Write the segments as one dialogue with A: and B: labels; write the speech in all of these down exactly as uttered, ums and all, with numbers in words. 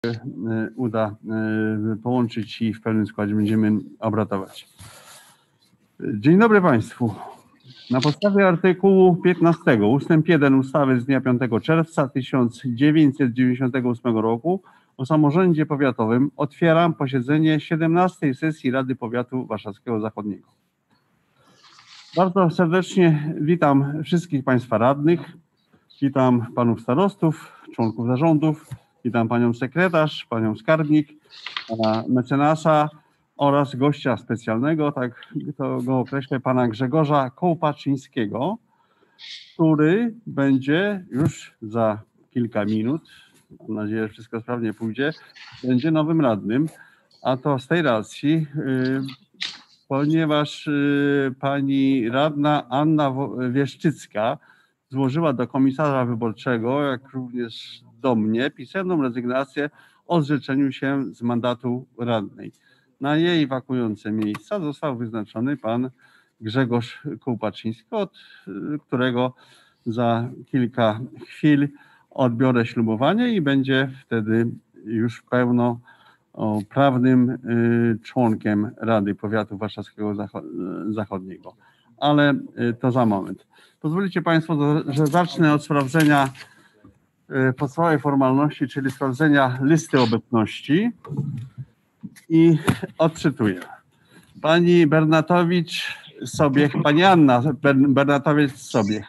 A: uda połączyć i w pełnym składzie będziemy obratować. Dzień dobry Państwu. Na podstawie artykułu piętnastego ustęp jeden ustawy z dnia piątego czerwca tysiąc dziewięćset dziewięćdziesiątego ósmego roku o samorządzie powiatowym otwieram posiedzenie siedemnastej sesji Rady Powiatu Warszawskiego Zachodniego. Bardzo serdecznie witam wszystkich Państwa radnych, witam Panów Starostów, członków zarządów, witam Panią Sekretarz, Panią Skarbnik, Pana Mecenasa oraz gościa specjalnego, tak to go określę, Pana Grzegorza Kołpaczyńskiego, który będzie już za kilka minut, mam nadzieję, że wszystko sprawnie pójdzie, będzie nowym radnym, a to z tej racji, yy, ponieważ yy, pani radna Anna Wieszczycka złożyła do komisarza wyborczego, jak również do mnie, pisemną rezygnację o zrzeczeniu się z mandatu radnej. Na jej wakujące miejsca został wyznaczony pan Grzegorz Kołpaczyński, od którego za kilka chwil odbiorę ślubowanie i będzie wtedy już pełnoprawnym członkiem Rady Powiatu Warszawskiego Zachodniego. Ale to za moment. Pozwolicie Państwo, że zacznę od sprawdzenia podstawowej formalności, czyli sprawdzenia listy obecności i odczytuję. Pani Bernatowicz Sobiech, pani Anna Bernatowicz Sobiech.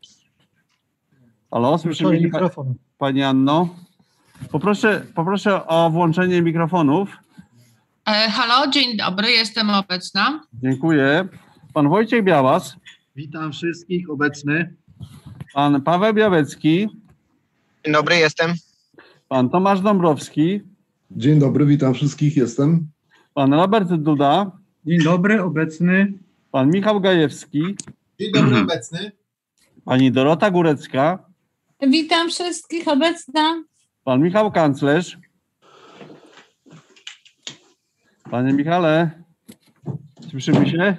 A: Halo, słyszymy mikrofon. Pani Anno? Poproszę, poproszę o włączenie mikrofonów.
B: E, halo, dzień dobry, jestem obecna.
A: Dziękuję. Pan Wojciech Białas.
C: Witam wszystkich, obecny.
A: Pan Paweł Białecki.
D: Dzień dobry, jestem.
A: Pan Tomasz Dąbrowski.
E: Dzień dobry, witam wszystkich, jestem.
A: Pan Robert Duda.
F: Dzień dobry, obecny.
A: Pan Michał Gajewski.
G: Dzień dobry, obecny.
A: Pani Dorota Górecka.
H: Witam wszystkich, obecna.
A: Pan Michał Kanclerz. Panie Michale, słyszymy się?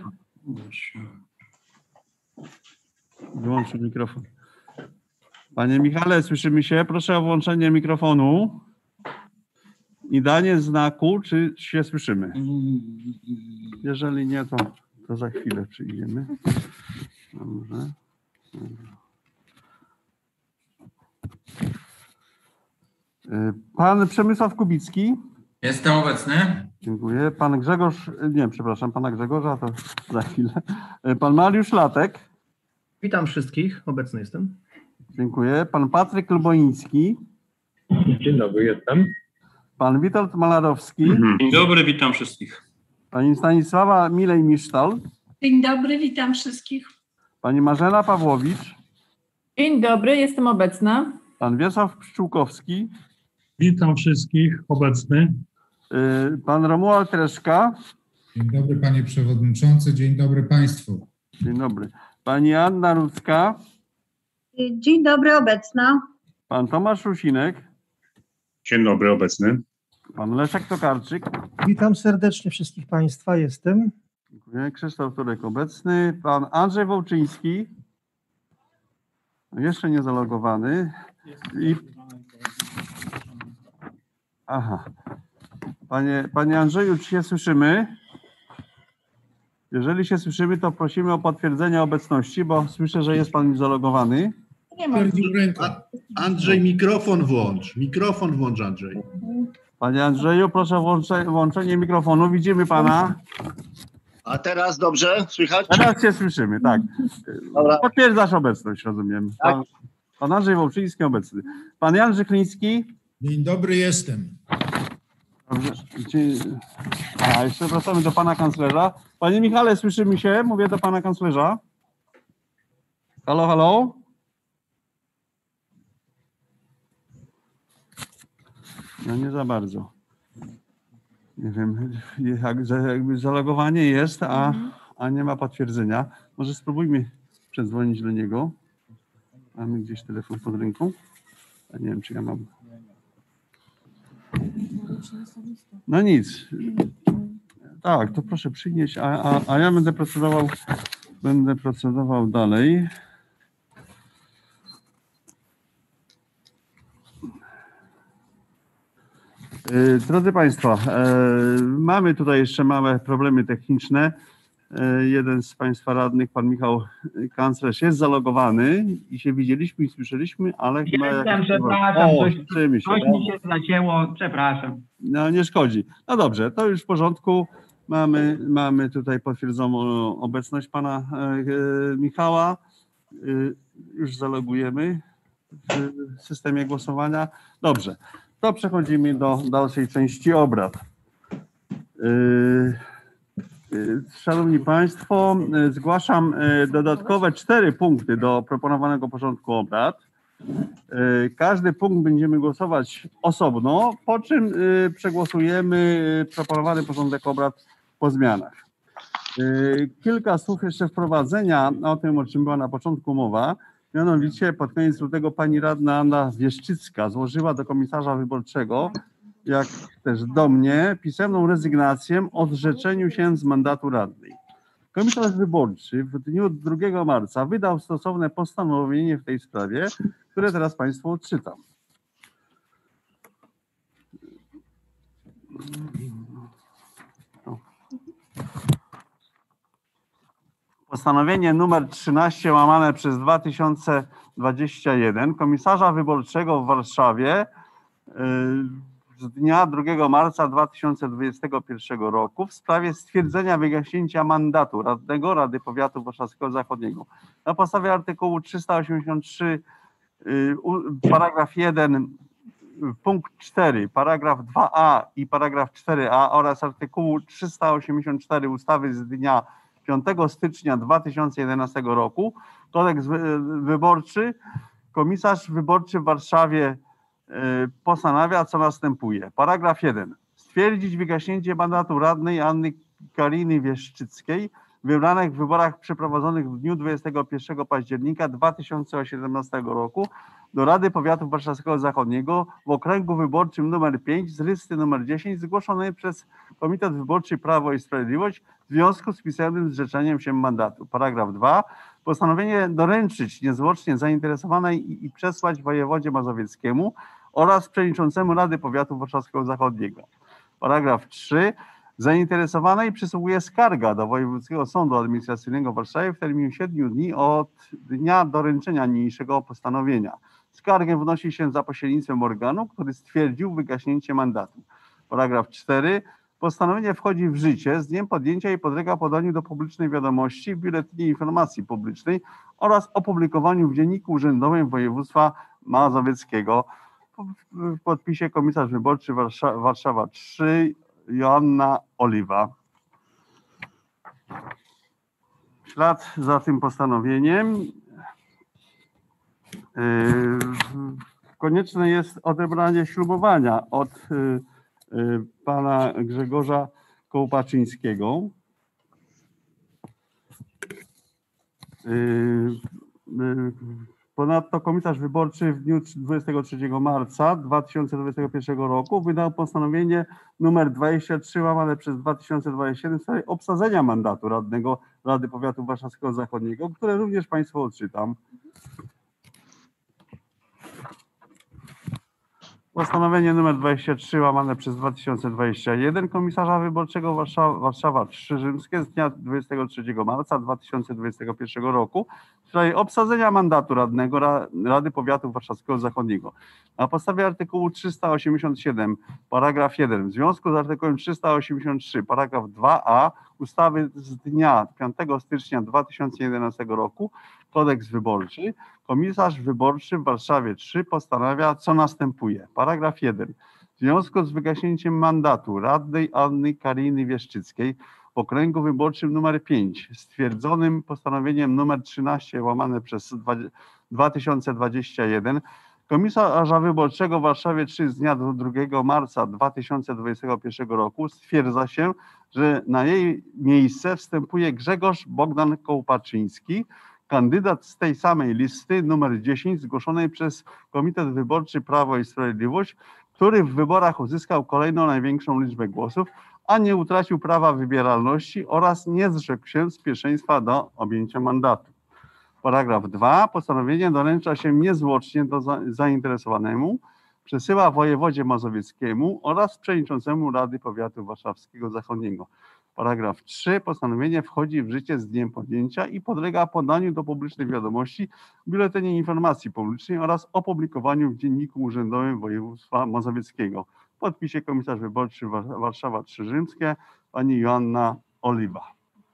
A: Wyłączył mikrofon. Panie Michale, słyszymy się? Proszę o włączenie mikrofonu i danie znaku, czy się słyszymy. Jeżeli nie, to, to za chwilę przyjdziemy. Dobrze. Pan Przemysław Kubicki.
I: Jestem obecny.
A: Dziękuję. Pan Grzegorz, nie, przepraszam, pana Grzegorza, to za chwilę. Pan Mariusz Latek.
J: Witam wszystkich, obecny jestem.
A: Dziękuję. Pan Patryk Luboiński.
K: Dzień dobry, jestem.
A: Pan Witold Malarowski.
K: Dzień dobry, witam wszystkich.
A: Pani Stanisława Milej-Misztal.
H: Dzień dobry, witam wszystkich.
A: Pani Marzena Pawłowicz.
L: Dzień dobry, jestem obecna.
A: Pan Wiesław Pszczółkowski.
K: Witam wszystkich, obecny.
A: Pan Romuald Treszka.
M: Dzień dobry panie przewodniczący, dzień dobry państwu.
A: Dzień dobry. Pani Anna Rudzka.
N: Dzień dobry, obecna.
A: Pan Tomasz Rusinek.
K: Dzień dobry, obecny.
A: Pan Leszek Tokarczyk.
O: Witam serdecznie wszystkich państwa, jestem.
A: Dziękuję. Krzysztof Turek obecny. Pan Andrzej Wołczyński. Jeszcze nie zalogowany. I... Aha. Panie, panie Andrzeju, czy się słyszymy? Jeżeli się słyszymy, to prosimy o potwierdzenie obecności, bo słyszę, że jest pan zalogowany.
G: Nie ma. Andrzej, mikrofon włącz. Mikrofon włącz, Andrzej.
A: Panie Andrzeju, proszę o włączenie, włączenie mikrofonu. Widzimy pana.
P: A teraz dobrze słychać?
A: Teraz się słyszymy, tak.
P: Dobra.
A: Potwierdzasz obecność, rozumiem.
P: Tak.
A: Pan, pan Andrzej Wołczyński obecny. Pan Jan Żychliński.
M: Dzień dobry, jestem.
A: Dobrze. A, jeszcze wracamy do pana kanclerza. Panie Michale, słyszymy się? Mówię do pana kanclerza. Halo, halo? No nie za bardzo. Nie wiem, jak, jakby zalogowanie jest, a, a nie ma potwierdzenia. Może spróbujmy przedzwonić do niego. Mamy gdzieś telefon pod ręką. Ja nie wiem, czy ja mam. No nic. Tak, to proszę przynieść, a, a, a ja będę procedował, będę procedował dalej. Drodzy Państwo, mamy tutaj jeszcze małe problemy techniczne. Jeden z Państwa radnych, pan Michał Kanclerz, jest zalogowany i się widzieliśmy i słyszeliśmy, ale chyba...
F: Jestem, przepraszam,
A: o,
F: coś,
A: słyszymy się,
F: coś
A: no.
F: mi się zacięło, przepraszam.
A: No nie szkodzi. No dobrze, to już w porządku. Mamy, mamy tutaj potwierdzoną obecność pana e, Michała. E, już zalogujemy w systemie głosowania. Dobrze, to przechodzimy do dalszej części obrad. E, Szanowni Państwo, zgłaszam dodatkowe cztery punkty do proponowanego porządku obrad. Każdy punkt będziemy głosować osobno, po czym przegłosujemy proponowany porządek obrad po zmianach. Kilka słów jeszcze wprowadzenia o tym, o czym była na początku mowa. Mianowicie pod koniec lutego pani radna Anna Wieszczycka złożyła do komisarza wyborczego, jak też do mnie, pisemną rezygnację o odrzeczeniu się z mandatu radnej. Komisarz wyborczy w dniu drugiego marca wydał stosowne postanowienie w tej sprawie, które teraz Państwu odczytam. Postanowienie numer trzynaście łamane przez dwa tysiące dwudziesty pierwszy komisarza wyborczego w Warszawie z dnia drugiego marca dwa tysiące dwudziestego pierwszego roku w sprawie stwierdzenia wygaśnięcia mandatu radnego Rady Powiatu Warszawskiego Zachodniego. Na podstawie artykułu trzysta osiemdziesiąt trzy paragraf jeden punkt cztery, paragraf dwa a i paragraf cztery a oraz artykułu trzysta osiemdziesiąt cztery ustawy z dnia piątego stycznia dwa tysiące jedenastego roku, kodeks wyborczy, komisarz wyborczy w Warszawie postanawia, co następuje. Paragraf jeden. Stwierdzić wygaśnięcie mandatu radnej Anny Kariny Wieszczyckiej wybranej w wyborach przeprowadzonych w dniu dwudziestego pierwszego października dwa tysiące osiemnastego roku do Rady Powiatu Warszawskiego Zachodniego w okręgu wyborczym numer pięć z listy numer dziesięć zgłoszonej przez Komitet Wyborczy Prawo i Sprawiedliwość w związku z pisemnym zrzeczeniem się mandatu. Paragraf dwa. Postanowienie doręczyć niezwłocznie zainteresowanej i, i przesłać wojewodzie mazowieckiemu oraz przewodniczącemu Rady Powiatu Warszawskiego Zachodniego. Paragraf trzy. Zainteresowanej przysługuje skarga do Wojewódzkiego Sądu Administracyjnego w Warszawie w terminie siedmiu dni od dnia doręczenia niniejszego postanowienia. Skargę wnosi się za pośrednictwem organu, który stwierdził wygaśnięcie mandatu. Paragraf cztery. Postanowienie wchodzi w życie z dniem podjęcia i podlega podaniu do publicznej wiadomości w Biuletynie Informacji Publicznej oraz opublikowaniu w Dzienniku Urzędowym Województwa Mazowieckiego. W podpisie komisarz wyborczy Warszawa, Warszawa trzy Joanna Oliwa. W ślad za tym postanowieniem yy, konieczne jest odebranie ślubowania od yy, yy, pana Grzegorza Kołpaczyńskiego. Yy, yy, Ponadto komisarz wyborczy w dniu dwudziestego trzeciego marca dwa tysiące dwudziestego pierwszego roku wydał postanowienie numer dwadzieścia trzy łamane przez dwa tysiące dwudziesty jeden w sprawie obsadzenia mandatu radnego Rady Powiatu Warszawskiego Zachodniego, które również Państwu odczytam. Postanowienie numer dwadzieścia trzy łamane przez dwa tysiące dwudziesty jeden komisarza wyborczego Warszawa, Warszawa trzy Rzymskie z dnia dwudziestego trzeciego marca dwa tysiące dwudziestego pierwszego roku w sprawie obsadzenia mandatu radnego Rady Powiatu Warszawskiego Zachodniego. Na podstawie artykułu trzysta osiemdziesiąt siedem paragraf jeden w związku z artykułem trzysta osiemdziesiąt trzy paragraf dwa a ustawy z dnia piątego stycznia dwa tysiące jedenastego roku kodeks wyborczy, komisarz wyborczy w Warszawie trzy postanawia, co następuje. Paragraf jeden. W związku z wygaśnięciem mandatu radnej Anny Kariny Wieszczyckiej w okręgu wyborczym numer pięć, stwierdzonym postanowieniem numer trzynaście łamane przez dwa tysiące dwudziesty jeden, komisarza wyborczego w Warszawie trzy z dnia drugiego marca dwa tysiące dwudziestego pierwszego roku stwierdza się, że na jej miejsce wstępuje Grzegorz Bogdan Kołpaczyński, kandydat z tej samej listy numer dziesięć zgłoszonej przez Komitet Wyborczy Prawo i Sprawiedliwość, który w wyborach uzyskał kolejną największą liczbę głosów, a nie utracił prawa wybieralności oraz nie zrzekł się z pierwszeństwa do objęcia mandatu. Paragraf dwa. Postanowienie doręcza się niezwłocznie do zainteresowanemu przesyła wojewodzie mazowieckiemu oraz przewodniczącemu Rady Powiatu Warszawskiego Zachodniego. Paragraf trzy. Postanowienie wchodzi w życie z dniem podjęcia i podlega podaniu do publicznej wiadomości w Biuletynie Informacji Publicznej oraz opublikowaniu w Dzienniku Urzędowym Województwa Mazowieckiego. W podpisie komisarz wyborczy Warszawa trzy Rzymskie, pani Joanna Oliwa.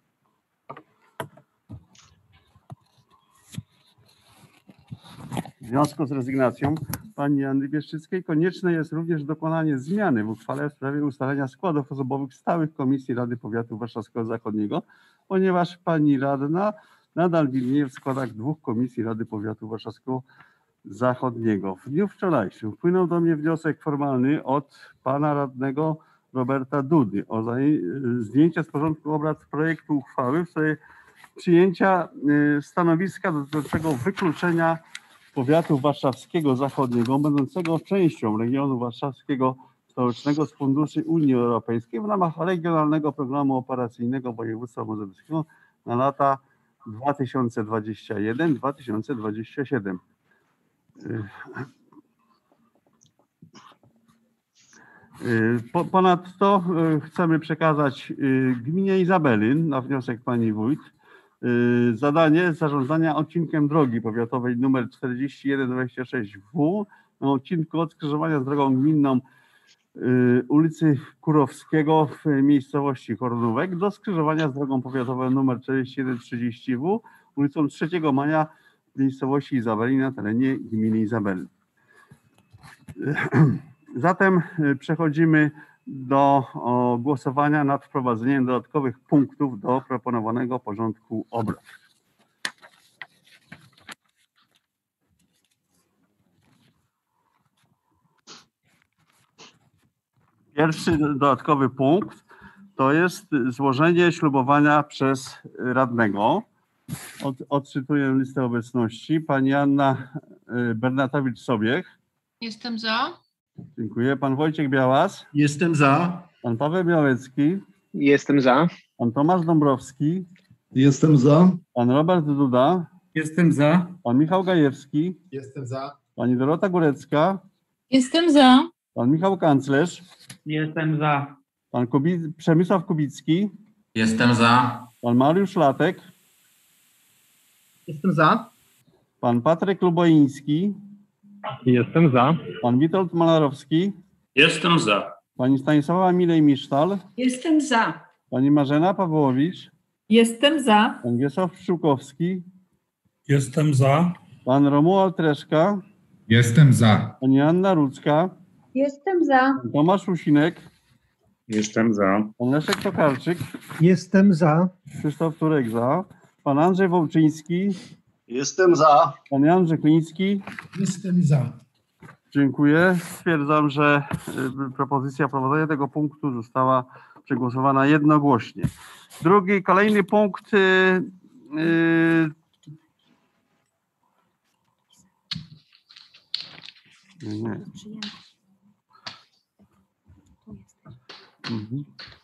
A: W związku z rezygnacją pani Anny Bieszczyckiej konieczne jest również dokonanie zmiany w uchwale w sprawie ustalenia składów osobowych stałych Komisji Rady Powiatu Warszawskiego Zachodniego, ponieważ pani radna nadal widnieje w składach dwóch Komisji Rady Powiatu Warszawskiego Zachodniego. W dniu wczorajszym wpłynął do mnie wniosek formalny od pana radnego Roberta Dudy o zdjęcie z porządku obrad projektu uchwały w sprawie przyjęcia stanowiska dotyczącego wykluczenia Powiatu Warszawskiego Zachodniego, będącego częścią regionu warszawskiego stołecznego z funduszy Unii Europejskiej w ramach Regionalnego Programu Operacyjnego Województwa Mazowieckiego na lata dwa tysiące dwudziesty pierwszy do dwa tysiące dwudziestego siódmego. Ponadto chcemy przekazać gminie Izabelin na wniosek pani wójt zadanie zarządzania odcinkiem drogi powiatowej nr czterdzieści jeden dwadzieścia sześć W na odcinku od skrzyżowania z drogą gminną ulicy Kurowskiego w miejscowości Kornówek do skrzyżowania z drogą powiatową nr czterdzieści jeden trzydzieści W ulicą trzeciego Maja w miejscowości Izabelin na terenie gminy Izabelin. Zatem przechodzimy do głosowania nad wprowadzeniem dodatkowych punktów do proponowanego porządku obrad. Pierwszy dodatkowy punkt to jest złożenie ślubowania przez radnego. Od, odczytuję listę obecności. Pani Anna Bernatowicz-Sobiech.
B: Jestem za.
A: Dziękuję. Pan Wojciech Białas.
G: Jestem za.
A: Pan Paweł Białecki.
D: Jestem za.
A: Pan Tomasz Dąbrowski.
E: Jestem za.
A: Pan Robert Duda.
K: Jestem za.
A: Pan Michał Gajewski.
G: Jestem za.
A: Pani Dorota Górecka.
H: Jestem za.
A: Pan Michał Kanclerz.
F: Jestem za.
A: Pan Kubi- Przemysław Kubicki.
I: Jestem za.
A: Pan Mariusz Latek.
J: Jestem za.
A: Pan Patryk Luboiński.
K: Jestem za.
A: Pan Witold Malarowski.
K: Jestem za.
A: Pani Stanisława Milej-Misztal.
H: Jestem za.
A: Pani Marzena Pawłowicz.
L: Jestem za.
A: Pan Wiesław Pszczółkowski.
K: Jestem za.
A: Pan Romuald Treszka.
M: Jestem za.
A: Pani Anna Rudzka.
N: Jestem za.
A: Pan Tomasz Usinek.
K: Jestem za.
A: Pan Leszek Tokarczyk.
O: Jestem za.
A: Krzysztof Turek za. Pan Andrzej Wołczyński.
P: Jestem za.
A: Pan Jan Rzekliński.
M: Jestem za.
A: Dziękuję. Stwierdzam, że y, propozycja wprowadzenia tego punktu została przegłosowana jednogłośnie. Drugi, kolejny punkt. Y, y, nie. Mhm.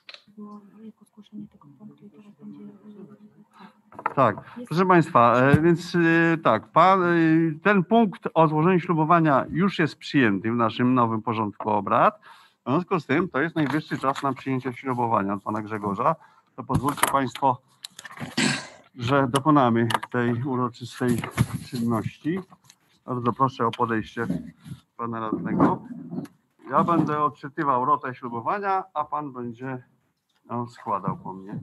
A: Tak, proszę Państwa, e, więc e, tak, pan, e, ten punkt o złożeniu ślubowania już jest przyjęty w naszym nowym porządku obrad. W związku z tym to jest najwyższy czas na przyjęcie ślubowania od pana Grzegorza. To pozwólcie Państwo, że dokonamy tej uroczystej czynności. Bardzo proszę o podejście pana radnego. Ja będę odczytywał rotę ślubowania, a pan będzie ją składał po mnie.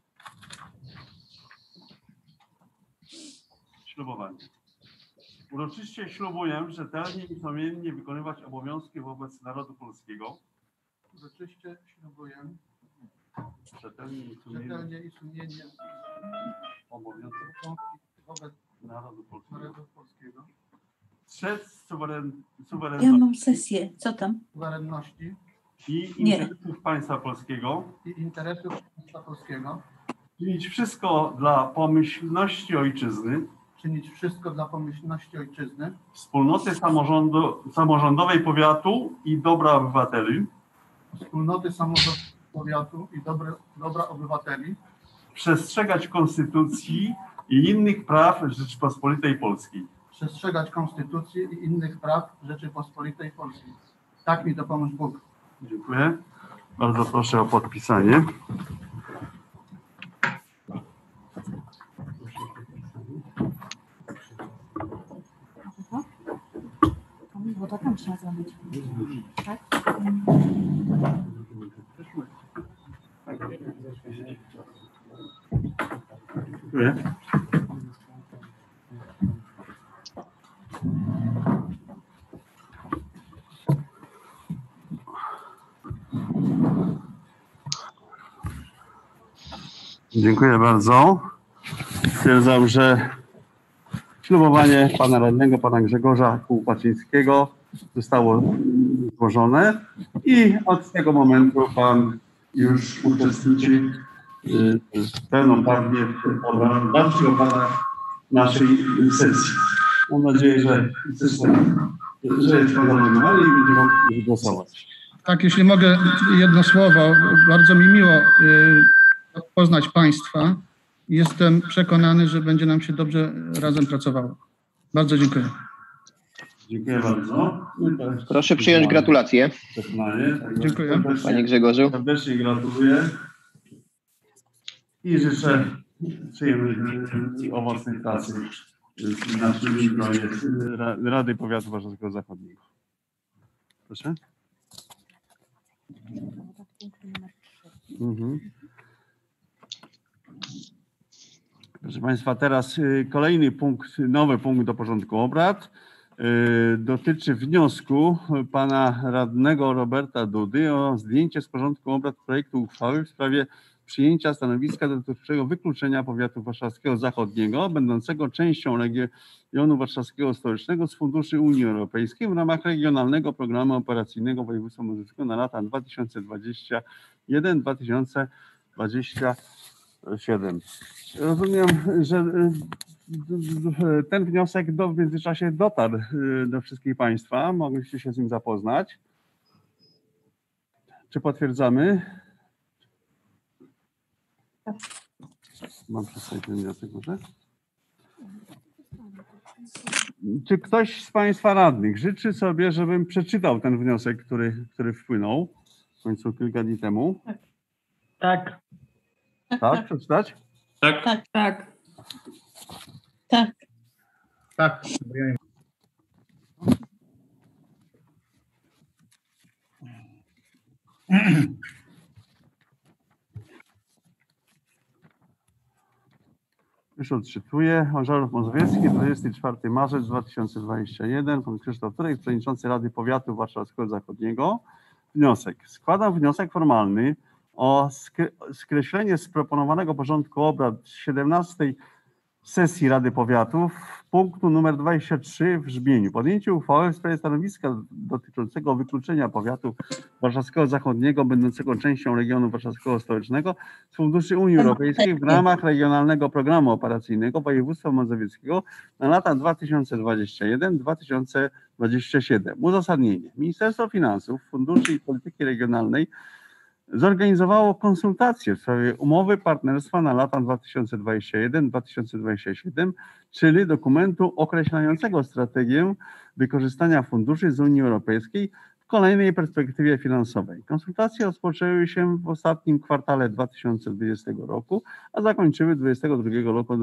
A: Ślubowanie. Uroczyście ślubuję rzetelnie i sumiennie wykonywać obowiązki wobec narodu polskiego.
C: Uroczyście ślubuję
A: Rzetelnie i sumiennie
C: rzetelnie i sumiennie
A: obowiązki
C: wobec
A: narodu polskiego.
C: narodu polskiego,
A: Strzec suweren,
H: Ja
A: suwerenności
H: mam sesję. Co tam?
C: suwerenności
A: i
H: Nie.
A: interesów państwa polskiego.
C: i interesów państwa polskiego,
A: Czynić wszystko dla pomyślności ojczyzny,
C: czynić wszystko dla pomyślności ojczyzny,
A: wspólnoty samorządu, samorządowej powiatu i dobra obywateli,
C: wspólnoty samorządu powiatu i dobre, dobra obywateli,
A: przestrzegać konstytucji i innych praw Rzeczypospolitej Polskiej,
C: przestrzegać Konstytucji i innych praw Rzeczypospolitej Polskiej. Tak mi dopomóż Bóg.
A: Dziękuję. Bardzo proszę o podpisanie.
H: Bo to tam trzeba zrobić. Tak?
A: Dziękuję. Dziękuję bardzo. Stwierdzam, że ślubowanie pana radnego, pana Grzegorza Kułpaczyńskiego zostało złożone i od tego momentu pan już uczestniczy pełnoprawnie w obradach, dalszych obradach naszej sesji. Mam nadzieję, że że jest zadowolony i będzie mógł głosować.
C: Tak, jeśli mogę jedno słowo. Bardzo mi miło y, poznać Państwa. Jestem przekonany, że będzie nam się dobrze razem pracowało. Bardzo dziękuję.
A: Dziękuję bardzo.
D: Proszę przyjąć gratulacje.
C: Dziękuję.
D: Panie Grzegorzu.
A: Serdecznie gratuluję i życzę przyjemnej i owocnej pracy w naszym gronie Rady Powiatu Warszawskiego Zachodniego. Proszę. Mhm. Proszę Państwa, teraz kolejny punkt, nowy punkt do porządku obrad. Dotyczy wniosku pana radnego Roberta Dudy o zdjęcie z porządku obrad projektu uchwały w sprawie przyjęcia stanowiska dotyczącego wykluczenia powiatu warszawskiego zachodniego, będącego częścią regionu warszawskiego stołecznego z funduszy Unii Europejskiej w ramach regionalnego programu operacyjnego województwa mazowieckiego na lata dwa tysiące dwudziesty pierwszy do dwa tysiące dwudziestego siódmego. Rozumiem, że ten wniosek do, w międzyczasie dotarł do wszystkich Państwa. Mogliście się z nim zapoznać. Czy potwierdzamy? Mam przedstawić ten wniosek może? Czy ktoś z Państwa radnych życzy sobie, żebym przeczytał ten wniosek, który, który wpłynął w końcu kilka dni temu?
F: Tak.
A: Tak? Przeczytać?
I: Tak.
L: Tak. Tak.
H: Tak.
J: Tak.
A: Już odczytuję. Chorzołów Mazowiecki, dwudziestego czwartego marzec dwa tysiące dwudziestego pierwszego. Pan Krzysztof Turek, przewodniczący Rady Powiatu Warszawskiego Zachodniego. Wniosek. Składam wniosek formalny o skreślenie z proponowanego porządku obrad siedemnastej sesji Rady Powiatów punktu numer dwadzieścia trzy w brzmieniu: podjęcie uchwały w sprawie stanowiska dotyczącego wykluczenia powiatu warszawskiego zachodniego będącego częścią regionu warszawskiego stołecznego z funduszy Unii Europejskiej w ramach regionalnego programu operacyjnego województwa mazowieckiego na lata dwa tysiące dwudziesty pierwszy do dwa tysiące dwudziestego siódmego. Uzasadnienie. Ministerstwo Finansów, Funduszy i Polityki Regionalnej zorganizowało konsultacje w sprawie umowy partnerstwa na lata dwa tysiące dwudziesty pierwszy do dwa tysiące dwudziestego siódmego, czyli dokumentu określającego strategię wykorzystania funduszy z Unii Europejskiej w kolejnej perspektywie finansowej. Konsultacje rozpoczęły się w ostatnim kwartale dwa tysiące dwudziestego roku, a zakończyły dwudziestego drugiego roku,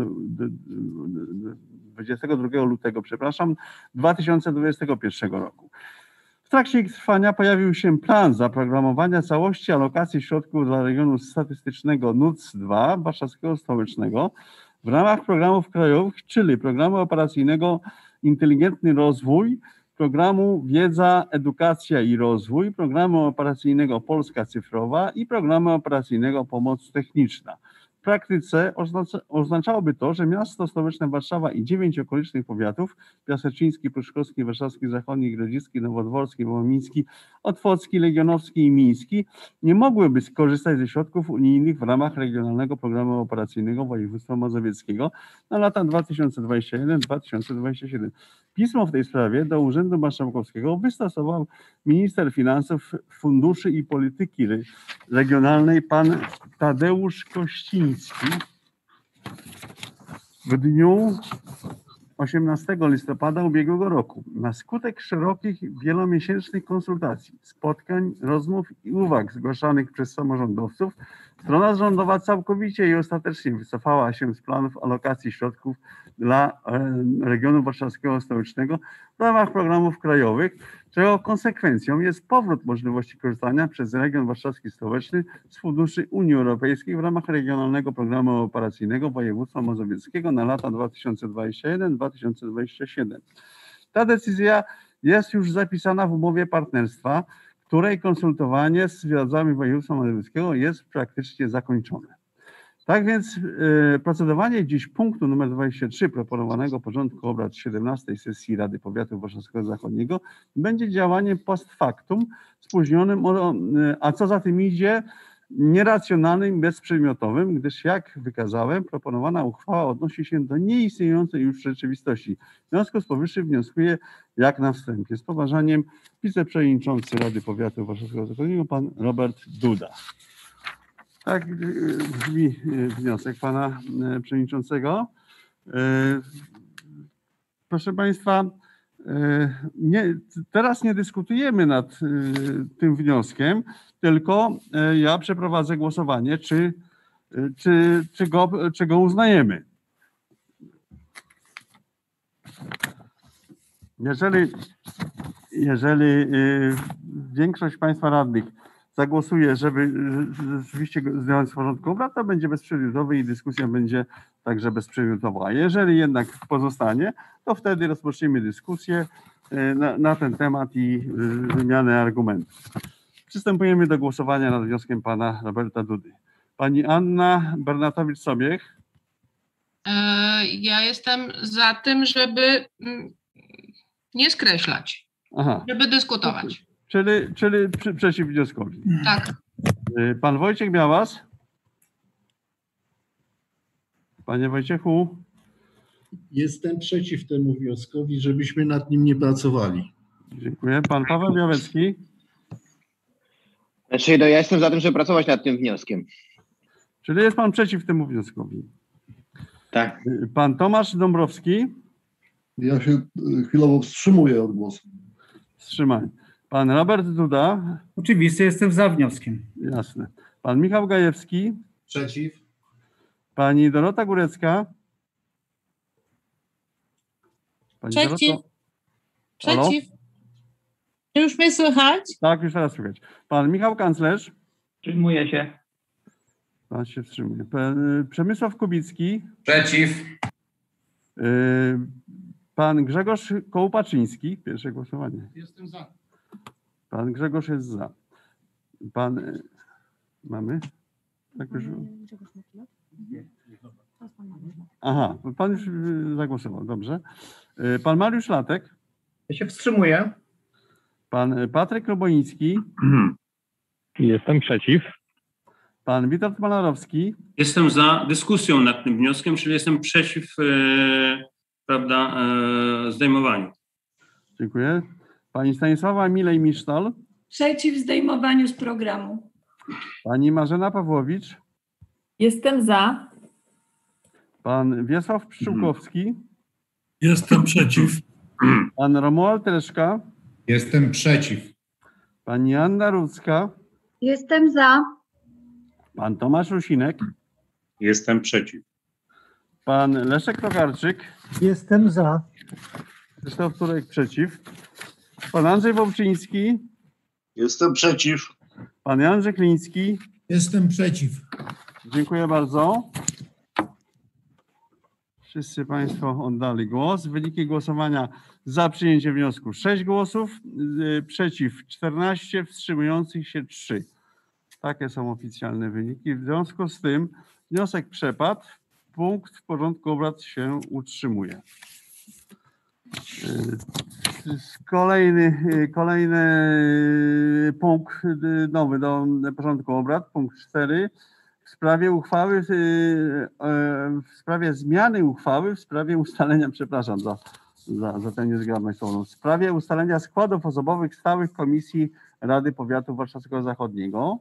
A: dwudziestego drugiego lutego, przepraszam, dwa tysiące dwudziestego pierwszego roku. W trakcie ich trwania pojawił się plan zaprogramowania całości alokacji środków dla regionu statystycznego N U C dwa Warszawskiego Stołecznego w ramach programów krajowych, czyli programu operacyjnego Inteligentny Rozwój, programu Wiedza, Edukacja i Rozwój, programu operacyjnego Polska Cyfrowa i programu operacyjnego Pomoc Techniczna. W praktyce oznacza, oznaczałoby to, że miasto stołeczne Warszawa i dziewięć okolicznych powiatów: Piaseczniński, Pruszkowski, Warszawski Zachodni, Grodziski, Nowodworski, Wołomiński, Otwocki, Legionowski i Miński nie mogłyby skorzystać ze środków unijnych w ramach regionalnego programu operacyjnego województwa mazowieckiego na lata dwa tysiące dwudziesty pierwszy do dwa tysiące dwudziestego siódmego. Pismo w tej sprawie do Urzędu Marszałkowskiego wystosował minister finansów, funduszy i polityki regionalnej pan Tadeusz Kościński w dniu osiemnastego listopada ubiegłego roku. Na skutek szerokich, wielomiesięcznych konsultacji, spotkań, rozmów i uwag zgłaszanych przez samorządowców, strona rządowa całkowicie i ostatecznie wycofała się z planów alokacji środków dla regionu warszawskiego stołecznego w ramach programów krajowych, czego konsekwencją jest powrót możliwości korzystania przez region warszawski stołeczny z funduszy Unii Europejskiej w ramach regionalnego programu operacyjnego województwa mazowieckiego na lata dwa tysiące dwudziesty pierwszy do dwa tysiące dwudziestego siódmego. Ta decyzja jest już zapisana w umowie partnerstwa, której konsultowanie z władzami województwa mazowieckiego jest praktycznie zakończone. Tak więc y, procedowanie dziś punktu numer dwudziestego trzeciego proponowanego porządku obrad siedemnastej sesji Rady Powiatu Warszawskiego Zachodniego będzie działaniem post factum, spóźnionym, o, y, a co za tym idzie, nieracjonalnym i bezprzedmiotowym, gdyż jak wykazałem, proponowana uchwała odnosi się do nieistniejącej już rzeczywistości. W związku z powyższym wnioskuję, jak na wstępie, z poważaniem wiceprzewodniczący Rady Powiatu Warszawskiego Zachodniego, pan Robert Duda. Tak brzmi wniosek pana przewodniczącego. Proszę państwa, nie, teraz nie dyskutujemy nad tym wnioskiem, tylko ja przeprowadzę głosowanie, czy, czy, czy, go, czy go uznajemy. Jeżeli, jeżeli większość państwa radnych zagłosuje, żeby rzeczywiście zdjąć z porządku obrad, to będzie bezprzedmiotowy i dyskusja będzie także bezprzedmiotowa. A jeżeli jednak pozostanie, to wtedy rozpoczniemy dyskusję na, na ten temat i wymianę argumentów. Przystępujemy do głosowania nad wnioskiem pana Roberta Dudy. Pani Anna Bernatowicz-Sobiech.
B: Ja jestem za tym, żeby nie skreślać, Aha. żeby dyskutować.
A: Czyli, czyli przy, przeciw wnioskowi.
B: Tak.
A: Pan Wojciech Białas. Panie Wojciechu.
G: Jestem przeciw temu wnioskowi, żebyśmy nad nim nie pracowali.
A: Dziękuję. Pan Paweł Białecki.
D: Znaczy, no ja jestem za tym, żeby pracować nad tym wnioskiem.
A: Czyli jest pan przeciw temu wnioskowi.
D: Tak.
A: Pan Tomasz Dąbrowski.
E: Ja się chwilowo wstrzymuję od głosu.
A: Wstrzymaj. Pan Robert Duda.
F: Oczywiście jestem za wnioskiem.
A: Jasne. Pan Michał Gajewski.
G: Przeciw.
A: Pani Dorota Górecka.
Q: Pani Przeciw. Doroto... Przeciw. Czy już mnie słychać?
A: Tak, już teraz słychać. Pan Michał Kanclerz.
F: Wstrzymuję się.
A: Pan się wstrzymuje. Pan Przemysław Kubicki.
I: Przeciw.
A: Pan Grzegorz Kołupaczyński. Pierwsze głosowanie.
C: Jestem za.
A: Pan Grzegorz jest za. Pan... Mamy? Tak już... Aha, pan już zagłosował, dobrze. Pan Mariusz Latek.
J: Ja się wstrzymuję.
A: Pan Patryk Robonicki.
K: Jestem przeciw.
A: Pan Witold Malarowski.
K: Jestem za dyskusją nad tym wnioskiem, czyli jestem przeciw e, prawda, e, zdejmowaniu.
A: Dziękuję. Pani Stanisława Milej-Misztal.
Q: Przeciw zdejmowaniu z programu.
A: Pani Marzena Pawłowicz.
L: Jestem za.
A: Pan Wiesław Pszczółkowski.
K: Jestem przeciw.
A: Pan Romuald Tereszka.
M: Jestem przeciw.
A: Pani Anna Rudzka.
N: Jestem za.
A: Pan Tomasz Rusinek.
K: Jestem przeciw.
A: Pan Leszek Tokarczyk.
O: Jestem za.
A: Krzysztof Turek przeciw. Pan Andrzej Wołczyński.
P: Jestem przeciw.
A: Pan Jan Rzekliński.
M: Jestem przeciw.
A: Dziękuję bardzo. Wszyscy państwo oddali głos. Wyniki głosowania: za przyjęciem wniosku sześć głosów, przeciw czternaście, wstrzymujących się trzy. Takie są oficjalne wyniki. W związku z tym wniosek przepadł. Punkt w porządku obrad się utrzymuje. Kolejny, kolejny punkt nowy do porządku obrad, punkt cztery. W sprawie uchwały, w sprawie zmiany uchwały, w sprawie ustalenia, przepraszam za, za, za tę niezgrabność słowną, w sprawie ustalenia składów osobowych stałych Komisji Rady Powiatu Warszawskiego Zachodniego.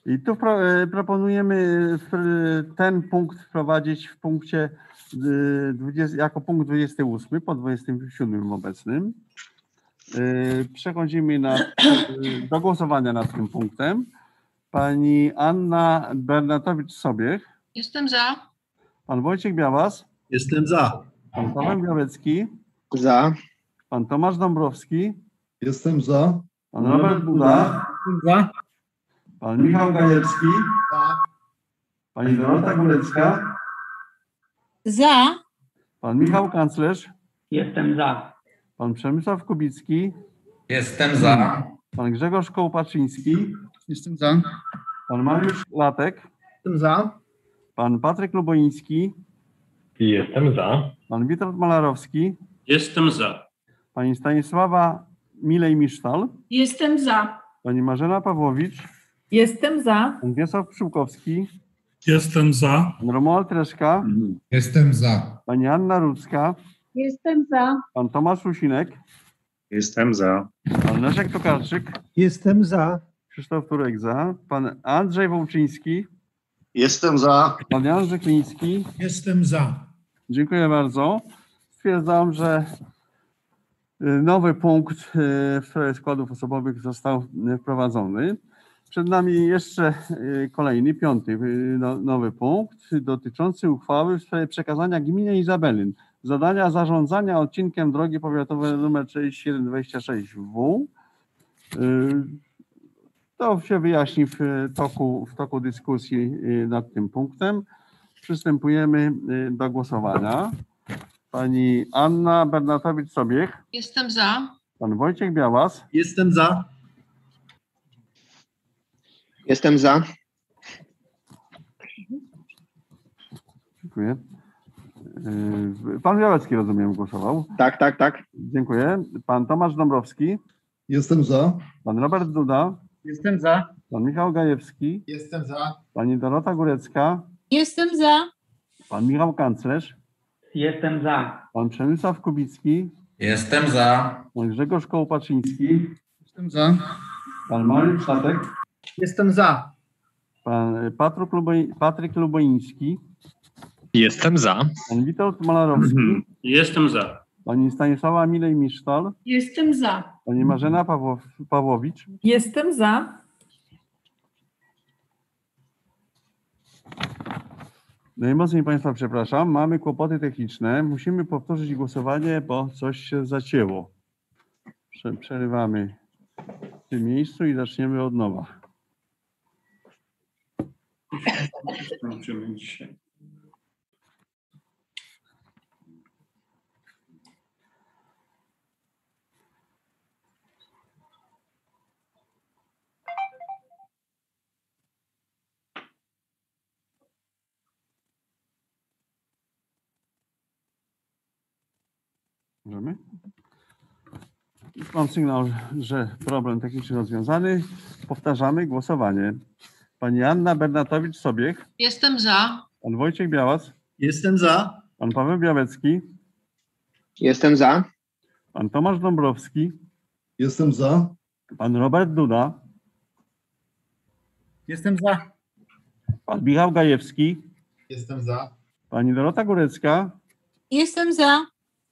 A: I tu pro, e, proponujemy w- ten punkt wprowadzić w punkcie e, dwudziestym, jako punkt dwudziesty ósmy po dwudziestym siódmym obecnym. E, Przechodzimy na, e, do głosowania nad tym punktem. Pani Anna Bernatowicz-Sobiech,
B: Jestem za.
A: pan Wojciech Białas,
G: Jestem za.
A: pan Paweł Białecki,
D: Za.
A: pan Tomasz Dąbrowski,
E: Jestem za.
A: pan Robert Buda,
F: Za.
A: pan Michał Gajewski, pani Dorota Górecka,
Q: Za.
A: pan Michał Kanclerz,
F: Jestem za.
A: pan Przemysław Kubicki,
I: Jestem za.
A: pan Grzegorz Kołpaczyński,
C: Jestem za.
A: pan Mariusz Latek,
J: Jestem za.
A: pan Patryk Luboiński,
R: Jestem za.
A: pan Witold Malarowski,
K: Jestem za.
A: pani Stanisława Milej-Misztal,
Q: Jestem za.
A: pani Marzena Pawłowicz,
L: Jestem za.
A: pan Wiesław Pszczółkowski,
R: Jestem za.
A: pan Romuald Reszka,
M: Jestem za.
A: pani Anna Rudzka,
N: Jestem za.
A: pan Tomasz Rusinek,
R: Jestem za.
A: pan Leszek Tokarczyk,
O: Jestem za.
A: Krzysztof Turek za, pan Andrzej Wołczyński,
P: Jestem za.
A: pan Jan Rzekliński.
G: Jestem za.
A: Dziękuję bardzo. Stwierdzam, że y, nowy punkt y, w sprawie składów osobowych został y, wprowadzony. Przed nami jeszcze y, kolejny, piąty y, no, nowy punkt dotyczący uchwały w sprawie przekazania gminie Izabelin zadania zarządzania odcinkiem drogi powiatowej nr trzydzieści siedem dwadzieścia sześć W. Y, To się wyjaśni w toku, w toku dyskusji y, nad tym punktem. Przystępujemy y, do głosowania. Pani Anna Bernatowicz-Sobiech,
B: Jestem za.
A: pan Wojciech Białas,
G: Jestem za.
D: Jestem za.
A: dziękuję. Y, Pan Białecki, rozumiem, głosował.
D: Tak, tak, tak.
A: Dziękuję. Pan Tomasz Dąbrowski,
E: Jestem za.
A: pan Robert Duda,
F: Jestem za.
A: pan Michał Gajewski,
G: Jestem za.
A: pani Dorota Górecka,
Q: Jestem za.
A: pan Michał Kanclerz,
F: Jestem za.
A: pan Przemysław Kubicki,
I: Jestem za.
A: pan Grzegorz Kołpaczyński,
C: Jestem za.
A: pan Mariusz Latek,
J: Jestem za.
A: pan Patryk, Luboj, Patryk Luboiński,
R: Jestem za.
A: pan Witold Malarowski,
K: Jestem za.
A: pani Stanisława Milej-Misztal,
Q: Jestem za.
A: pani Marzena Pawłow, Pawłowicz,
L: Jestem za.
A: Najmocniej Państwa przepraszam, mamy kłopoty techniczne. Musimy powtórzyć głosowanie, bo coś się zacięło. Prze- Przerywamy w tym miejscu i zaczniemy od nowa.
K: Skończymy dzisiaj.
A: Możemy? Już mam sygnał, że problem techniczny rozwiązany. Powtarzamy głosowanie. Pani Anna Bernatowicz-Sobiech,
B: Jestem za.
A: pan Wojciech Białas,
G: Jestem za.
A: pan Paweł Białecki,
D: Jestem za.
A: pan Tomasz Dąbrowski,
E: Jestem za.
A: pan Robert Duda,
F: Jestem za.
A: pan Michał Gajewski,
G: Jestem za.
A: pani Dorota Górecka,
Q: Jestem za.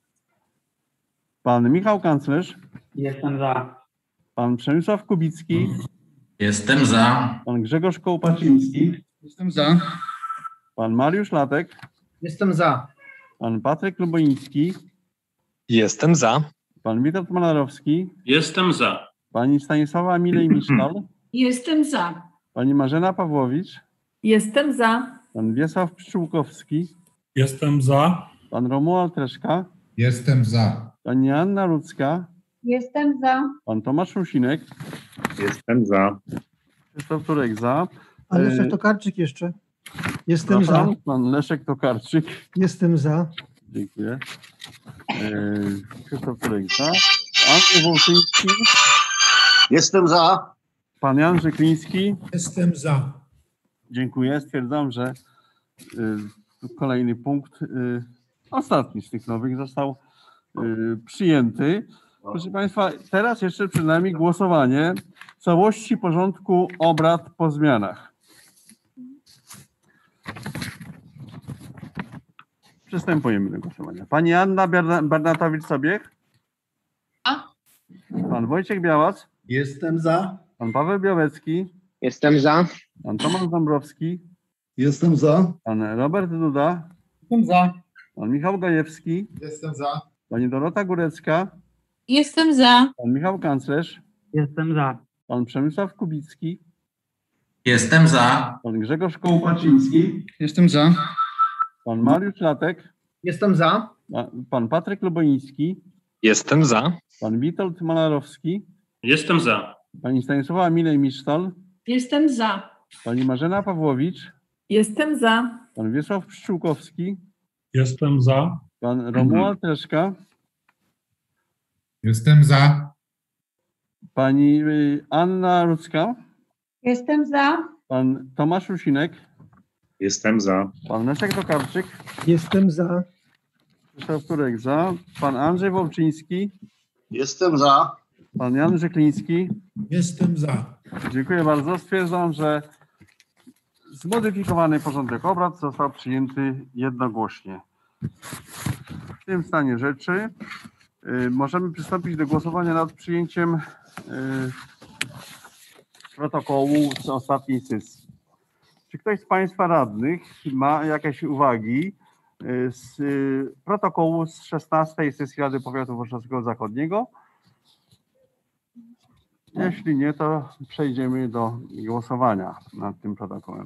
A: pan Michał Kanclerz,
F: Jestem za.
A: pan Przemysław Kubicki,
I: Jestem za.
A: pan Grzegorz Kołpaczyński,
C: Jestem za.
A: pan Mariusz Latek,
J: Jestem za.
A: pan Patryk Luboiński,
R: Jestem za.
A: pan Witold Malarowski,
K: Jestem za.
A: pani Stanisława Milej-Misztal,
Q: Jestem za.
A: pani Marzena Pawłowicz,
L: Jestem za.
A: pan Wiesław Pszczółkowski,
R: Jestem za.
A: pan Romuald Reszka,
M: Jestem za.
A: pani Anna Rudzka,
N: Jestem za.
A: pan Tomasz Rusinek,
R: Jestem za.
A: Krzysztof Turek za.
O: A Leszek
A: E,
O: Tokarczyk jeszcze. Jestem za.
A: Przepraszam, pan Leszek Tokarczyk.
O: Jestem za.
A: Dziękuję. E, Krzysztof Turek za. Andrzej Wołczyński,
P: Jestem za.
A: pan Jan Rzekliński.
G: Jestem za.
A: Dziękuję. Stwierdzam, że y, kolejny punkt, y, ostatni z tych nowych, został y, przyjęty. Proszę Państwa, teraz jeszcze przed nami głosowanie całości porządku obrad po zmianach. Przystępujemy do głosowania. Pani Anna Bernatowicz-Sobiech?
B: A?
A: Pan Wojciech Białas?
G: Jestem za.
A: Pan Paweł Białecki?
D: Jestem za.
A: Pan Tomasz Dąbrowski?
E: Jestem za.
A: Pan Robert Duda?
J: Jestem za.
A: Pan Michał Gajewski?
G: Jestem za.
A: Pani Dorota Górecka?
Q: Jestem za.
A: Pan Michał Kanclerz?
F: Jestem za.
A: Pan Przemysław Kubicki?
I: Jestem za.
A: Pan Grzegorz Kołopaczyński?
C: Jestem za.
A: Pan Mariusz Latek?
J: Jestem za.
A: Pan Patryk Luboński?
R: Jestem za.
A: Pan Witold Malarowski?
K: Jestem za.
A: Pani Stanisława Milej-Misztal?
Q: Jestem za.
A: Pani Marzena Pawłowicz?
L: Jestem za.
A: Pan Wiesław Pszczółkowski?
R: Jestem za.
A: Pan Romuald Treszka?
M: Jestem za.
A: Pani y, Anna Rudzka?
N: Jestem za.
A: Pan Tomasz Rusinek?
R: Jestem za.
A: Pan Leszek Tokarczyk?
O: Jestem za.
A: Krzysztof Turek za. Pan Andrzej Wołczyński?
P: Jestem za.
A: Pan Jan Rzekliński?
G: Jestem za.
A: Dziękuję bardzo. Stwierdzam, że zmodyfikowany porządek obrad został przyjęty jednogłośnie. W tym stanie rzeczy y, możemy przystąpić do głosowania nad przyjęciem y, protokołu z ostatniej sesji. Czy ktoś z Państwa radnych ma jakieś uwagi y, z y, protokołu z szesnastej sesji Rady Powiatu Warszawskiego Zachodniego? Jeśli nie, to przejdziemy do głosowania nad tym protokołem.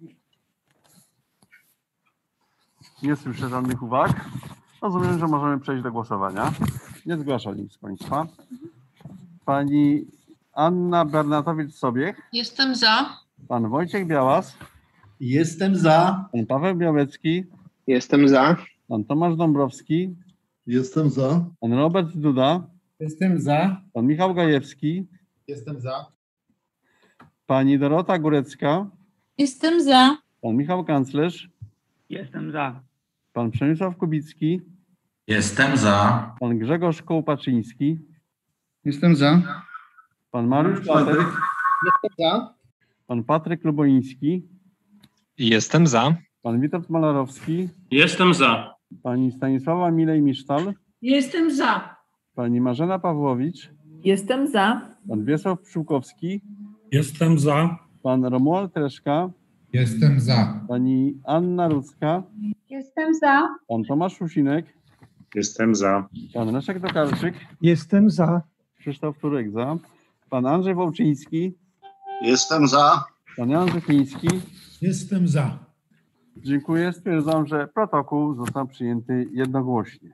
A: Nie słyszę żadnych uwag. Rozumiem, że możemy przejść do głosowania. Nie zgłasza nikt z Państwa. Pani Anna Bernatowicz-Sobiech?
B: Jestem za.
A: Pan Wojciech Białas?
G: Jestem za.
A: Pan Paweł Białecki?
D: Jestem za.
A: Pan Tomasz Dąbrowski?
E: Jestem za.
A: Pan Robert Duda?
J: Jestem za.
A: Pan Michał Gajewski?
G: Jestem za.
A: Pani Dorota Górecka?
Q: Jestem za.
A: Pan Michał Kanclerz?
F: Jestem za.
A: Pan Przemysław Kubicki?
I: Jestem za.
A: Pan Grzegorz Kołopaczyński?
C: Jestem za.
A: Pan Mariusz Latek?
J: Jestem za.
A: Pan Patryk Luboński?
R: Jestem za.
A: Pan Witold Malarowski?
K: Jestem za.
A: Pani Stanisława Milej-Misztal?
Q: Jestem za.
A: Pani Marzena Pawłowicz?
L: Jestem za.
A: Pan Wiesław Pszczółkowski?
R: Jestem za.
A: Pan Romuald Treszka?
M: Jestem za.
A: Pani Anna Rudzka?
N: Jestem za.
A: Pan Tomasz Rusinek?
R: Jestem za.
A: Pan Leszek Tokarczyk?
O: Jestem za.
A: Krzysztof Turek za. Pan Andrzej Wołczyński?
P: Jestem za.
A: Pan Jan Rzekliński?
G: Jestem za.
A: Dziękuję. Stwierdzam, że protokół został przyjęty jednogłośnie.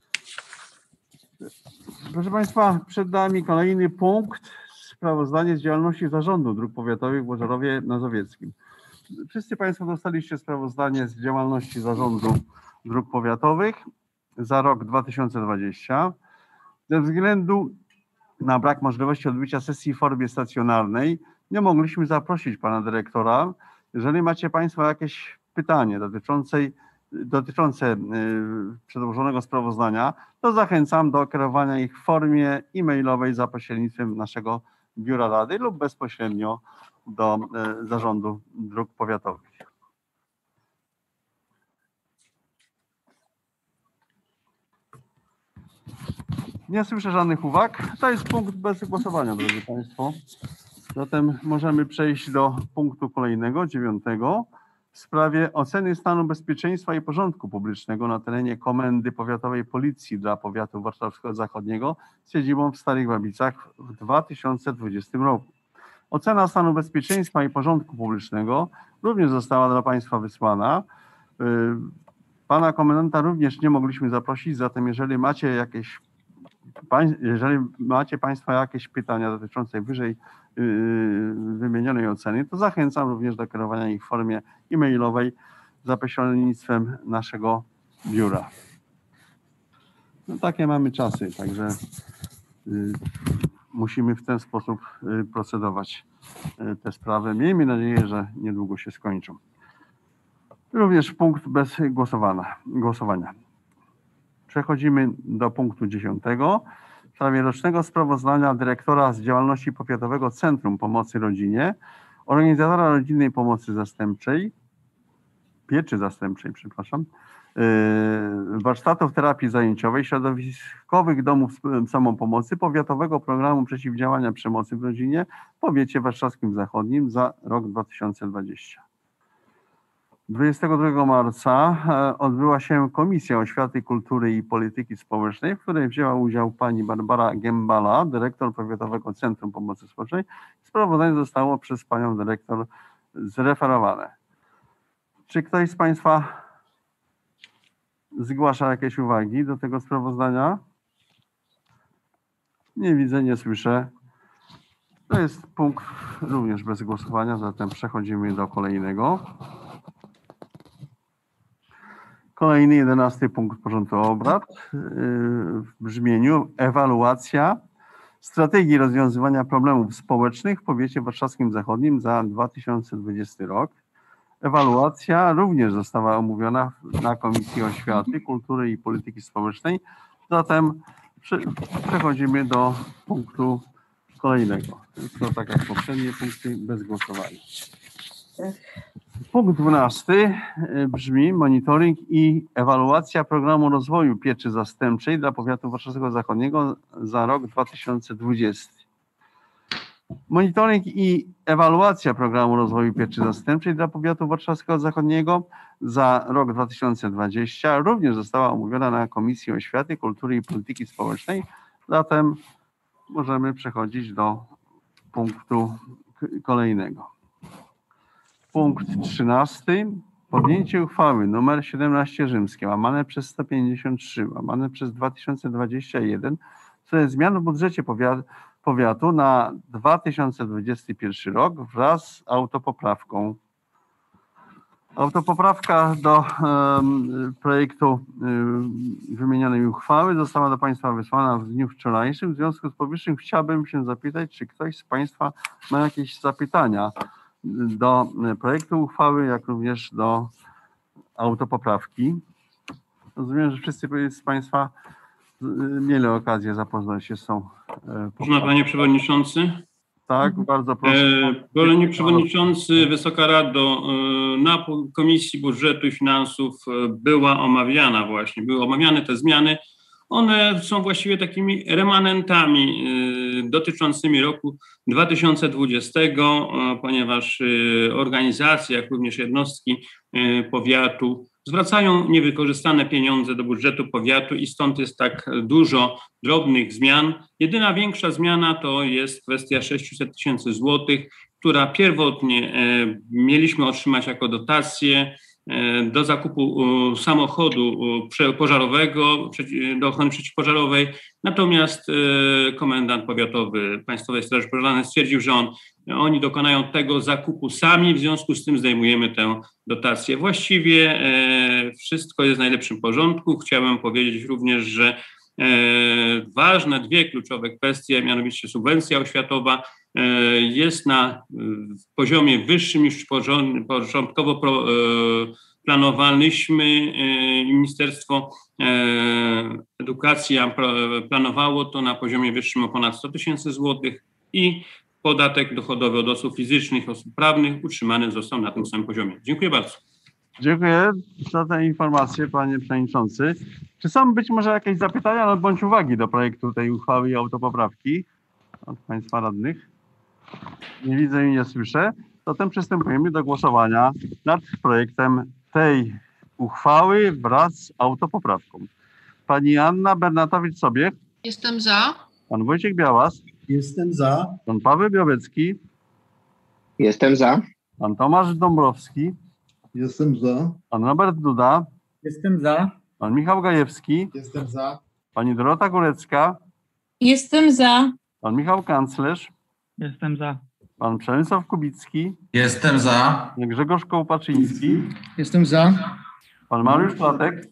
A: Proszę Państwa, przed nami kolejny punkt. Sprawozdanie z działalności Zarządu Dróg Powiatowych w Bożerowie Mazowieckim. Wszyscy Państwo dostaliście sprawozdanie z działalności Zarządu Dróg Powiatowych za rok dwa tysiące dwudziesty. Ze względu na brak możliwości odbycia sesji w formie stacjonarnej nie mogliśmy zaprosić Pana Dyrektora. Jeżeli macie Państwo jakieś pytanie dotyczące, dotyczące przedłożonego sprawozdania, to zachęcam do kierowania ich w formie e-mailowej za pośrednictwem naszego Biura Rady lub bezpośrednio do Zarządu Dróg Powiatowych. Nie słyszę żadnych uwag. To jest punkt bez głosowania, drodzy Państwo. Zatem możemy przejść do punktu kolejnego, dziewiątego, w sprawie oceny stanu bezpieczeństwa i porządku publicznego na terenie Komendy Powiatowej Policji dla Powiatu Warszawskiego Zachodniego z siedzibą w Starych Babicach w dwa tysiące dwudziestym roku. Ocena stanu bezpieczeństwa i porządku publicznego również została dla Państwa wysłana. Pana komendanta również nie mogliśmy zaprosić, zatem jeżeli macie jakieś, jeżeli macie Państwo jakieś pytania dotyczące wyżej wymienionej oceny, to zachęcam również do kierowania ich w formie e-mailowej za pośrednictwem naszego biura. No takie mamy czasy, także y, musimy w ten sposób y, procedować y, te sprawy. Miejmy nadzieję, że niedługo się skończą. Również punkt bez głosowania. głosowania. Przechodzimy do punktu dziesiątego. w sprawie rocznego sprawozdania dyrektora z działalności Powiatowego Centrum Pomocy Rodzinie, organizatora rodzinnej pomocy zastępczej, pieczy zastępczej, przepraszam, warsztatów terapii zajęciowej, środowiskowych domów samopomocy, powiatowego programu przeciwdziałania przemocy w rodzinie w powiecie warszawskim zachodnim za rok dwa tysiące dwudziesty. dwudziestego drugiego marca odbyła się Komisja Oświaty, Kultury i Polityki Społecznej, w której wzięła udział pani Barbara Gembala, dyrektor Powiatowego Centrum Pomocy Społecznej. Sprawozdanie zostało przez panią dyrektor zreferowane. Czy ktoś z państwa zgłasza jakieś uwagi do tego sprawozdania? Nie widzę, nie słyszę. To jest punkt również bez głosowania, zatem przechodzimy do kolejnego. Kolejny, jedenasty punkt porządku obrad w brzmieniu ewaluacja strategii rozwiązywania problemów społecznych w powiecie warszawskim zachodnim za dwa tysiące dwudziesty rok. Ewaluacja również została omówiona na Komisji Oświaty, Kultury i Polityki Społecznej. Zatem przechodzimy do punktu kolejnego. To tak jak poprzednie punkty, bez głosowania. Punkt dwunasty brzmi monitoring i ewaluacja programu rozwoju pieczy zastępczej dla powiatu warszawskiego zachodniego za rok dwa tysiące dwudziesty. Monitoring i ewaluacja programu rozwoju pieczy zastępczej dla powiatu warszawskiego zachodniego za rok dwa tysiące dwudziesty również została omówiona na Komisji Oświaty, Kultury i Polityki Społecznej. Zatem możemy przechodzić do punktu kolejnego. Punkt trzynasty. Podjęcie uchwały nr siedemnaście rzymskie, łamane przez sto pięćdziesiąt trzy, łamane przez dwa tysiące dwudziesty jeden, w sprawie zmian w budżecie powiatu, powiatu na dwa tysiące dwudziesty pierwszy rok wraz z autopoprawką. Autopoprawka do um, projektu um, wymienionej uchwały została do Państwa wysłana w dniu wczorajszym. W związku z powyższym chciałbym się zapytać, czy ktoś z Państwa ma jakieś zapytania do projektu uchwały, jak również do autopoprawki. Rozumiem, że wszyscy z Państwa mieli okazję zapoznać się z tą.
K: Można, Panie Przewodniczący?
A: Tak, bardzo proszę.
K: Panie Przewodniczący, Wysoka Rado, na Komisji Budżetu i Finansów była omawiana właśnie, były omawiane te zmiany. One są właściwie takimi remanentami dotyczącymi roku dwa tysiące dwudziestego, ponieważ organizacje, jak również jednostki powiatu zwracają niewykorzystane pieniądze do budżetu powiatu i stąd jest tak dużo drobnych zmian. Jedyna większa zmiana to jest kwestia sześćset tysięcy złotych, która pierwotnie mieliśmy otrzymać jako dotację do zakupu samochodu pożarowego, do ochrony przeciwpożarowej. Natomiast komendant powiatowy Państwowej Straży Pożarnej stwierdził, że on, oni dokonają tego zakupu sami, w związku z tym zdejmujemy tę dotację. Właściwie wszystko jest w najlepszym porządku. Chciałem powiedzieć również, że ważne dwie kluczowe kwestie, mianowicie subwencja oświatowa jest na poziomie wyższym niż początkowo planowaliśmy. Ministerstwo Edukacji planowało to na poziomie wyższym o ponad sto tysięcy złotych i podatek dochodowy od osób fizycznych, osób prawnych utrzymany został na tym samym poziomie. Dziękuję bardzo.
A: Dziękuję za tę informację, Panie Przewodniczący. Czy są być może jakieś zapytania bądź uwagi do projektu tej uchwały i autopoprawki od Państwa radnych? Nie widzę i nie słyszę. Zatem przystępujemy do głosowania nad projektem tej uchwały wraz z autopoprawką. Pani Anna Bernatowicz-Sobiech.
B: Jestem za.
A: Pan Wojciech Białas.
G: Jestem za.
A: Pan Paweł Białecki.
D: Jestem za.
A: Pan Tomasz Dąbrowski.
E: Jestem za.
A: Pan Robert Duda.
J: Jestem za.
A: Pan Michał Gajewski.
J: Jestem za.
A: Pani Dorota Górecka.
Q: Jestem za.
A: Pan Michał Kanclerz.
F: Jestem za.
A: Pan Przemysław Kubicki.
I: Jestem za.
A: Pan Grzegorz Kołpaczyński.
C: Jestem za.
A: Pan Mariusz Platek.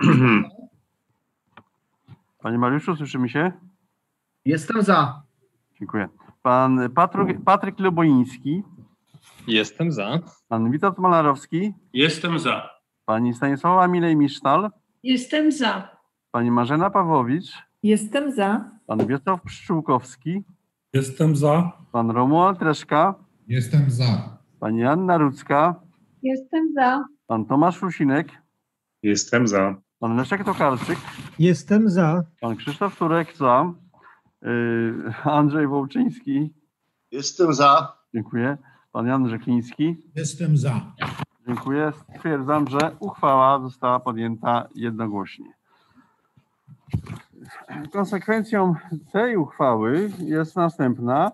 A: Panie Mariuszu, słyszymy się?
J: Jestem za.
A: Dziękuję. Pan Patryk, Patryk Luboiński.
R: Jestem za.
A: Pan Witold Malarowski.
K: Jestem za.
A: Pani Stanisława Milej-Misztal.
Q: Jestem za.
A: Pani Marzena Pawłowicz.
L: Jestem za.
A: Pan Wiesław Pszczółkowski.
M: Jestem za.
A: Pan Romuald Reszka.
M: Jestem za.
A: Pani Anna Rudzka.
N: Jestem za.
A: Pan Tomasz Rusinek.
R: Jestem za.
A: Pan Leszek Tokarczyk.
O: Jestem za.
A: Pan Krzysztof Turek za. Yy, Andrzej Wołczyński.
P: Jestem za.
A: Dziękuję. Pan Jan Rzekliński.
M: Jestem za.
A: Dziękuję. Stwierdzam, że uchwała została podjęta jednogłośnie. Konsekwencją tej uchwały jest następna.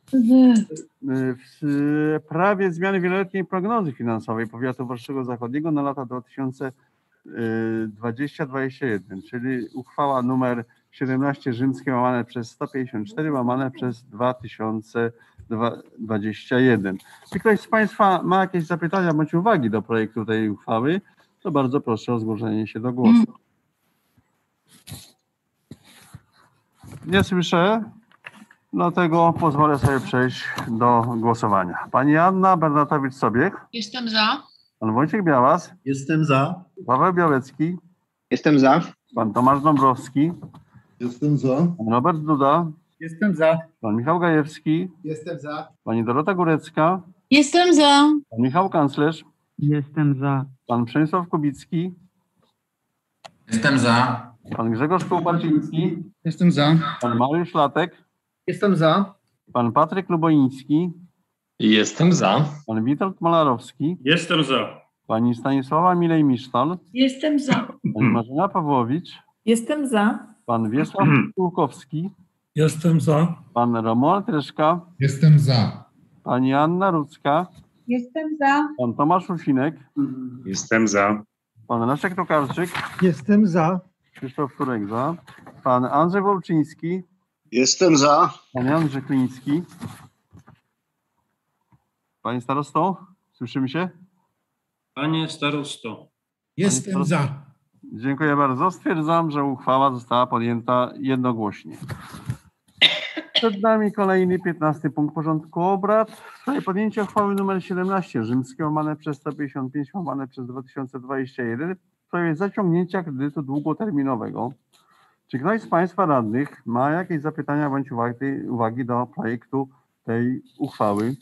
A: W sprawie zmiany wieloletniej prognozy finansowej powiatu Warszawskiego Zachodniego na lata dwa tysiące dwudziesty do dwudziestego pierwszego, czyli uchwała numer siedemnaście rzymskie łamane przez sto pięćdziesiąt cztery łamane przez dwa tysiące dwudziesty pierwszy. Czy ktoś z Państwa ma jakieś zapytania bądź uwagi do projektu tej uchwały, to bardzo proszę o zgłoszenie się do głosu. Nie słyszę, dlatego pozwolę sobie przejść do głosowania. Pani Anna Bernatowicz-Sobiech.
B: Jestem za.
A: Pan Wojciech Białas.
G: Jestem za.
A: Paweł Białecki.
D: Jestem za.
A: Pan Tomasz Dąbrowski.
E: Jestem za.
A: Pan Robert Duda.
J: Jestem za.
A: Pan Michał Gajewski.
J: Jestem za.
A: Pani Dorota Górecka.
Q: Jestem za.
A: Pan Michał Kanclerz.
F: Jestem za.
A: Pan Przemysław Kubicki.
I: Jestem za.
A: Pan Grzegorz Kołbaczyński.
C: Jestem za.
A: Pan Mariusz Latek.
J: Jestem za.
A: Pan Patryk Luboiński.
R: Jestem za.
A: Pan Witold Malarowski.
K: Jestem za.
A: Pani Stanisława Milej-Misztal.
Q: Jestem za.
A: Pani Marzena Pawłowicz.
L: Jestem za.
A: Pan Wiesław Pszczółkowski.
M: Jestem za.
A: Pan Romuald Reszka.
M: Jestem za.
A: Pani Anna Rudzka.
N: Jestem za.
A: Pan Tomasz Rusinek.
R: Jestem za.
A: Pan Leszek Tokarczyk.
O: Jestem za.
A: Krzysztof Turek za. Pan Andrzej Wołczyński.
P: Jestem za.
A: Pan Jan Rzekliński. Panie starosto, słyszymy się?
K: Panie starosto.
A: Jestem za. Dziękuję bardzo. Stwierdzam, że uchwała została podjęta jednogłośnie. Przed nami kolejny piętnasty punkt porządku obrad. W sprawie podjęcia uchwały nr siedemnaście rzymskie łamane przez sto pięćdziesiąt pięć łamane przez dwa tysiące dwudziesty pierwszy w sprawie zaciągnięcia kredytu długoterminowego. Czy ktoś z Państwa radnych ma jakieś zapytania bądź uwagi, uwagi do projektu tej uchwały?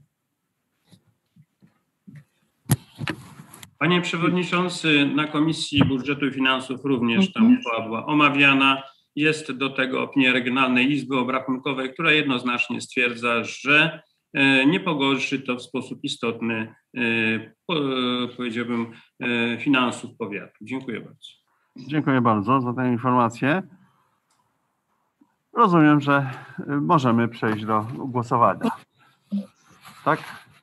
K: Panie Przewodniczący, na Komisji Budżetu i Finansów również ta uchwała była omawiana. Jest do tego opinia Regionalnej Izby Obrachunkowej, która jednoznacznie stwierdza, że nie pogorszy to w sposób istotny, powiedziałbym, finansów powiatu. Dziękuję bardzo.
A: Dziękuję bardzo za tę informację. Rozumiem, że możemy przejść do głosowania. Tak?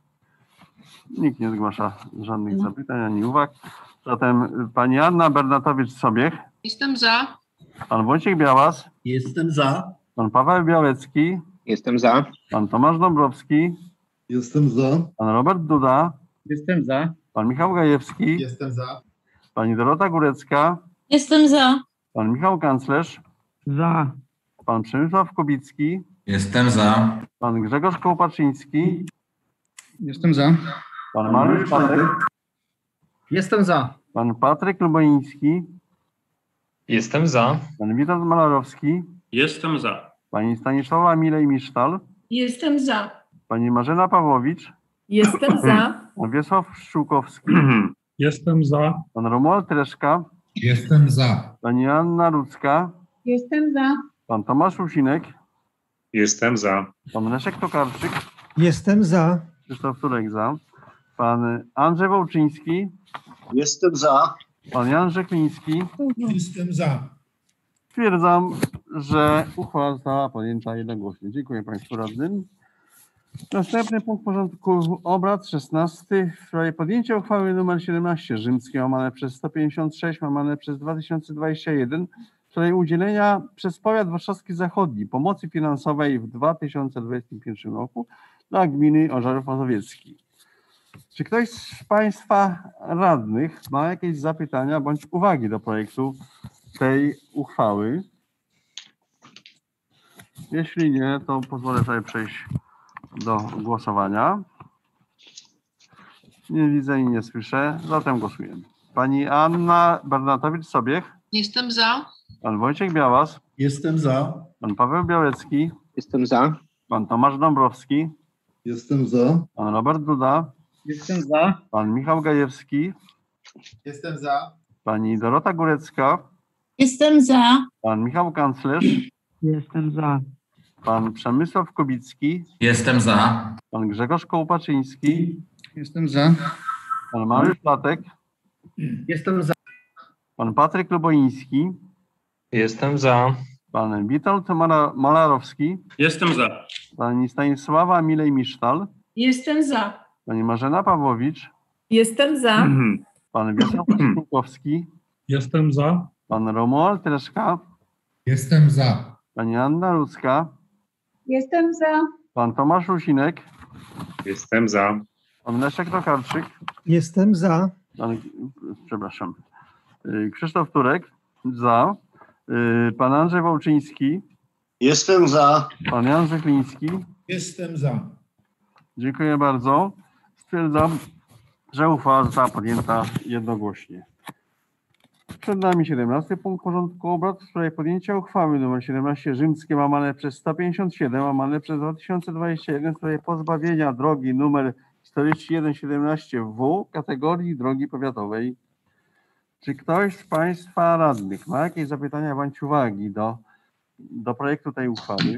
A: Nikt nie zgłasza żadnych zapytań ani uwag. Zatem pani Anna Bernatowicz-Sobiech.
B: Jestem za.
A: Pan Wojciech Białas.
G: Jestem za.
A: Pan Paweł Białecki.
D: Jestem za.
A: Pan Tomasz Dąbrowski.
E: Jestem za.
A: Pan Robert Duda.
J: Jestem za.
A: Pan Michał Gajewski.
J: Jestem za.
A: Pani Dorota Górecka.
Q: Jestem za.
A: Pan Michał Kanclerz.
F: Za.
A: Pan Przemysław Kubicki.
I: Jestem za.
A: Pan Grzegorz Kołbaczyński.
C: Jestem za.
A: Pan Mariusz Latek.
J: Jestem za.
A: Pan Patryk Luboiński.
R: Jestem za.
A: Pan Witold Malarowski.
K: Jestem za.
A: Pani Stanisława Milej-Misztal.
Q: Jestem za.
A: Pani Marzena Pawłowicz.
L: Jestem za.
A: Pan Wiesław Pszczółkowski.
M: Jestem za.
A: Pan Romuald Reszka.
M: Jestem za.
A: Pani Anna Rudzka.
N: Jestem za.
A: Pan Tomasz Rusinek.
R: Jestem za.
A: Pan Leszek Tokarczyk.
O: Jestem za.
A: Krzysztof Turek za. Pan Andrzej Wołczyński.
P: Jestem za.
A: Pan Jan Rzekliński.
M: Jestem za.
A: Stwierdzam, że uchwała została podjęta jednogłośnie. Dziękuję Państwu radnym. Następny punkt porządku obrad, szesnasty. W sprawie podjęcia uchwały nr siedemnaście rzymskie łamane przez sto pięćdziesiąt sześć łamane przez dwa tysiące dwudziesty pierwszy w sprawie udzielenia przez powiat warszawski zachodni pomocy finansowej w dwa tysiące dwudziestym pierwszym roku dla gminy Ożarów Mazowiecki. Czy ktoś z Państwa radnych ma jakieś zapytania bądź uwagi do projektu tej uchwały? Jeśli nie, to pozwolę sobie przejść do głosowania. Nie widzę i nie słyszę, zatem głosujemy. Pani Anna Bernatowicz-Sobiech.
B: Jestem za.
A: Pan Wojciech Białas.
G: Jestem za.
A: Pan Paweł Białecki.
D: Jestem za.
A: Pan Tomasz Dąbrowski.
E: Jestem za.
A: Pan Robert Duda.
J: Jestem za.
A: Pan Michał Gajewski.
J: Jestem za.
A: Pani Dorota Górecka.
Q: Jestem za.
A: Pan Michał Kanclerz.
F: Jestem za.
A: Pan Przemysław Kubicki.
I: Jestem za.
A: Pan Grzegorz Kołpaczyński.
C: Jestem za.
A: Pan Mariusz Latek.
J: Jestem za.
A: Pan Patryk Luboiński.
R: Jestem za.
A: Pan Witold Mala- Malarowski.
K: Jestem za.
A: Pani Stanisława Milej-Misztal.
Q: Jestem za.
A: Pani Marzena Pawłowicz.
L: Jestem za.
A: Pan Wiesław Szkółkowski.
M: Jestem za.
A: Pan Romuald Treszka.
M: Jestem za.
A: Pani Anna Lucka.
N: Jestem za.
A: Pan Tomasz Rusinek.
R: Jestem za.
A: Pan Leszek Tokarczyk.
O: Jestem za.
A: Pan, przepraszam. y, Krzysztof Turek. Za. Y, Pan Andrzej Wołczyński.
P: Jestem za.
A: Pan Jan Rzekliński.
G: Jestem za.
A: Dziękuję bardzo. Stwierdzam, że uchwała została podjęta jednogłośnie. Przed nami siedemnasty punkt porządku obrad w sprawie podjęcia uchwały nr siedemnaście rzymskie łamane przez sto pięćdziesiąt siedem łamane przez dwa tysiące dwadzieścia jeden w sprawie pozbawienia drogi nr czterdzieści jeden siedemnaście W kategorii drogi powiatowej. Czy ktoś z Państwa radnych ma jakieś zapytania bądź uwagi do, do projektu tej uchwały?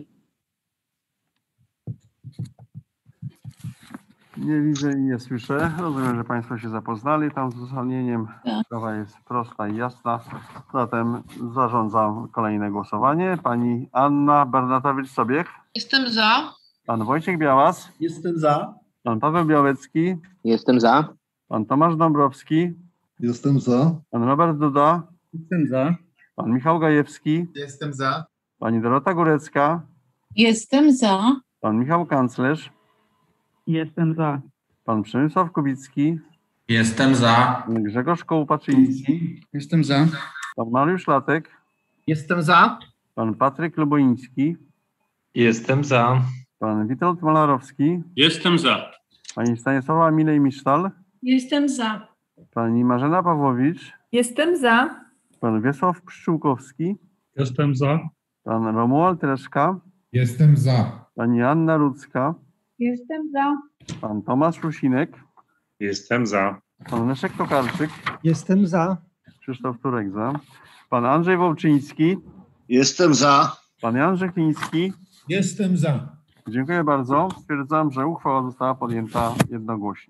A: Nie widzę i nie słyszę. Rozumiem, że Państwo się zapoznali tam z uzasadnieniem. Sprawa jest prosta i jasna. Zatem zarządzam kolejne głosowanie. Pani Anna Bernatowicz-Sobiech.
B: Jestem za.
A: Pan Wojciech Białas.
G: Jestem za.
A: Pan Paweł Białecki.
D: Jestem za.
A: Pan Tomasz Dąbrowski.
E: Jestem za.
A: Pan Robert Duda.
J: Jestem za.
A: Pan Michał Gajewski.
J: Jestem za.
A: Pani Dorota Górecka.
Q: Jestem za.
A: Pan Michał Kanclerz.
F: Jestem za.
A: Pan Przemysław Kubicki.
I: Jestem za.
A: Pan Grzegorz Kołpaczyński.
C: Jestem za.
A: Pan Mariusz Latek.
J: Jestem za.
A: Pan Patryk Luboiński.
R: Jestem za.
A: Pan Witold Malarowski.
K: Jestem za.
A: Pani Stanisława Milej-Misztal.
Q: Jestem za.
A: Pani Marzena Pawłowicz.
L: Jestem za.
A: Pan Wiesław Pszczółkowski.
M: Jestem za.
A: Pan Romuald Treszka.
M: Jestem za.
A: Pani Anna Lucka.
N: Jestem za.
A: Pan Tomasz Rusinek.
R: Jestem za.
A: Pan Leszek Tokarczyk.
O: Jestem za.
A: Krzysztof Turek za. Pan Andrzej Wołczyński.
P: Jestem za.
A: Pan Jan Rzekliński.
G: Jestem za.
A: Dziękuję bardzo. Stwierdzam, że uchwała została podjęta jednogłośnie.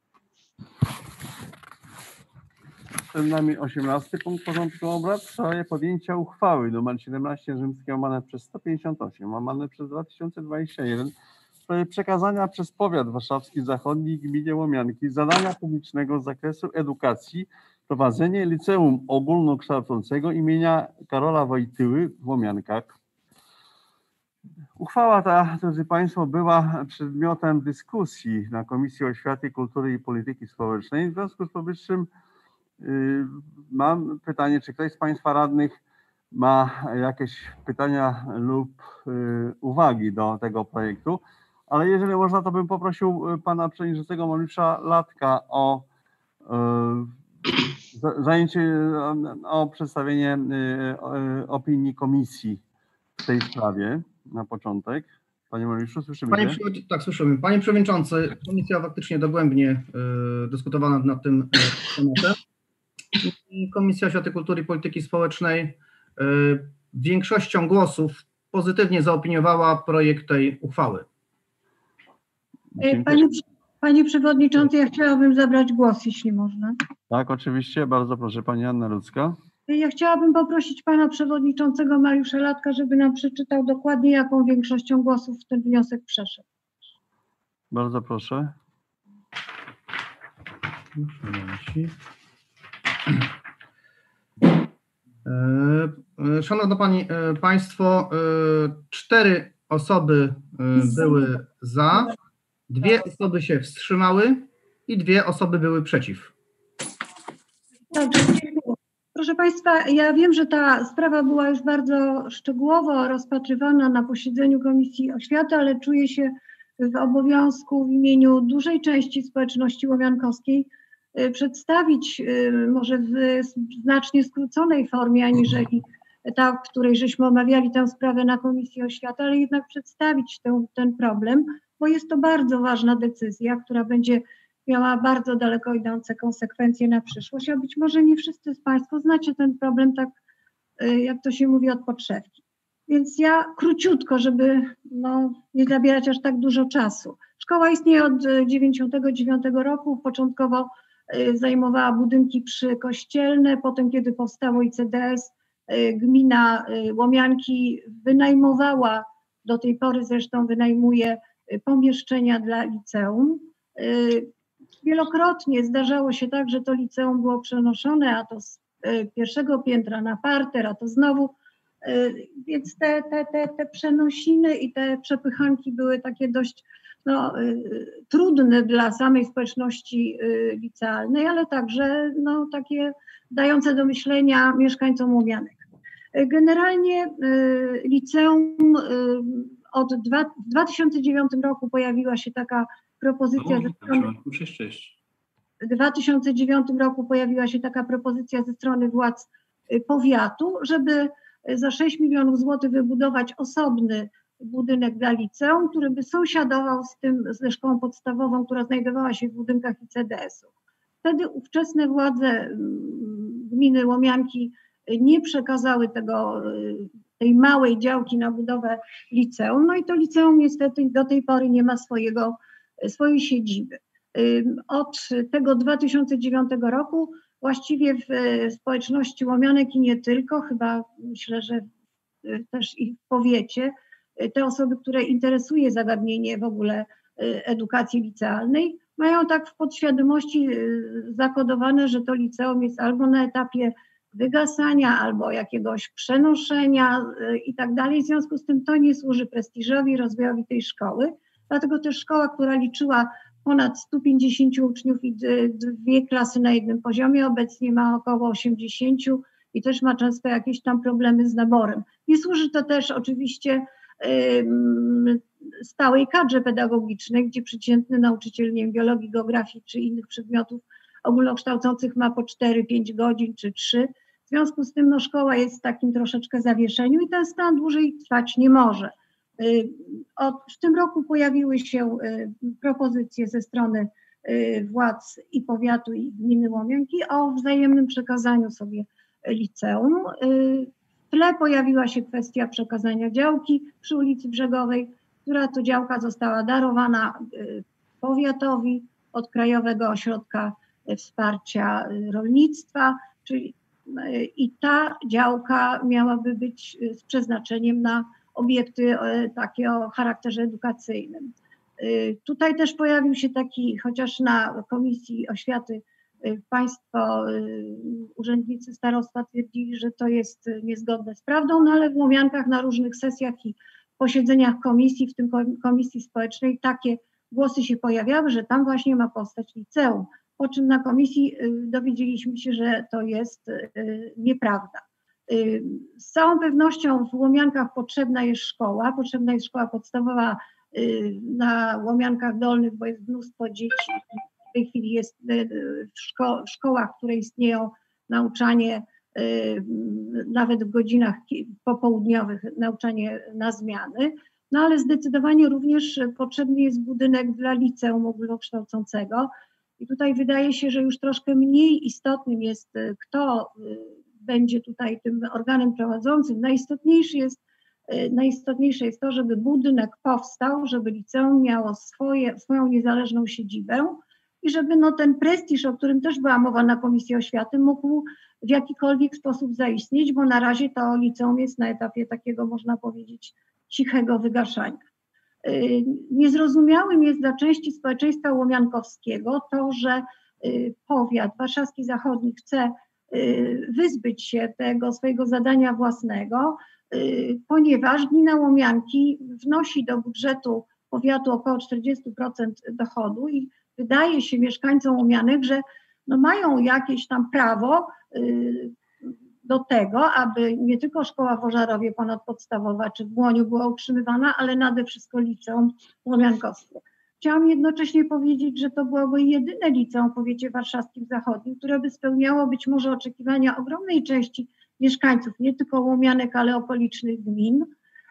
A: Przed nami osiemnasty punkt porządku obrad w sprawie podjęcia uchwały nr siedemnaście rzymskie łamane przez sto pięćdziesiąt osiem łamane przez dwa tysiące dwadzieścia jeden w sprawie przekazania przez powiat warszawski zachodni gminie Łomianki zadania publicznego z zakresu edukacji prowadzenie liceum ogólnokształcącego imienia Karola Wojtyły w Łomiankach. Uchwała ta, drodzy Państwo, była przedmiotem dyskusji na Komisji Oświaty, Kultury i Polityki Społecznej. W związku z powyższym yy, mam pytanie, czy ktoś z Państwa radnych ma jakieś pytania lub yy, uwagi do tego projektu, ale jeżeli można, to bym poprosił Pana Przewodniczącego Mariusza Latka o yy, zajęcie, o przedstawienie yy, opinii komisji w tej sprawie. Na początek. Panie Mariuszu, słyszymy
J: Panie
A: się?
J: przewod- tak, słyszymy. Panie Przewodniczący, komisja faktycznie dogłębnie y, dyskutowała nad, nad tym y, tematem. I Komisja Oświaty, Kultury i Polityki Społecznej y, większością głosów pozytywnie zaopiniowała projekt tej uchwały.
N: Panie, Panie Przewodniczący, ja chciałabym zabrać głos, jeśli można.
A: Tak, oczywiście. Bardzo proszę. Pani Anna Lucka.
N: Ja chciałabym poprosić Pana Przewodniczącego Mariusza Latka, żeby nam przeczytał dokładnie, jaką większością głosów ten wniosek przeszedł.
A: Bardzo proszę.
J: Szanowni Pani, Państwo, cztery osoby były za, dwie osoby się wstrzymały i dwie osoby były przeciw.
N: Dobrze, dziękuję. Proszę Państwa, ja wiem, że ta sprawa była już bardzo szczegółowo rozpatrywana na posiedzeniu Komisji Oświaty, ale czuję się w obowiązku w imieniu dużej części społeczności łomiankowskiej przedstawić może w znacznie skróconej formie, aniżeli ta, w której żeśmy omawiali tę sprawę na Komisji Oświaty, ale jednak przedstawić ten, ten problem, bo jest to bardzo ważna decyzja, która będzie miała bardzo daleko idące konsekwencje na przyszłość, a być może nie wszyscy z Państwa znacie ten problem tak, jak to się mówi, od podszewki. Więc ja króciutko, żeby no, nie zabierać aż tak dużo czasu. Szkoła istnieje od dziewięćdziesiątego dziewiątego roku, początkowo zajmowała budynki przykościelne, potem kiedy powstało I C D S, gmina Łomianki wynajmowała, do tej pory zresztą wynajmuje pomieszczenia dla liceum. Wielokrotnie zdarzało się tak, że to liceum było przenoszone, a to z pierwszego piętra na parter, a to znowu, więc te, te, te, te przenosiny i te przepychanki były takie dość no, trudne dla samej społeczności licealnej, ale także no, takie dające do myślenia mieszkańcom Łomianek. Generalnie liceum od dwa, w dwa tysiące dziewiątym roku pojawiła się taka propozycja ze strony, w dwa tysiące dziewiątym roku pojawiła się taka propozycja ze strony władz powiatu, żeby za sześć milionów złotych wybudować osobny budynek dla liceum, który by sąsiadował z tym, ze szkołą podstawową, która znajdowała się w budynkach I C D S-u. Wtedy ówczesne władze gminy Łomianki nie przekazały tego, tej małej działki na budowę liceum, no i to liceum niestety do tej pory nie ma swojego, swojej siedziby. Od tego dwa tysiące dziewiątego roku właściwie w społeczności Łomianek i nie tylko, chyba myślę, że też i w powiecie, te osoby, które interesuje zagadnienie w ogóle edukacji licealnej, mają tak w podświadomości zakodowane, że to liceum jest albo na etapie wygasania, albo jakiegoś przenoszenia i tak dalej. W związku z tym to nie służy prestiżowi, rozwojowi tej szkoły. Dlatego też szkoła, która liczyła ponad stu pięćdziesięciu uczniów i dwie klasy na jednym poziomie, obecnie ma około osiemdziesięciu i też ma często jakieś tam problemy z naborem. Nie służy to też oczywiście stałej kadrze pedagogicznej, gdzie przeciętny nauczyciel, nie wiem, biologii, geografii czy innych przedmiotów ogólnokształcących ma po cztery pięć godzin czy trzy. W związku z tym no, szkoła jest w takim troszeczkę zawieszeniu i ten stan dłużej trwać nie może. Od, w tym roku pojawiły się propozycje ze strony władz i powiatu, i gminy Łomianki o wzajemnym przekazaniu sobie liceum. W tle pojawiła się kwestia przekazania działki przy ulicy Brzegowej, która to działka została darowana powiatowi od Krajowego Ośrodka Wsparcia Rolnictwa, czyli i ta działka miałaby być z przeznaczeniem na obiekty takie o charakterze edukacyjnym. Tutaj też pojawił się taki, chociaż na Komisji Oświaty Państwo urzędnicy starostwa twierdzili, że to jest niezgodne z prawdą, no ale w Łomiankach na różnych sesjach i posiedzeniach komisji, w tym Komisji Społecznej, takie głosy się pojawiały, że tam właśnie ma powstać liceum. Po czym na komisji dowiedzieliśmy się, że to jest nieprawda. Z całą pewnością w Łomiankach potrzebna jest szkoła, potrzebna jest szkoła podstawowa na Łomiankach Dolnych, bo jest mnóstwo dzieci. W tej chwili jest w, szko w szkołach, które istnieją, nauczanie nawet w godzinach popołudniowych, nauczanie na zmiany. No ale zdecydowanie również potrzebny jest budynek dla liceum ogólnokształcącego. I tutaj wydaje się, że już troszkę mniej istotnym jest, kto będzie tutaj tym organem prowadzącym. Najistotniejszy jest, najistotniejsze jest to, żeby budynek powstał, żeby liceum miało swoje, swoją niezależną siedzibę i żeby no, ten prestiż, o którym też była mowa na Komisji Oświaty, mógł w jakikolwiek sposób zaistnieć, bo na razie to liceum jest na etapie takiego, można powiedzieć, cichego wygaszania. Niezrozumiałym jest dla części społeczeństwa łomiankowskiego to, że powiat warszawski zachodni chce wyzbyć się tego swojego zadania własnego, ponieważ gmina Łomianki wnosi do budżetu powiatu około czterdzieści procent dochodu i wydaje się mieszkańcom Łomianek, że no mają jakieś tam prawo do tego, aby nie tylko szkoła w Ożarowie ponadpodstawowa czy w Błoniu była utrzymywana, ale nade wszystko liceum łomiankowskie. Chciałam jednocześnie powiedzieć, że to byłoby jedyne liceum w powiecie warszawskim zachodnim, które by spełniało być może oczekiwania ogromnej części mieszkańców nie tylko Łomianek, ale okolicznych gmin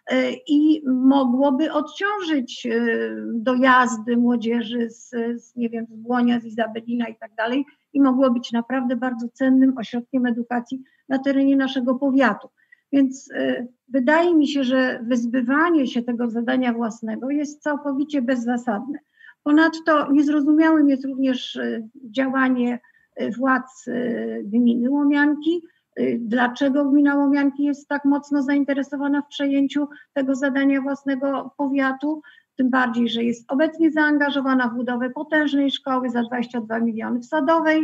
N: i mogłoby odciążyć dojazdy młodzieży z, z nie wiem, z Błonia, z Izabelina i tak dalej i mogło być naprawdę bardzo cennym ośrodkiem edukacji na terenie naszego powiatu. Więc wydaje mi się, że wyzbywanie się tego zadania własnego jest całkowicie bezzasadne. Ponadto niezrozumiałym jest również działanie władz gminy Łomianki. Dlaczego gmina Łomianki jest tak mocno zainteresowana w przejęciu tego zadania własnego powiatu? Tym bardziej, że jest obecnie zaangażowana w budowę potężnej szkoły za dwadzieścia dwa miliony w Sadowej.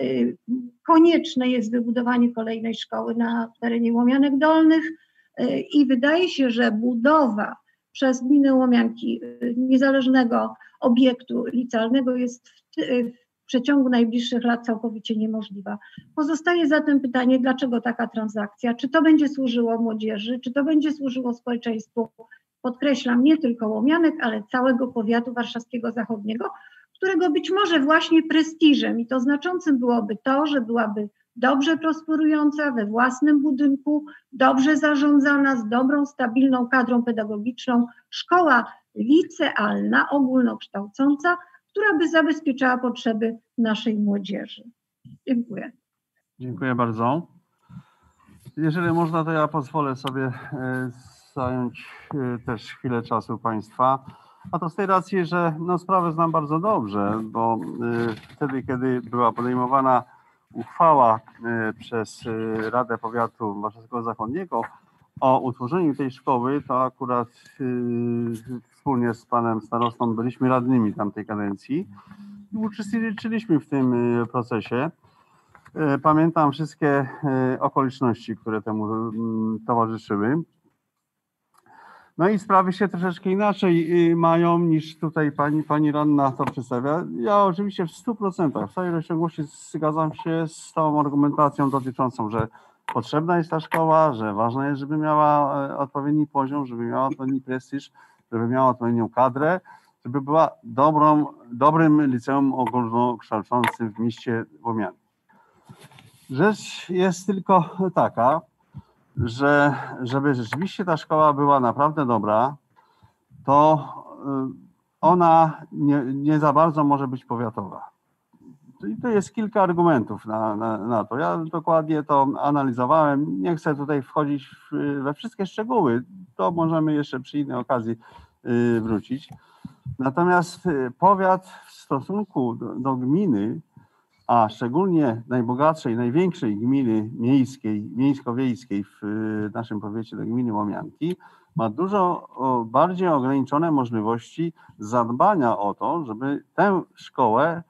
N: Konieczne jest wybudowanie kolejnej szkoły na terenie Łomianek Dolnych i wydaje się, że budowa przez gminę Łomianki niezależnego obiektu licealnego jest w, w przeciągu najbliższych lat całkowicie niemożliwa. Pozostaje zatem pytanie, dlaczego taka transakcja? Czy to będzie służyło młodzieży, czy to będzie służyło społeczeństwu, podkreślam, nie tylko Łomianek, ale całego powiatu warszawskiego zachodniego, którego być może właśnie prestiżem i to znaczącym byłoby to, że byłaby dobrze prosperująca we własnym budynku, dobrze zarządzana, z dobrą, stabilną kadrą pedagogiczną, szkoła licealna, ogólnokształcąca, która by zabezpieczała potrzeby naszej młodzieży. Dziękuję.
A: Dziękuję bardzo. Jeżeli można, to ja pozwolę sobie zająć też chwilę czasu Państwa. A to z tej racji, że no, sprawę znam bardzo dobrze, bo y, wtedy, kiedy była podejmowana uchwała y, przez y, Radę Powiatu Warszawskiego Zachodniego o utworzeniu tej szkoły, to akurat y, wspólnie z panem starostą byliśmy radnymi tamtej kadencji i uczestniczyliśmy w tym y, procesie. Y, pamiętam wszystkie y, okoliczności, które temu y, towarzyszyły. No i sprawy się troszeczkę inaczej mają niż tutaj pani, pani radna to przedstawia. Ja oczywiście w stu procentach, w całej rozciągłości zgadzam się z tą argumentacją dotyczącą, że potrzebna jest ta szkoła, że ważne jest, żeby miała odpowiedni poziom, żeby miała odpowiedni prestiż, żeby miała odpowiednią kadrę, żeby była dobrą, dobrym liceum ogólnokształcącym w mieście Łomianki. Rzecz jest tylko taka, że żeby rzeczywiście ta szkoła była naprawdę dobra, to ona nie, nie za bardzo może być powiatowa. I to jest kilka argumentów na, na, na to. Ja dokładnie to analizowałem. Nie chcę tutaj wchodzić w, we wszystkie szczegóły. To możemy jeszcze przy innej okazji wrócić. Natomiast powiat w stosunku do, do gminy, a szczególnie najbogatszej, największej gminy miejskiej, miejsko-wiejskiej w naszym powiecie, do gminy Łomianki, ma dużo bardziej ograniczone możliwości zadbania o to, żeby tę szkołę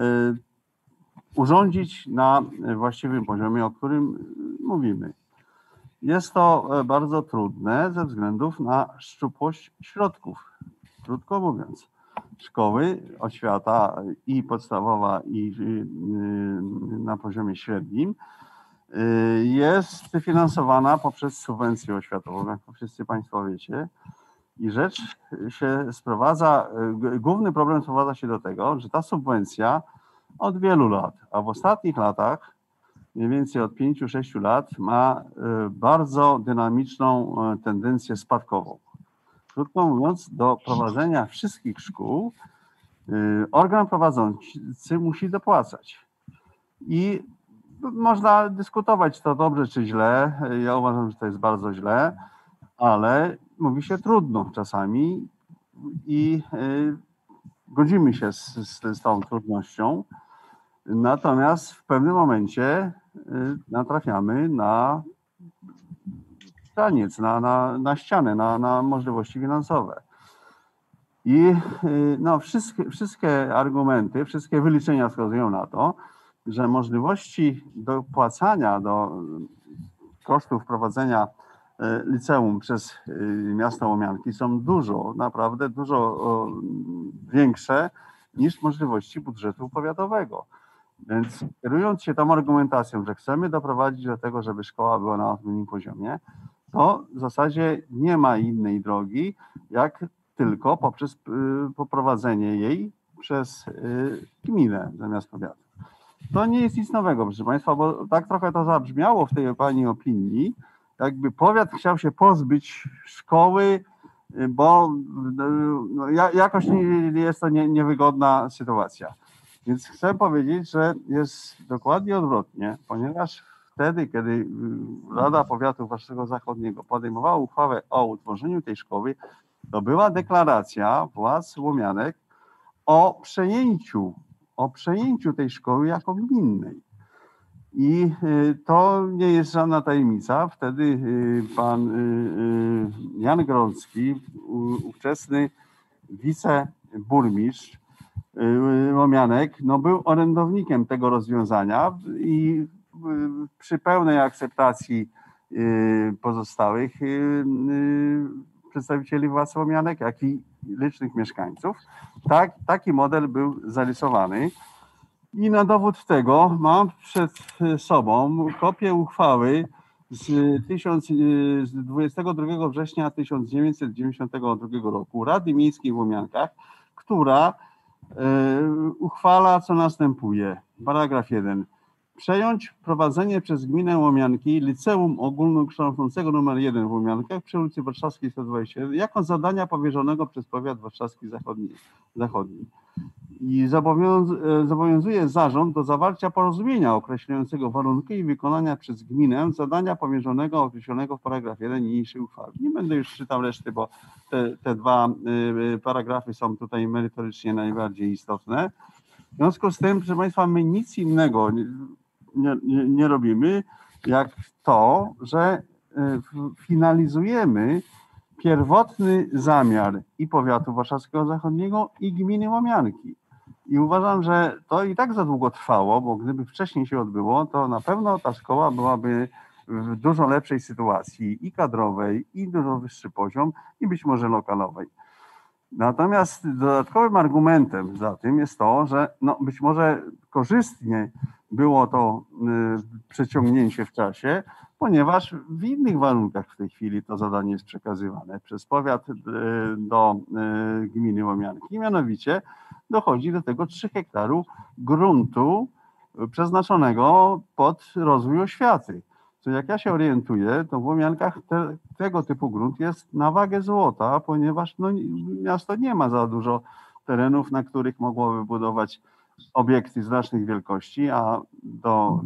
A: urządzić na właściwym poziomie, o którym mówimy. Jest to bardzo trudne ze względów na szczupłość środków, krótko mówiąc. Szkoły, oświata i podstawowa, i na poziomie średnim jest finansowana poprzez subwencję oświatową, jak wszyscy Państwo wiecie. I rzecz się sprowadza, główny problem sprowadza się do tego, że ta subwencja od wielu lat, a w ostatnich latach, mniej więcej od pięciu, sześciu lat, ma bardzo dynamiczną tendencję spadkową. Krótko mówiąc, do prowadzenia wszystkich szkół organ prowadzący musi dopłacać. I można dyskutować, to dobrze czy źle. Ja uważam, że to jest bardzo źle, ale mówi się trudno czasami i godzimy się z, z, z tą trudnością. Natomiast w pewnym momencie natrafiamy na taniec, na, na, na ścianę, na, na możliwości finansowe. I no, wszystkie, wszystkie argumenty, wszystkie wyliczenia wskazują na to, że możliwości dopłacania do kosztów prowadzenia liceum przez miasto Łomianki są dużo, naprawdę dużo większe niż możliwości budżetu powiatowego. Więc kierując się tą argumentacją, że chcemy doprowadzić do tego, żeby szkoła była na odpowiednim poziomie, to w zasadzie nie ma innej drogi, jak tylko poprzez poprowadzenie jej przez gminę zamiast powiatu. to nie jest nic nowego, proszę Państwa, bo tak trochę to zabrzmiało w tej Pani opinii, jakby powiat chciał się pozbyć szkoły, bo no, jakoś jest to nie, niewygodna sytuacja. Więc chcę powiedzieć, że jest dokładnie odwrotnie, ponieważ wtedy, kiedy Rada Powiatu Warszawskiego Zachodniego podejmowała uchwałę o utworzeniu tej szkoły, to była deklaracja władz Łomianek o przejęciu, o przejęciu tej szkoły jako gminnej. I to nie jest żadna tajemnica. Wtedy pan Jan Grodzki, ówczesny wiceburmistrz Łomianek, no był orędownikiem tego rozwiązania i przy pełnej akceptacji pozostałych przedstawicieli władz Łomianek, jak i licznych mieszkańców, tak, taki model był zarysowany. I na dowód tego mam przed sobą kopię uchwały z, z dwudziestego drugiego września tysiąc dziewięćset dziewięćdziesiątego drugiego roku Rady Miejskiej w Łomiankach, która y, uchwala, co następuje. Paragraf jeden. Przejąć prowadzenie przez gminę Łomianki Liceum Ogólnokształcącego numer jeden w Łomiankach przy ulicy Warszawskiej sto dwadzieścia jeden jako zadania powierzonego przez powiat warszawski zachodni. zachodni. I zobowiązuje zarząd do zawarcia porozumienia określającego warunki i wykonania przez gminę zadania powierzonego określonego w paragrafie jeden niniejszej uchwały. Nie będę już czytał reszty, bo te, te dwa paragrafy są tutaj merytorycznie najbardziej istotne. W związku z tym, proszę Państwa, my nic innego nie, nie, nie robimy, jak to, że finalizujemy pierwotny zamiar i powiatu warszawskiego zachodniego, i gminy Łomianki. I uważam, że to i tak za długo trwało, bo gdyby wcześniej się odbyło, to na pewno ta szkoła byłaby w dużo lepszej sytuacji i kadrowej, i dużo wyższy poziom, i być może lokalowej. Natomiast dodatkowym argumentem za tym jest to, że no być może korzystnie było to y, przeciągnięcie w czasie, ponieważ w innych warunkach w tej chwili to zadanie jest przekazywane przez powiat y, do y, gminy Łomianki. Mianowicie dochodzi do tego trzy hektarów gruntu przeznaczonego pod rozwój oświaty. Co jak ja się orientuję, to w Łomiankach te, tego typu grunt jest na wagę złota, ponieważ no, miasto nie ma za dużo terenów, na których mogłoby budować obiekty znacznych wielkości, a do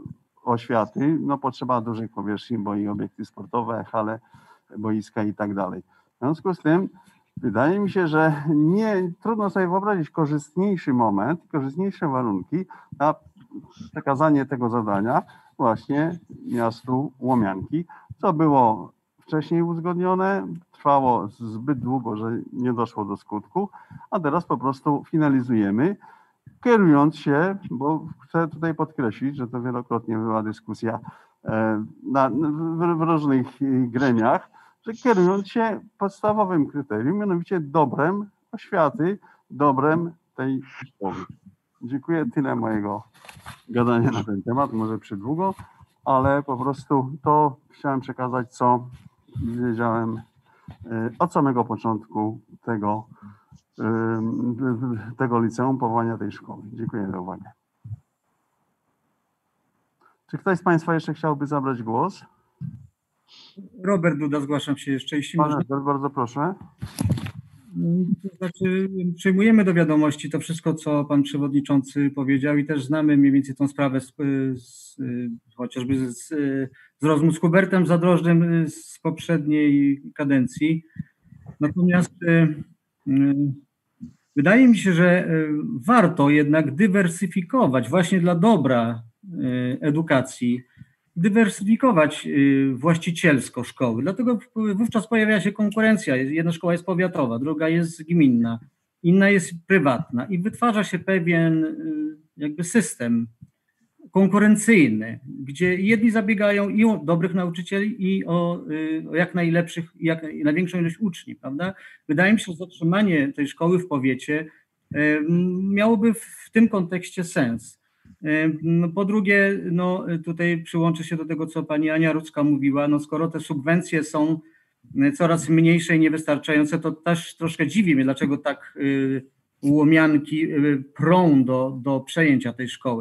A: oświaty no, potrzeba dużych powierzchni, bo i obiekty sportowe, hale, boiska i tak dalej. W związku z tym wydaje mi się, że nie trudno sobie wyobrazić korzystniejszy moment, korzystniejsze warunki na przekazanie tego zadania właśnie miastu Łomianki, co było wcześniej uzgodnione, trwało zbyt długo, że nie doszło do skutku, a teraz po prostu finalizujemy, kierując się, bo chcę tutaj podkreślić, że to wielokrotnie była dyskusja na, w, w różnych gremiach, że kierując się podstawowym kryterium, mianowicie dobrem oświaty, dobrem tej szkoły. Dziękuję, tyle mojego gadania na ten temat, może przydługo, ale po prostu to chciałem przekazać, co wiedziałem od samego początku tego, tego liceum, powołania tej szkoły. Dziękuję za uwagę. Czy ktoś z Państwa jeszcze chciałby zabrać głos?
S: Robert Duda, zgłaszam się jeszcze. Jeśli
A: Pan
S: można.
A: Bardzo proszę.
S: To znaczy, przyjmujemy do wiadomości to wszystko, co pan przewodniczący powiedział i też znamy mniej więcej tą sprawę z, z, chociażby z, z rozmów z Hubertem Zadrożnym z poprzedniej kadencji. Natomiast y, y, wydaje mi się, że warto jednak dywersyfikować właśnie dla dobra y, edukacji, dywersyfikować właścicielsko szkoły. Dlatego wówczas pojawia się konkurencja. Jedna szkoła jest powiatowa, druga jest gminna, inna jest prywatna i wytwarza się pewien jakby system konkurencyjny, gdzie jedni zabiegają i o dobrych nauczycieli, i o, o jak najlepszych, jak największą ilość uczniów, prawda? Wydaje mi się, że zatrzymanie tej szkoły w powiecie miałoby w tym kontekście sens. No, po drugie, no, tutaj przyłączę się do tego, co pani Ania Rudzka mówiła, no, skoro te subwencje są coraz mniejsze i niewystarczające, to też troszkę dziwi mnie, dlaczego tak y, Łomianki y, prą do, do przejęcia tej szkoły.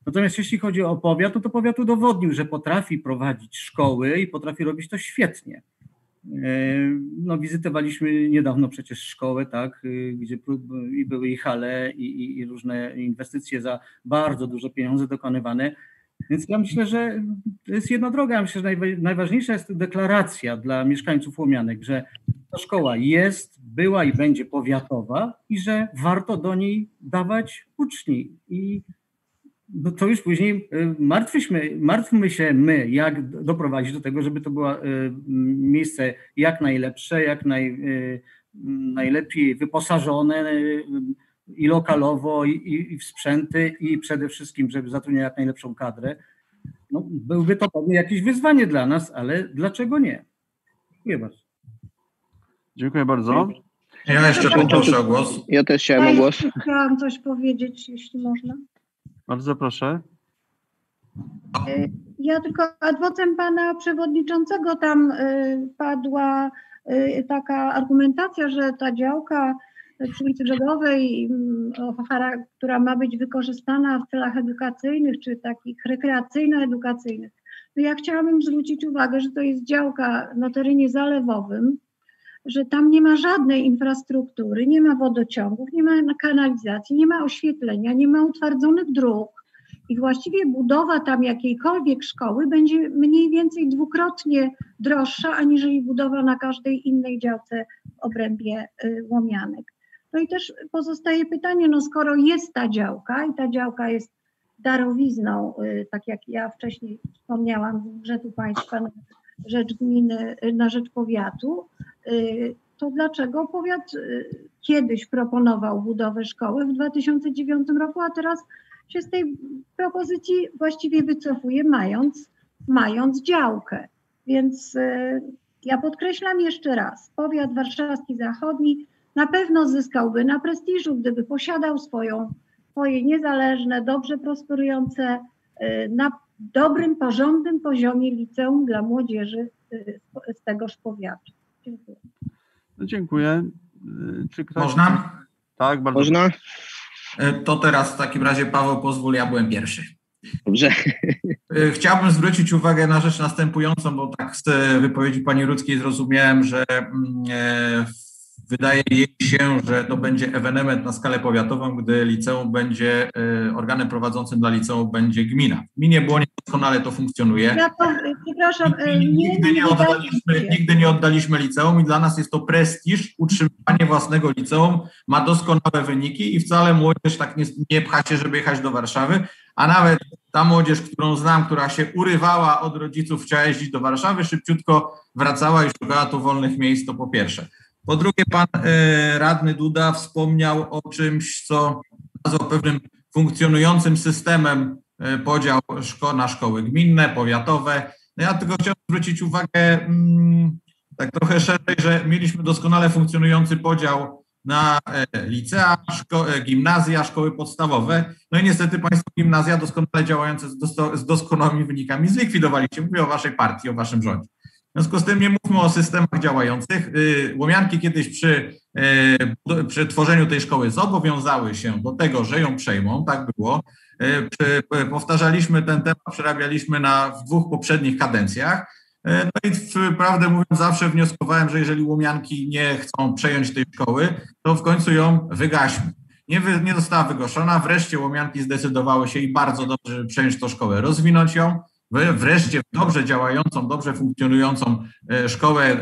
S: Natomiast jeśli chodzi o powiat, to, to powiat udowodnił, że potrafi prowadzić szkoły i potrafi robić to świetnie. No, wizytowaliśmy niedawno przecież szkołę, tak, gdzie i były i hale, i, i, i różne inwestycje za bardzo duże pieniądze dokonywane. Więc ja myślę, że to jest jedna droga. Ja myślę, że najważniejsza jest deklaracja dla mieszkańców Łomianek, że ta szkoła jest, była i będzie powiatowa i że warto do niej dawać uczniów. I no to już później martwmy, martwmy się my, jak doprowadzić do tego, żeby to było miejsce jak najlepsze, jak naj, najlepiej wyposażone i lokalowo, i, i w sprzęty, i przede wszystkim, żeby zatrudniać jak najlepszą kadrę. No, byłby to pewnie jakieś wyzwanie dla nas, ale dlaczego nie? Dziękuję bardzo.
A: Dziękuję bardzo.
I: Ja jeszcze poproszę o głos.
D: Ja też chciałem o głos.
N: Chciałam coś powiedzieć, jeśli można.
A: Bardzo proszę.
N: Ja tylko adwocem pana przewodniczącego tam padła taka argumentacja, że ta działka przy ulicy Brzegowej, która ma być wykorzystana w celach edukacyjnych, czy takich rekreacyjno-edukacyjnych. No ja chciałabym zwrócić uwagę, że to jest działka na terenie zalewowym, że tam nie ma żadnej infrastruktury, nie ma wodociągów, nie ma kanalizacji, nie ma oświetlenia, nie ma utwardzonych dróg i właściwie budowa tam jakiejkolwiek szkoły będzie mniej więcej dwukrotnie droższa, aniżeli budowa na każdej innej działce w obrębie Łomianek. No i też pozostaje pytanie, no skoro jest ta działka i ta działka jest darowizną, tak jak ja wcześniej wspomniałam, z budżetu państwa na rzecz gminy, na rzecz powiatu, to dlaczego powiat kiedyś proponował budowę szkoły w dwa tysiące dziewiątym roku, a teraz się z tej propozycji właściwie wycofuje, mając, mając działkę. Więc ja podkreślam jeszcze raz, powiat warszawski zachodni na pewno zyskałby na prestiżu, gdyby posiadał swoją, swoje niezależne, dobrze prosperujące, na dobrym, porządnym poziomie liceum dla młodzieży z tegoż powiatu. Dziękuję.
A: No, dziękuję. Czy ktoś...
I: Można?
A: Tak, bardzo.
D: Można?
I: To teraz w takim razie, Paweł, pozwól, ja byłem pierwszy.
D: Dobrze.
I: Chciałbym zwrócić uwagę na rzecz następującą, bo tak z wypowiedzi pani Rudzkiej zrozumiałem, że wydaje jej się, że to będzie ewenement na skalę powiatową, gdy liceum będzie, organem prowadzącym dla liceum będzie gmina. W gminie Błonie doskonale to funkcjonuje.
N: Ja to, przepraszam,
I: nigdy, nie, nigdy, nie oddaliśmy, nigdy nie oddaliśmy liceum i dla nas jest to prestiż. Utrzymywanie własnego liceum ma doskonałe wyniki i wcale młodzież tak nie, nie pcha się, żeby jechać do Warszawy, a nawet ta młodzież, którą znam, która się urywała od rodziców, chciała jeździć do Warszawy, szybciutko wracała i szukała tu wolnych miejsc, to po pierwsze. Po drugie, pan y, radny Duda wspomniał o czymś, co nazwał pewnym funkcjonującym systemem y, podział szko na szkoły gminne, powiatowe. No ja tylko chciałem zwrócić uwagę mm, tak trochę szerzej, że mieliśmy doskonale funkcjonujący podział na y, licea, szko y, gimnazja, szkoły podstawowe. No i niestety państwo gimnazja doskonale działające z, dosto z doskonałymi wynikami zlikwidowaliście. Mówię o waszej partii, o waszym rządzie. W związku z tym nie mówmy o systemach działających. Łomianki kiedyś przy, przy tworzeniu tej szkoły zobowiązały się do tego, że ją przejmą, tak było. Powtarzaliśmy ten temat, przerabialiśmy na, w dwóch poprzednich kadencjach. No i w, prawdę mówiąc zawsze wnioskowałem, że jeżeli Łomianki nie chcą przejąć tej szkoły, to w końcu ją wygaśmy. Nie, wy, nie została wygaszona, wreszcie Łomianki zdecydowały się i bardzo dobrze, żeby przejąć tą szkołę, rozwinąć ją. Wreszcie dobrze działającą, dobrze funkcjonującą szkołę,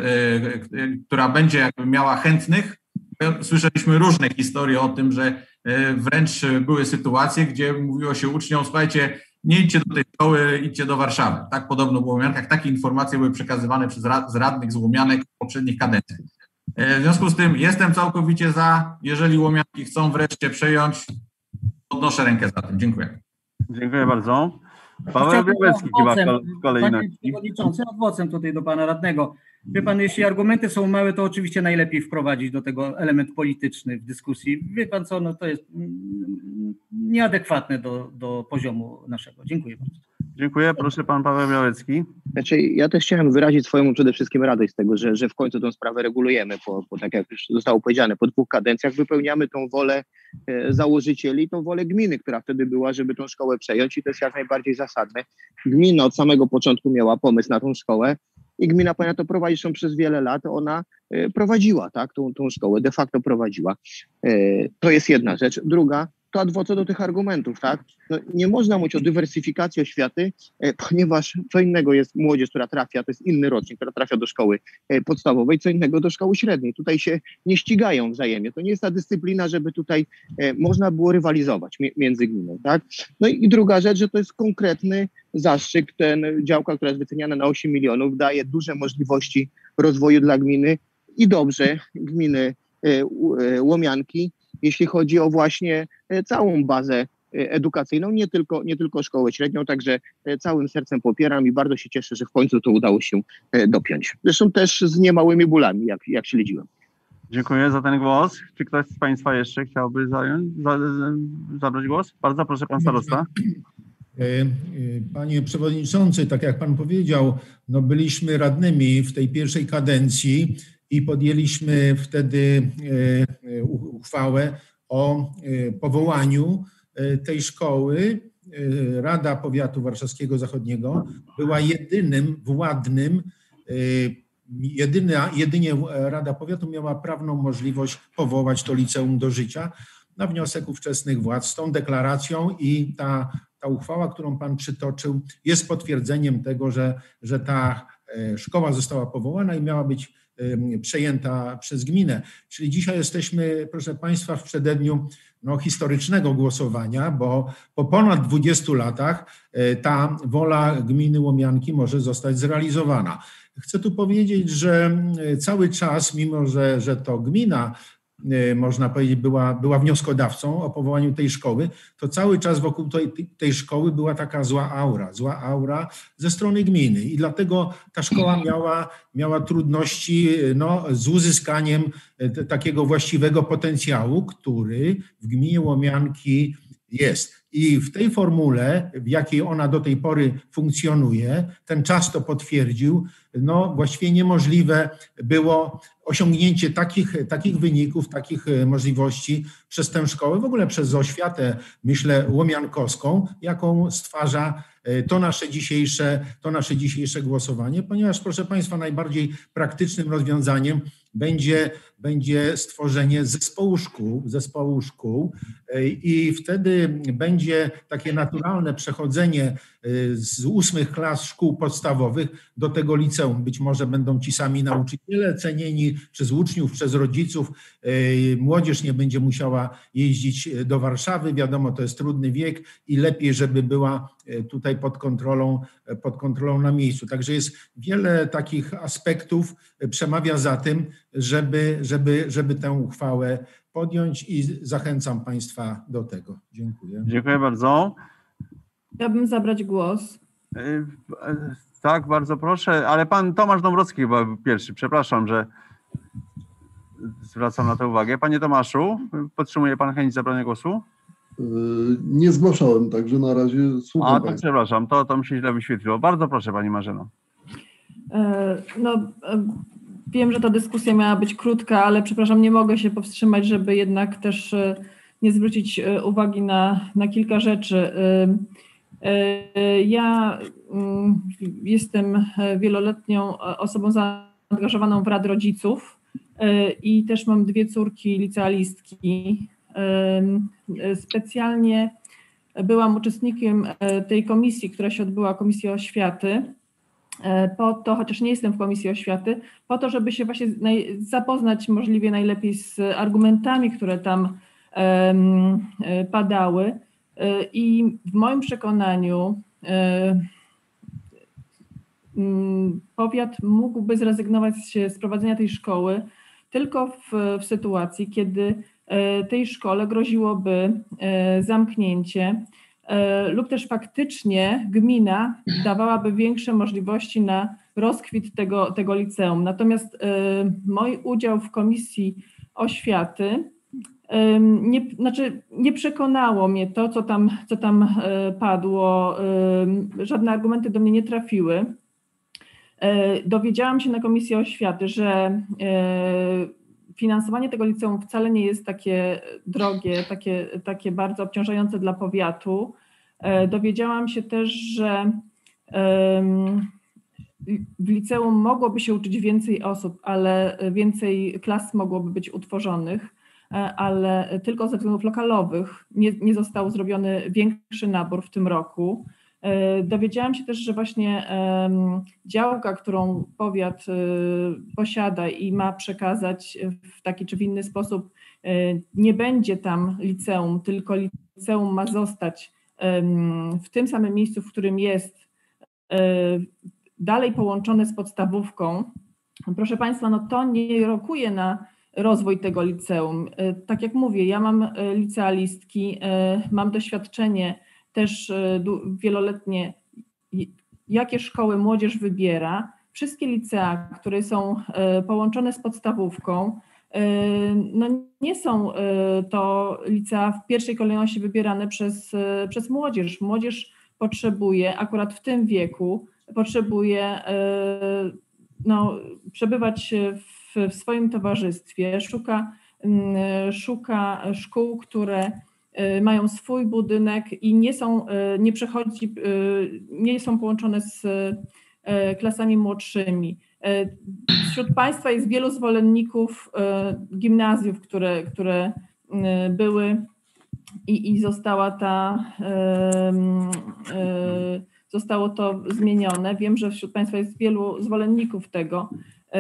I: która będzie jakby miała chętnych. Słyszeliśmy różne historie o tym, że wręcz były sytuacje, gdzie mówiło się uczniom, słuchajcie, nie idźcie do tej szkoły, idźcie do Warszawy. Tak podobno było w Łomiankach. Takie informacje były przekazywane przez radnych z Łomianek w poprzednich kadencjach. W związku z tym jestem całkowicie za, jeżeli Łomianki chcą wreszcie przejąć, podnoszę rękę za tym. Dziękuję.
A: Dziękuję bardzo. Paweł Białecki chyba w kolejności.
S: Panie przewodniczący, adwocem tutaj do pana radnego. Wie pan, jeśli argumenty są małe, to oczywiście najlepiej wprowadzić do tego element polityczny w dyskusji. Wie pan co, no to jest nieadekwatne do, do poziomu naszego. Dziękuję bardzo.
A: Dziękuję. Proszę pan Paweł Białecki.
D: Znaczy, ja też chciałem wyrazić swoją przede wszystkim radość z tego, że, że w końcu tę sprawę regulujemy, po, po tak jak już zostało powiedziane, po dwóch kadencjach wypełniamy tą wolę e, założycieli, tą wolę gminy, która wtedy była, żeby tą szkołę przejąć i to jest jak najbardziej zasadne. Gmina od samego początku miała pomysł na tą szkołę i gmina powinna to prowadzić, zresztą przez wiele lat ona e, prowadziła, tak, tą, tą szkołę, de facto prowadziła. E, to jest jedna rzecz. Druga, to ad co do tych argumentów, tak? No, nie można mówić o dywersyfikacji oświaty, e, ponieważ co innego jest młodzież, która trafia, to jest inny rocznik, która trafia do szkoły e, podstawowej, co innego do szkoły średniej. Tutaj się nie ścigają wzajemnie. To nie jest ta dyscyplina, żeby tutaj e, można było rywalizować mi, między gminą, tak? No i, i druga rzecz, że to jest konkretny zastrzyk, ten działka, która jest wyceniana na osiem milionów, daje duże możliwości rozwoju dla gminy i dobrze gminy e, e, Łomianki, jeśli chodzi o właśnie całą bazę edukacyjną, nie tylko, nie tylko szkołę średnią, także całym sercem popieram i bardzo się cieszę, że w końcu to udało się dopiąć. Zresztą też z niemałymi bólami, jak, jak śledziłem.
A: Dziękuję za ten głos. Czy ktoś z państwa jeszcze chciałby zająć, za, zabrać głos? Bardzo proszę, pan starosta.
M: Panie przewodniczący, tak jak pan powiedział, no byliśmy radnymi w tej pierwszej kadencji i podjęliśmy wtedy uchwałę o powołaniu tej szkoły. Rada Powiatu Warszawskiego Zachodniego była jedynym władnym, jedyna, jedynie Rada Powiatu miała prawną możliwość powołać to liceum do życia na wniosek ówczesnych władz. Z tą deklaracją i ta, ta uchwała, którą pan przytoczył, jest potwierdzeniem tego, że, że ta szkoła została powołana i miała być przejęta przez gminę. Czyli dzisiaj jesteśmy, proszę państwa, w przededniu no, historycznego głosowania, bo po ponad dwudziestu latach ta wola gminy Łomianki może zostać zrealizowana. Chcę tu powiedzieć, że cały czas, mimo że, że to gmina, można powiedzieć, była, była wnioskodawcą o powołaniu tej szkoły, to cały czas wokół tej, tej szkoły była taka zła aura, zła aura ze strony gminy i dlatego ta szkoła miała, miała trudności no, z uzyskaniem t- takiego właściwego potencjału, który w gminie Łomianki jest. I w tej formule, w jakiej ona do tej pory funkcjonuje, ten czas to potwierdził, no właściwie niemożliwe było osiągnięcie takich, takich wyników, takich możliwości przez tę szkołę, w ogóle przez oświatę, myślę, łomiankowską, jaką stwarza to nasze dzisiejsze, to nasze dzisiejsze głosowanie, ponieważ, proszę państwa, najbardziej praktycznym rozwiązaniem będzie, będzie stworzenie zespołu szkół, zespołu szkół i wtedy będzie takie naturalne przechodzenie z ósmych klas szkół podstawowych do tego liceum. Być może będą ci sami nauczyciele cenieni przez uczniów, przez rodziców. Młodzież nie będzie musiała jeździć do Warszawy. Wiadomo, to jest trudny wiek i lepiej, żeby była tutaj pod kontrolą, pod kontrolą na miejscu. Także jest wiele takich aspektów, przemawia za tym, żeby, żeby, żeby tę uchwałę podjąć i zachęcam państwa do tego. Dziękuję.
A: Dziękuję bardzo.
L: Chciałabym zabrać głos.
A: Tak, bardzo proszę, ale pan Tomasz Dąbrowski chyba był pierwszy. Przepraszam, że zwracam na to uwagę. Panie Tomaszu, podtrzymuje pan chęć zabrania głosu?
E: Nie zgłaszałem, także na razie słucham.
A: A, to przepraszam, to, to mi się źle wyświetliło. Bardzo proszę, pani Marzeno.
L: No, wiem, że ta dyskusja miała być krótka, ale przepraszam, nie mogę się powstrzymać, żeby jednak też nie zwrócić uwagi na, na kilka rzeczy. Ja jestem wieloletnią osobą zaangażowaną w Radę Rodziców i też mam dwie córki licealistki. Specjalnie byłam uczestnikiem tej komisji, która się odbyła, Komisji Oświaty, po to, chociaż nie jestem w Komisji Oświaty, po to, żeby się właśnie zapoznać możliwie najlepiej z argumentami, które tam padały. I w moim przekonaniu powiat mógłby zrezygnować z prowadzenia tej szkoły tylko w, w sytuacji, kiedy tej szkole groziłoby zamknięcie lub też faktycznie gmina dawałaby większe możliwości na rozkwit tego, tego liceum. Natomiast mój udział w Komisji Oświaty Nie, znaczy nie przekonało mnie to, co tam, co tam padło. Żadne argumenty do mnie nie trafiły. Dowiedziałam się na Komisji Oświaty, że finansowanie tego liceum wcale nie jest takie drogie, takie, takie bardzo obciążające dla powiatu. Dowiedziałam się też, że w liceum mogłoby się uczyć więcej osób, ale więcej klas mogłoby być utworzonych, ale tylko ze względów lokalowych nie, nie został zrobiony większy nabór w tym roku. Dowiedziałam się też, że właśnie działka, którą powiat posiada i ma przekazać w taki czy w inny sposób, nie będzie tam liceum, tylko liceum ma zostać w tym samym miejscu, w którym jest, dalej połączone z podstawówką. Proszę Państwa, no to nie rokuje na rozwój tego liceum. Tak jak mówię, ja mam licealistki, mam doświadczenie też wieloletnie, jakie szkoły młodzież wybiera. Wszystkie licea, które są połączone z podstawówką, no nie są to licea w pierwszej kolejności wybierane przez, przez młodzież. Młodzież potrzebuje akurat w tym wieku, potrzebuje no, przebywać w, w swoim towarzystwie, szuka, szuka szkół, które mają swój budynek i nie są, nie przechodzi, nie są połączone z klasami młodszymi. Wśród Państwa jest wielu zwolenników gimnazjów, które, które były i, i została ta, zostało to zmienione. Wiem, że wśród Państwa jest wielu zwolenników tego.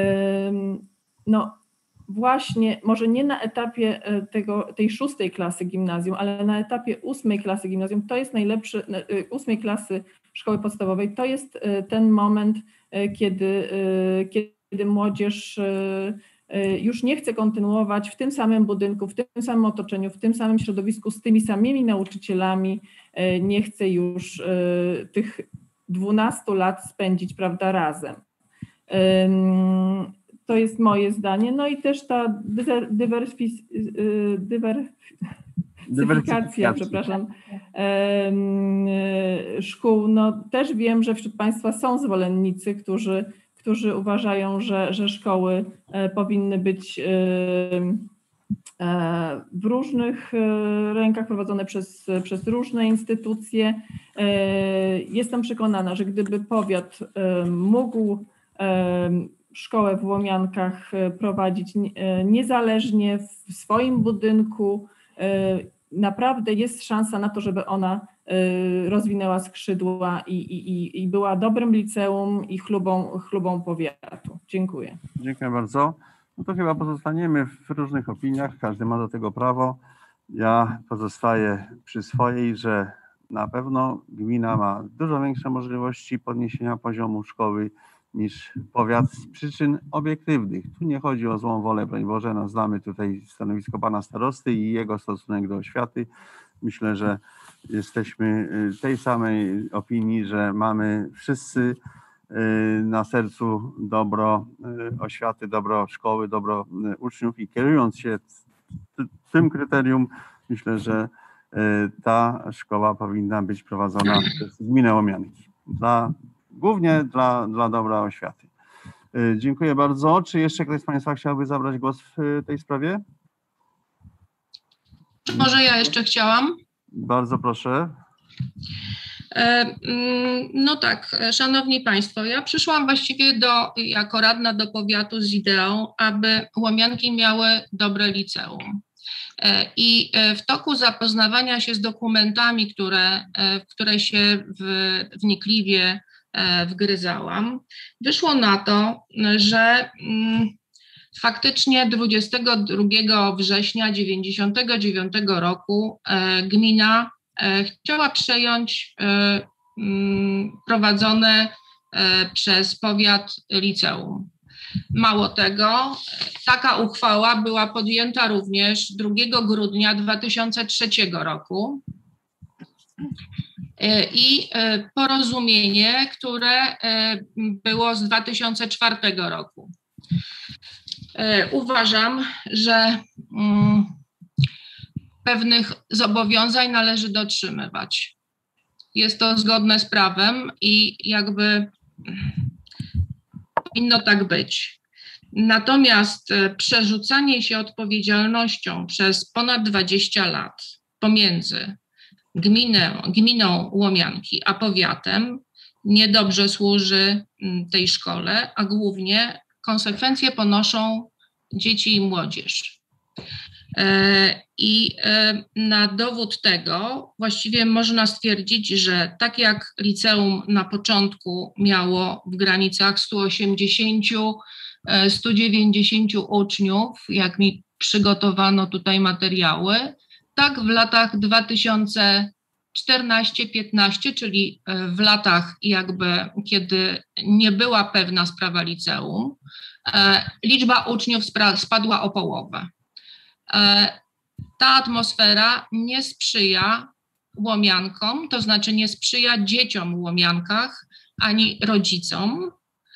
L: No właśnie, może nie na etapie tego, tej szóstej klasy gimnazjum, ale na etapie ósmej klasy gimnazjum, to jest najlepszy, ósmej klasy szkoły podstawowej, to jest ten moment, kiedy, kiedy młodzież już nie chce kontynuować w tym samym budynku, w tym samym otoczeniu, w tym samym środowisku, z tymi samymi nauczycielami, nie chce już tych dwunastu lat spędzić, prawda, razem. To jest moje zdanie. No i też ta dywersyfikacja, dywersyfikacja, przepraszam, szkół. No też wiem, że wśród Państwa są zwolennicy, którzy, którzy uważają, że, że szkoły powinny być w różnych rękach, prowadzone przez, przez różne instytucje. Jestem przekonana, że gdyby powiat mógł szkołę w Łomiankach prowadzić niezależnie w swoim budynku, naprawdę jest szansa na to, żeby ona rozwinęła skrzydła i, i, i była dobrym liceum i chlubą, chlubą powiatu. Dziękuję.
A: Dziękuję bardzo. No to chyba pozostaniemy w różnych opiniach, każdy ma do tego prawo. Ja pozostaję przy swojej, że na pewno gmina ma dużo większe możliwości podniesienia poziomu szkoły niż powiat z przyczyn obiektywnych. Tu nie chodzi o złą wolę, broń Boże, no znamy tutaj stanowisko pana starosty i jego stosunek do oświaty. Myślę, że jesteśmy tej samej opinii, że mamy wszyscy na sercu dobro oświaty, dobro szkoły, dobro uczniów i kierując się tym kryterium, myślę, że ta szkoła powinna być prowadzona przez gminę Łomianki. Dla, głównie dla, dla dobra oświaty. Dziękuję bardzo. Czy jeszcze ktoś z Państwa chciałby zabrać głos w tej sprawie?
B: Może ja jeszcze chciałam.
A: Bardzo proszę.
B: No tak, szanowni Państwo, ja przyszłam właściwie do, jako radna do powiatu z ideą, aby Łomianki miały dobre liceum. I w toku zapoznawania się z dokumentami, które, w które się w, wnikliwie wgryzałam, wyszło na to, że faktycznie dwudziestego drugiego września dziewięćdziesiątego dziewiątego roku gmina chciała przejąć prowadzone przez powiat liceum. Mało tego, taka uchwała była podjęta również drugiego grudnia dwa tysiące trzeciego roku i porozumienie, które było z dwa tysiące czwartego roku. Uważam, że pewnych zobowiązań należy dotrzymywać. Jest to zgodne z prawem i jakby powinno tak być. Natomiast przerzucanie się odpowiedzialnością przez ponad dwadzieścia lat pomiędzy gminę, gminą Łomianki a powiatem niedobrze służy tej szkole, a głównie konsekwencje ponoszą dzieci i młodzież. I na dowód tego właściwie można stwierdzić, że tak jak liceum na początku miało w granicach stu osiemdziesięciu do stu dziewięćdziesięciu uczniów, jak mi przygotowano tutaj materiały, tak w latach dwa tysiące czternastym do piętnastego, czyli w latach jakby, kiedy nie była pewna sprawa liceum, liczba uczniów spadła o połowę. Ta atmosfera nie sprzyja Łomiankom, to znaczy nie sprzyja dzieciom w Łomiankach ani rodzicom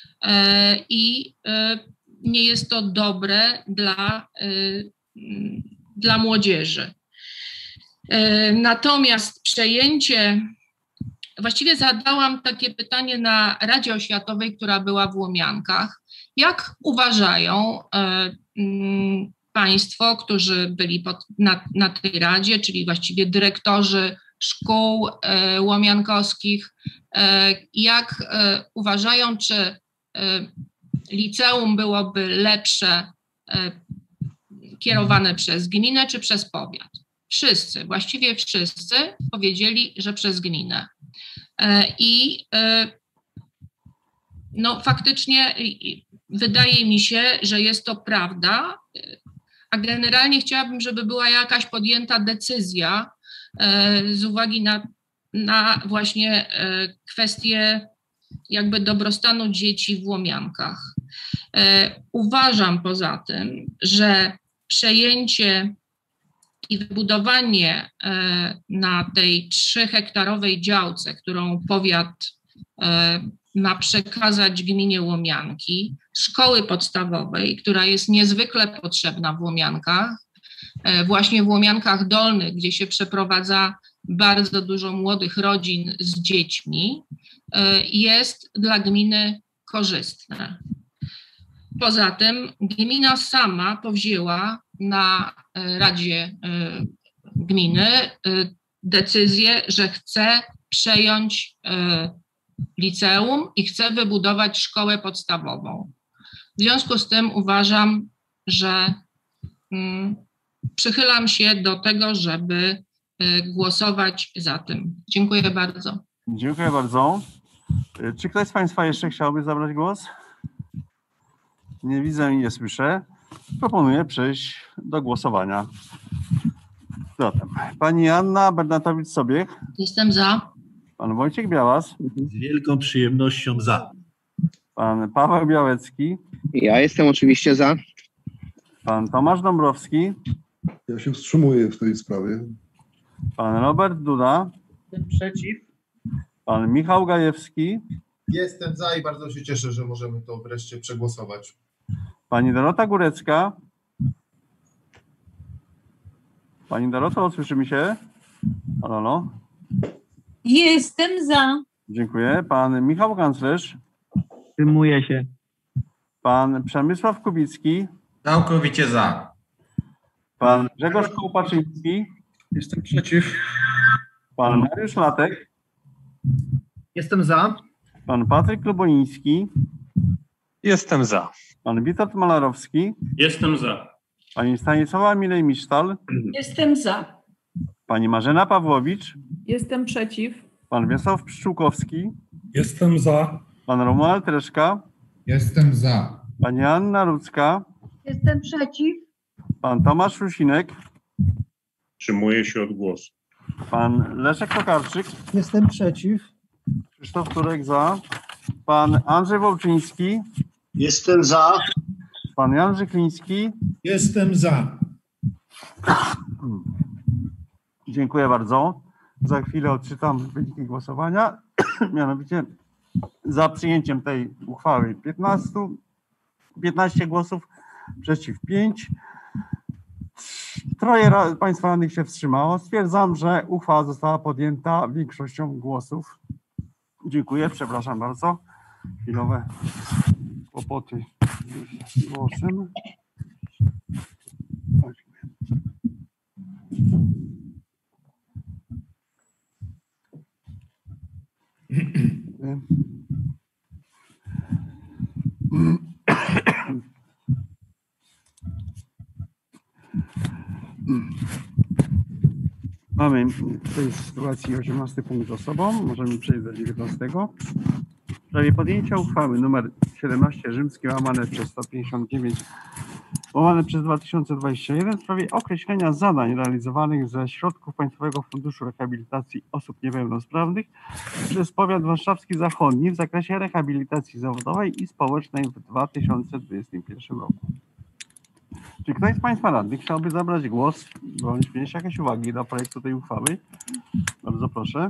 B: i nie jest to dobre dla, dla młodzieży. Natomiast przejęcie, właściwie zadałam takie pytanie na Radzie Oświatowej, która była w Łomiankach. Jak uważają Państwo, którzy byli pod, na, na tej radzie, czyli właściwie dyrektorzy szkół e, łomiankowskich, e, jak e, uważają, czy e, liceum byłoby lepsze e, kierowane przez gminę, czy przez powiat? Wszyscy, właściwie wszyscy powiedzieli, że przez gminę. E, I e, no faktycznie wydaje mi się, że jest to prawda, a generalnie chciałabym, żeby była jakaś podjęta decyzja e, z uwagi na, na właśnie e, kwestię jakby dobrostanu dzieci w Łomiankach. E, uważam poza tym, że przejęcie i wybudowanie e, na tej trzyhektarowej działce, którą powiat e, ma przekazać gminie Łomianki, szkoły podstawowej, która jest niezwykle potrzebna w Łomiankach, właśnie w Łomiankach Dolnych, gdzie się przeprowadza bardzo dużo młodych rodzin z dziećmi, jest dla gminy korzystne. Poza tym gmina sama powzięła na Radzie Gminy decyzję, że chce przejąć liceum i chce wybudować szkołę podstawową. W związku z tym uważam, że mm, przychylam się do tego, żeby y, głosować za tym. Dziękuję bardzo.
A: Dziękuję bardzo. Czy ktoś z Państwa jeszcze chciałby zabrać głos? Nie widzę i nie słyszę. Proponuję przejść do głosowania. Zatem pani Anna Bernatowicz-Sobiech.
B: Jestem za.
A: Pan Wojciech Białas.
G: Z wielką przyjemnością za.
A: Pan Paweł Białecki.
D: Ja jestem oczywiście za.
A: Pan Tomasz Dąbrowski.
E: Ja się wstrzymuję w tej sprawie.
A: Pan Robert Duda.
T: Jestem przeciw.
A: Pan Michał Gajewski.
U: Jestem za i bardzo się cieszę, że możemy to wreszcie przegłosować.
A: Pani Dorota Górecka. Pani Doroto, słyszy mi się? Halo, halo.
Q: Jestem za.
A: Dziękuję. Pan Michał Kanclerz.
F: Wstrzymuję się.
A: Pan Przemysław Kubicki.
I: Całkowicie za.
A: Pan Grzegorz Kołpaczyński.
C: Jestem przeciw.
A: Pan Mariusz Latek.
J: Jestem za.
A: Pan Patryk Luboniński.
R: Jestem za.
A: Pan Witold Malarowski.
K: Jestem za.
A: Pani Stanisława Milej-Misztal.
Q: Jestem za.
A: Pani Marzena Pawłowicz.
L: Jestem przeciw.
A: Pan Wiesław Pszczółkowski.
V: Jestem za.
A: Pan Romuald Reszka.
V: Jestem za.
A: Pani Anna Rudzka.
N: Jestem przeciw.
A: Pan Tomasz Rusinek.
R: Wstrzymuję się od głosu.
A: Pan Leszek Tokarczyk.
O: Jestem przeciw.
A: Krzysztof Turek za. Pan Andrzej Wołczyński.
P: Jestem za.
A: Pan Jan Żykliński.
V: Jestem za.
A: Dziękuję bardzo. Za chwilę odczytam wyniki głosowania. Mianowicie za przyjęciem tej uchwały piętnaście, piętnaście głosów, przeciw pięć, Troje ra- państwa radnych się wstrzymało. Stwierdzam, że uchwała została podjęta większością głosów. Dziękuję, przepraszam bardzo. Chwilowe kłopoty z głosem. Mamy w tej sytuacji osiemnasty punkt za sobą. Możemy przejść do dziewiętnastego. W sprawie podjęcia uchwały nr siedemnaście rzymskie łamane przez sto pięćdziesiąt dziewięć łamane przez dwa tysiące dwadzieścia jeden w sprawie określenia zadań realizowanych ze środków Państwowego Funduszu Rehabilitacji Osób Niepełnosprawnych przez powiat warszawski zachodni w zakresie rehabilitacji zawodowej i społecznej w dwa tysiące dwudziestym pierwszym roku. Czy ktoś z Państwa radnych chciałby zabrać głos bądź wnieść jakieś uwagi do projektu tej uchwały? Bardzo proszę.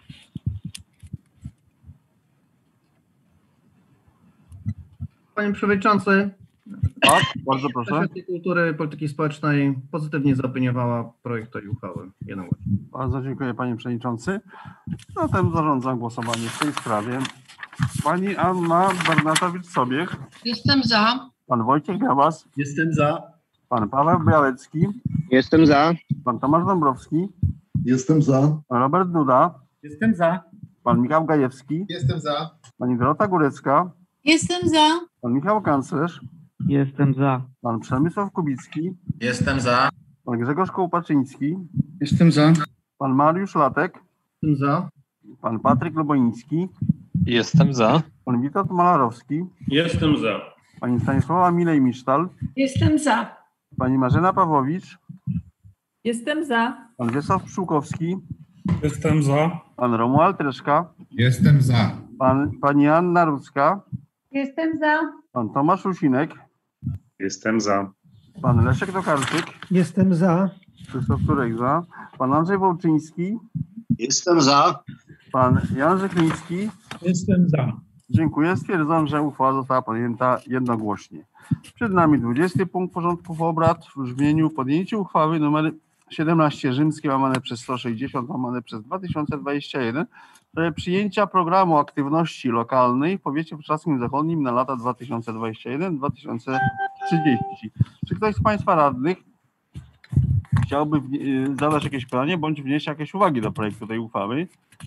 J: Panie Przewodniczący,
A: Tak, bardzo proszę.
J: Komisja Kultury i Polityki Społecznej pozytywnie zaopiniowała projekt tej uchwały. Jednogłośnie.
A: Bardzo dziękuję Panie Przewodniczący. Zatem zarządzam głosowanie w tej sprawie. Pani Anna Bernatowicz-Sobiech.
B: Jestem za.
A: Pan Wojciech Białas.
G: Jestem za.
A: Pan Paweł Białecki.
D: Jestem za.
A: Pan Tomasz Dąbrowski.
E: Jestem za.
A: Pan Robert Duda.
S: Jestem za.
A: Pan Michał Gajewski.
U: Jestem za.
A: Pani Dorota Górecka.
Q: Jestem za.
A: Pan Michał Kanclerz.
F: Jestem za.
A: Pan Przemysław Kubicki.
I: Jestem za.
A: Pan Grzegorz Kołpaczyński.
C: Jestem za.
A: Pan Mariusz Latek.
J: Jestem za.
A: Pan Patryk Luboński.
R: Jestem za.
A: Pan Witold Malarowski.
K: Jestem za.
A: Pani Stanisława Milej-Misztal.
Q: Jestem za.
A: Pani Marzena Pawłowicz.
L: Jestem za.
A: Pan Wiesław Pszczółkowski.
V: Jestem za.
A: Pan Romuald Reszka.
V: Jestem za.
A: Pan, pani Anna Rudzka.
N: Jestem za.
A: Pan Tomasz Rusinek.
R: Jestem za.
A: Pan Leszek Tokarczyk.
O: Jestem za.
A: Krzysztof Turek za. Pan Andrzej Wołczyński.
P: Jestem za.
A: Pan Jan Rzekliński.
V: Jestem za.
A: Dziękuję. Stwierdzam, że uchwała została podjęta jednogłośnie. Przed nami dwudziesty punkt porządku obrad w brzmieniu podjęcie uchwały nr siedemnaście rzymskie łamane przez sto sześćdziesiąt łamane przez dwa tysiące dwadzieścia jeden w sprawie przyjęcia programu aktywności lokalnej w powiecie warszawskim zachodnim na lata dwa tysiące dwadzieścia jeden do dwa tysiące trzydziestego. Czy ktoś z Państwa radnych chciałby zadać jakieś pytanie bądź wnieść jakieś uwagi do projektu tej uchwały?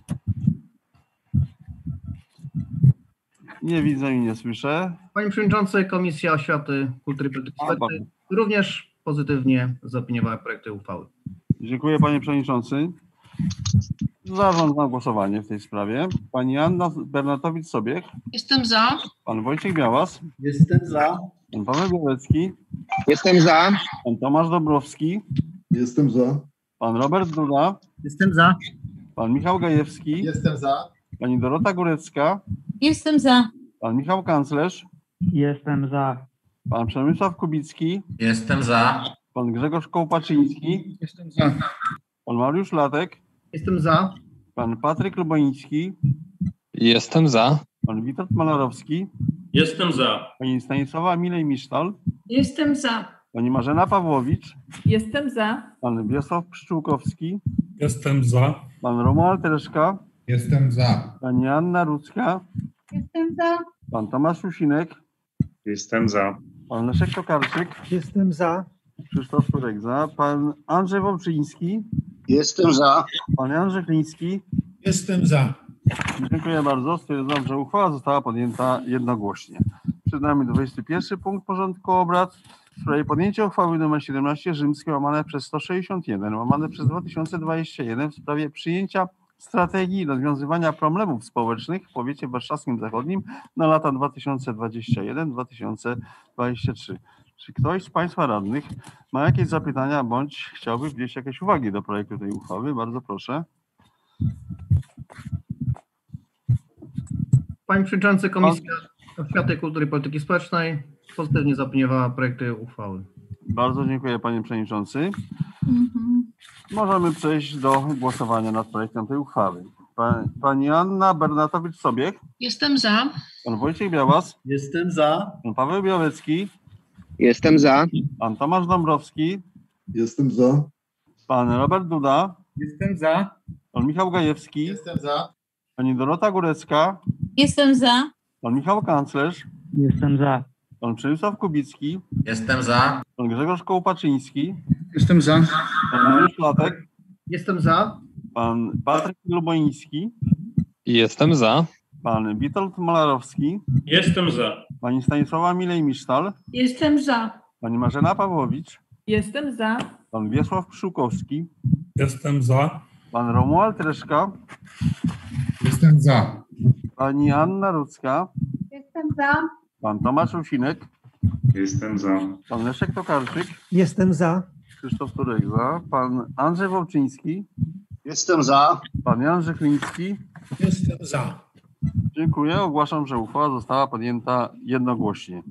A: Nie widzę i nie słyszę.
J: Panie Przewodniczący, Komisja Oświaty, Kultury i Polityki Społecznej również pozytywnie zaopiniowała projekt tej uchwały.
A: Dziękuję Panie Przewodniczący. Zarządzam głosowanie w tej sprawie. Pani Anna Bernatowicz-Sobiech.
B: Jestem za.
A: Pan Wojciech Białas.
G: Jestem za.
A: Pan Paweł Białecki.
D: Jestem za.
A: Pan Tomasz Dąbrowski.
E: Jestem za.
A: Pan Robert Duda.
S: Jestem za.
A: Pan Michał Gajewski.
U: Jestem za.
A: Pani Dorota Górecka.
Q: Jestem za.
A: Pan Michał Kanclerz.
F: Jestem za.
A: Pan Przemysław Kubicki.
I: Jestem za.
A: Pan Grzegorz Kołpaczyński.
C: Jestem za.
A: Pan Mariusz Latek.
J: Jestem za.
A: Pan Patryk Luboński.
R: Jestem za.
A: Pan Witold Malarowski.
K: Jestem za.
A: Pani Stanisława Milej-Misztal.
Q: Jestem za.
A: Pani Marzena Pawłowicz.
L: Jestem za.
A: Pan Wiesław Pszczółkowski.
V: Jestem za.
A: Pan Romuald Reszka.
V: Jestem za.
A: Pani Anna Rudzka.
N: Jestem za.
A: Pan Tomasz Rusinek.
R: Jestem za.
A: Pan Leszek Tokarczyk.
O: Jestem za.
A: Krzysztof Turek za. Pan Andrzej Wołczyński.
P: Jestem za.
A: Pan Jan Rzekliński.
V: Jestem za.
A: Dziękuję bardzo. Stwierdzam, że uchwała została podjęta jednogłośnie. Przed nami dwudziesty pierwszy punkt porządku obrad w sprawie podjęcia uchwały nr siedemnaście rzymskie łamane przez sto sześćdziesiąt jeden łamane przez dwa tysiące dwadzieścia jeden w sprawie przyjęcia strategii rozwiązywania problemów społecznych w powiecie warszawskim zachodnim na lata dwa tysiące dwadzieścia jeden do dwa tysiące dwudziestego trzeciego. Czy ktoś z Państwa radnych ma jakieś zapytania bądź chciałby wnieść jakieś uwagi do projektu tej uchwały? Bardzo proszę.
J: Panie Przewodniczący, Komisja Oświaty, Kultury i Polityki Społecznej pozytywnie zaopiniowała projekt tej uchwały.
A: Bardzo dziękuję Panie Przewodniczący. Mhm. Możemy przejść do głosowania nad projektem tej uchwały. Pa, pani Anna Bernatowicz-Sobiech.
B: Jestem za.
A: Pan Wojciech Białas.
G: Jestem za.
A: Pan Paweł Białecki.
D: Jestem za.
A: Pan Tomasz Dąbrowski.
E: Jestem za.
A: Pan Robert Duda.
S: Jestem za.
A: Pan Michał Gajewski.
U: Jestem za.
A: Pani Dorota Górecka.
Q: Jestem za.
A: Pan Michał Kanclerz.
F: Jestem za.
A: Pan Przemysław Kubicki.
I: Jestem za.
A: Pan Grzegorz Kołopaczyński.
C: Jestem za.
A: Pan Mariusz Latek.
J: Jestem za.
A: Pan Patryk Luboński.
R: Jestem za.
A: Pan Witold Malarowski.
K: Jestem za.
A: Pani Stanisława Milej-Misztal.
Q: Jestem za.
A: Pani Marzena Pawłowicz.
L: Jestem za.
A: Pan Wiesław Pszczółkowski.
V: Jestem za.
A: Pan Romuald Reszka.
V: Jestem za.
A: Pani Anna Rudzka.
N: Jestem za.
A: Pan Tomasz Rusinek.
R: Jestem za.
A: Pan Leszek Tokarczyk.
O: Jestem za.
A: Krzysztof Turek za. Pan Andrzej Wołczyński.
P: Jestem za.
A: Pan Jan Żychliński.
V: Jestem za.
A: Dziękuję. Ogłaszam, że uchwała została podjęta jednogłośnie.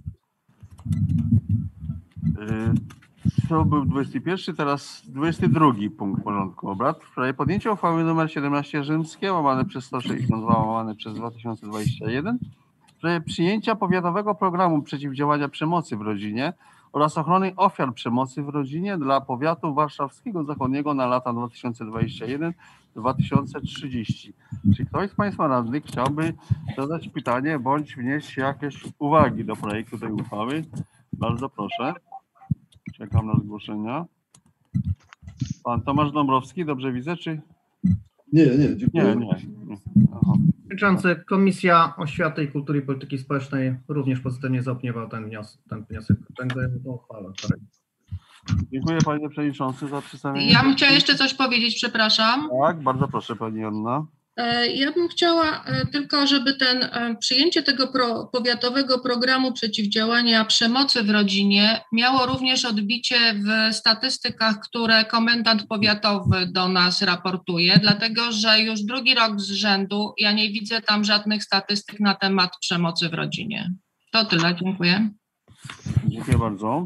A: To był dwudziesty pierwszy, teraz dwudziesty drugi punkt porządku obrad. W sprawie podjęcia uchwały nr siedemnaście rzymskie, łamane przez sto sześćdziesiąt dwa, łamane przez dwa tysiące dwadzieścia jeden, w sprawie przyjęcia powiatowego programu przeciwdziałania przemocy w rodzinie oraz ochrony ofiar przemocy w rodzinie dla powiatu warszawskiego zachodniego na lata dwa tysiące dwadzieścia jeden do dwa tysiące trzydzieści. Czy ktoś z Państwa radnych chciałby zadać pytanie bądź wnieść jakieś uwagi do projektu tej uchwały? Bardzo proszę. Czekam na zgłoszenia. Pan Tomasz Dąbrowski, dobrze widzę, czy?
E: Nie, nie, dziękuję.
A: Nie, nie. Aha.
J: Przewodniczący, Komisja Oświaty i Kultury i Polityki Społecznej również pozytywnie zaopiniowała ten wniosek, ten wniosek, tę uchwałę.
A: Dziękuję Panie Przewodniczący za przedstawienie.
B: Ja bym chciała jeszcze coś powiedzieć, przepraszam.
A: Tak, bardzo proszę Pani Anna.
B: Ja bym chciała tylko, żeby ten przyjęcie tego pro, powiatowego programu przeciwdziałania przemocy w rodzinie miało również odbicie w statystykach, które komendant powiatowy do nas raportuje, dlatego że już drugi rok z rzędu ja nie widzę tam żadnych statystyk na temat przemocy w rodzinie. To tyle, dziękuję.
A: Dziękuję bardzo.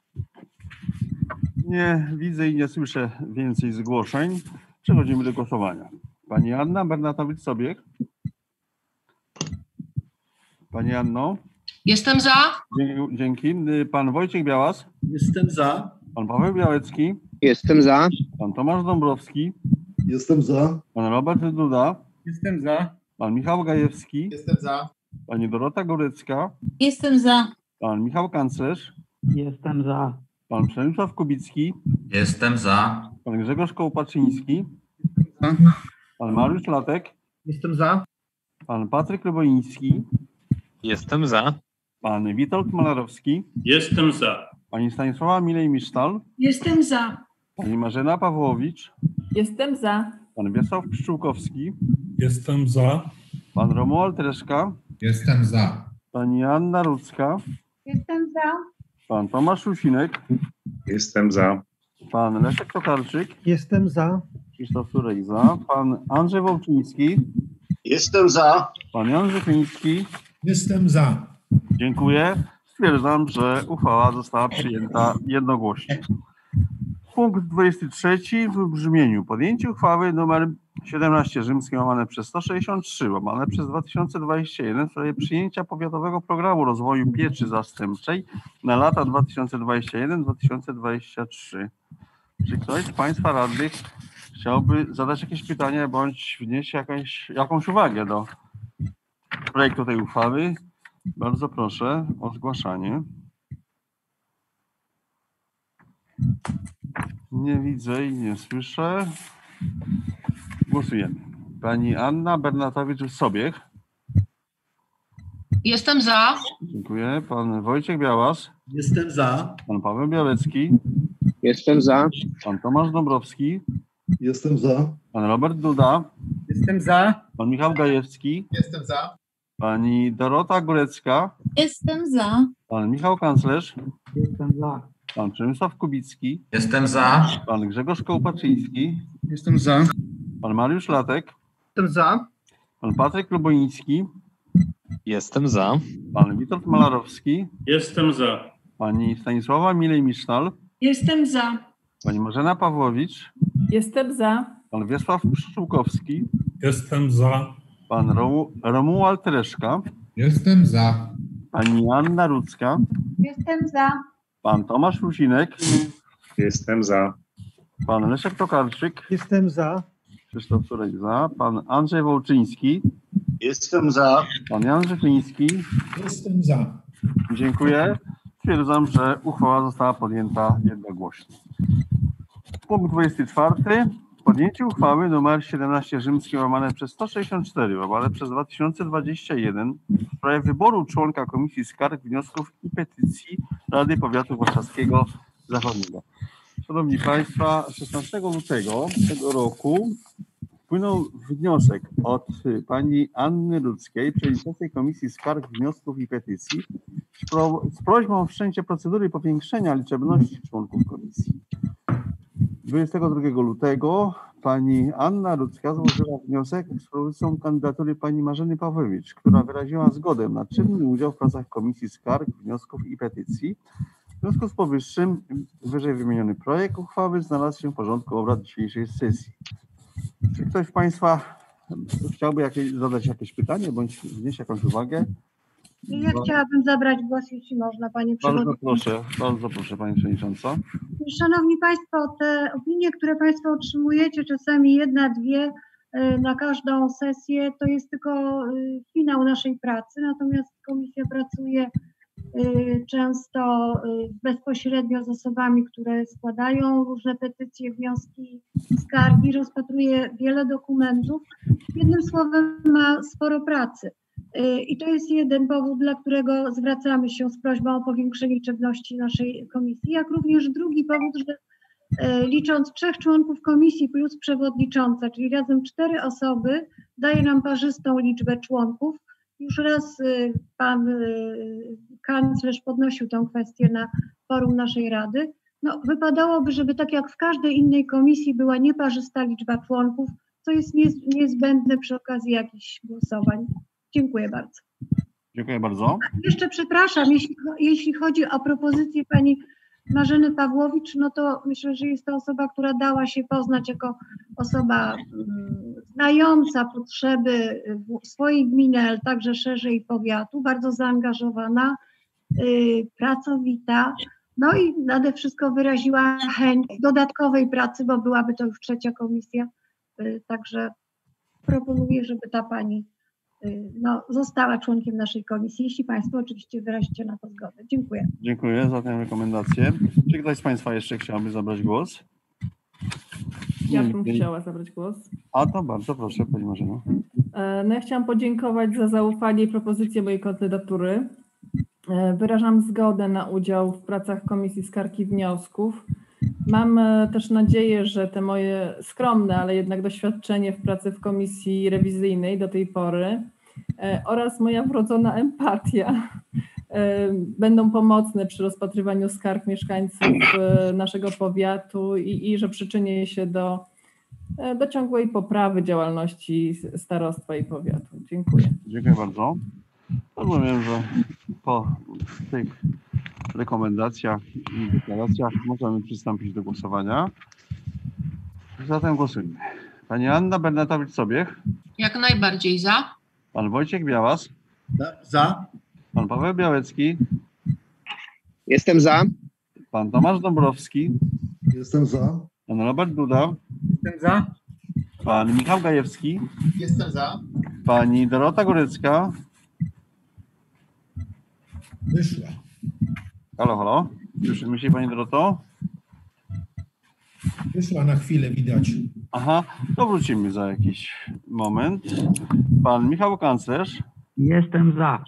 A: Nie widzę i nie słyszę więcej zgłoszeń. Przechodzimy do głosowania. Pani Anna Bernatowicz-Sobiech. Pani Anno.
B: Jestem za.
A: Dzięki, dzięki. Pan Wojciech Białas.
G: Jestem za.
A: Pan Paweł Białecki.
D: Jestem za.
A: Pan Tomasz Dąbrowski.
E: Jestem za.
A: Pan Robert Duda.
S: Jestem za.
A: Pan Michał Gajewski.
U: Jestem za.
A: Pani Dorota Górecka.
Q: Jestem za.
A: Pan Michał Kanclerz.
F: Jestem za.
A: Pan Przemysław Kubicki.
I: Jestem za.
A: Pan Grzegorz Kołopaczyński.
C: Za.
A: Pan Mariusz Latek.
J: Jestem za.
A: Pan Patryk Luboński.
R: Jestem za.
A: Pan Witold Malarowski.
K: Jestem za.
A: Pani Stanisława Milej-Misztal.
Q: Jestem za.
A: Pani Marzena Pawłowicz.
L: Jestem za.
A: Pan Wiesław Pszczółkowski.
V: Jestem za.
A: Pan Romuald Reszka.
V: Jestem za.
A: Pani Anna Rudzka.
N: Jestem za.
A: Pan Tomasz Rusinek.
R: Jestem za.
A: Pan Leszek Tokarczyk.
O: Jestem za.
A: Krzysztof Turek za. Pan Andrzej Wołczyński.
P: Jestem za.
A: Pan Jan Żychliński.
V: Jestem za.
A: Dziękuję. Stwierdzam, że uchwała została przyjęta jednogłośnie. Punkt dwudziesty trzeci w brzmieniu: podjęcie uchwały nr siedemnaście rzymskie łamane przez sto sześćdziesiąt trzy łamane przez dwa tysiące dwadzieścia jeden w sprawie przyjęcia powiatowego programu rozwoju pieczy zastępczej na lata dwa tysiące dwadzieścia jeden do dwa tysiące dwadzieścia trzy. Czy ktoś z Państwa radnych chciałby zadać jakieś pytanie bądź wnieść jakąś, jakąś uwagę do projektu tej uchwały? Bardzo proszę o zgłaszanie. Nie widzę i nie słyszę. Głosujemy. Pani Anna Bernatowicz-Sobiech.
B: Jestem za.
A: Dziękuję. Pan Wojciech Białas.
G: Jestem za.
A: Pan Paweł Białecki.
D: Jestem za.
A: Pan Tomasz Dąbrowski.
E: Jestem za.
A: Pan Robert Duda.
S: Jestem za.
A: Pan Michał Gajewski.
U: Jestem za.
A: Pani Dorota Górecka.
Q: Jestem za.
A: Pan Michał Kanclerz.
F: Jestem za.
A: Pan Przemysław Kubicki.
I: Jestem za.
A: Pan Grzegorz Kołopaczyński.
C: Jestem za.
A: Pan Mariusz Latek.
J: Jestem za.
A: Pan Patryk Luboński.
R: Jestem za.
A: Pan Witold Malarowski.
K: Jestem za.
A: Pani Stanisława Milej-Misztal.
Q: Jestem za.
A: Pani Marzena Pawłowicz.
L: Jestem za.
A: Pan Wiesław Pszczółkowski.
V: Jestem za.
A: Pan Ro Romuald Reszka.
V: Jestem za.
A: Pani Anna Rudzka.
N: Jestem za.
A: Pan Tomasz Rusinek.
R: Jestem za.
A: Pan Leszek Tokarczyk.
O: Jestem za.
A: Krzysztof Surek za. Pan Andrzej Wołczyński.
P: Jestem za.
A: Pan Jan Żychliński.
V: Jestem za.
A: Dziękuję. Stwierdzam, że uchwała została podjęta jednogłośnie. Punkt dwudziesty czwarty. Podjęcie uchwały nr siedemnaście rzymskie łamane przez sto sześćdziesiąt cztery łamane przez dwa tysiące dwadzieścia jeden w sprawie wyboru członka Komisji Skarg, Wniosków i Petycji Rady Powiatu Warszawskiego Zachodniego. Szanowni Państwa, szesnastego lutego tego roku wpłynął wniosek od pani Anny Ludzkiej, przewodniczącej Komisji Skarg, Wniosków i Petycji z, pro, z prośbą o wszczęcie procedury powiększenia liczebności członków komisji. dwudziestego drugiego lutego pani Anna Ludzka złożyła wniosek z propozycją kandydatury pani Marzeny Pawłowicz, która wyraziła zgodę na czynny udział w pracach Komisji Skarg, Wniosków i Petycji. W związku z powyższym wyżej wymieniony projekt uchwały znalazł się w porządku obrad dzisiejszej sesji. Czy ktoś z Państwa chciałby jakieś, zadać jakieś pytanie bądź wnieść jakąś uwagę?
N: Ja chciałabym zabrać głos, jeśli można, Panie Przewodniczący.
A: Bardzo proszę, bardzo proszę Pani Przewodnicząca.
N: Szanowni Państwo, te opinie, które Państwo otrzymujecie, czasami jedna, dwie na każdą sesję, to jest tylko finał naszej pracy, natomiast komisja pracuje często bezpośrednio z osobami, które składają różne petycje, wnioski, skargi, rozpatruje wiele dokumentów. Jednym słowem ma sporo pracy. I to jest jeden powód, dla którego zwracamy się z prośbą o powiększenie liczebności naszej komisji, jak również drugi powód, że licząc trzech członków komisji plus przewodnicząca, czyli razem cztery osoby, daje nam parzystą liczbę członków. Już raz pan kanclerz podnosił tę kwestię na forum naszej Rady. No, wypadałoby, żeby tak jak w każdej innej komisji była nieparzysta liczba członków, co jest niezbędne przy okazji jakichś głosowań. Dziękuję bardzo.
A: Dziękuję bardzo.
N: Jeszcze przepraszam, jeśli, jeśli chodzi o propozycję pani Marzeny Pawłowicz, no to myślę, że jest to osoba, która dała się poznać jako osoba um, znająca potrzeby swojej gminy, ale także szerzej powiatu, bardzo zaangażowana, y, pracowita, no i nade wszystko wyraziła chęć dodatkowej pracy, bo byłaby to już trzecia komisja, y, także proponuję, żeby ta pani no, została członkiem naszej komisji, jeśli Państwo oczywiście wyrazicie na to zgodę. Dziękuję.
A: Dziękuję za tę rekomendację. Czy ktoś z Państwa jeszcze chciałby zabrać głos?
L: Ja bym chciała zabrać głos.
A: A to bardzo proszę, Pani Marzeno.
L: No ja chciałam podziękować za zaufanie i propozycję mojej kandydatury. Wyrażam zgodę na udział w pracach Komisji Skarg i Wniosków. Mam też nadzieję, że te moje skromne, ale jednak doświadczenie w pracy w komisji rewizyjnej do tej pory oraz moja wrodzona empatia będą pomocne przy rozpatrywaniu skarg mieszkańców naszego powiatu i, i że przyczynię się do, do ciągłej poprawy działalności starostwa i powiatu. Dziękuję.
A: Dziękuję bardzo. Rozumiem, że po tych rekomendacjach i deklaracjach możemy przystąpić do głosowania. Zatem głosujmy. Pani Anna Bernatowicz-Sobiech.
B: Jak najbardziej za.
A: Pan Wojciech Białas.
G: Za.
A: Pan Paweł Białecki.
D: Jestem za.
A: Pan Tomasz Dąbrowski.
E: Jestem za.
A: Pan Robert Duda.
S: Jestem za.
A: Pan Michał Gajewski.
U: Jestem za.
A: Pani Dorota Górecka.
V: Wyszła.
A: Halo, halo. Słyszymy się, Pani Doroto?
V: Wyszła na chwilę, widać.
A: Aha, to wrócimy za jakiś moment. Pan Michał Kanclerz.
F: Jestem za.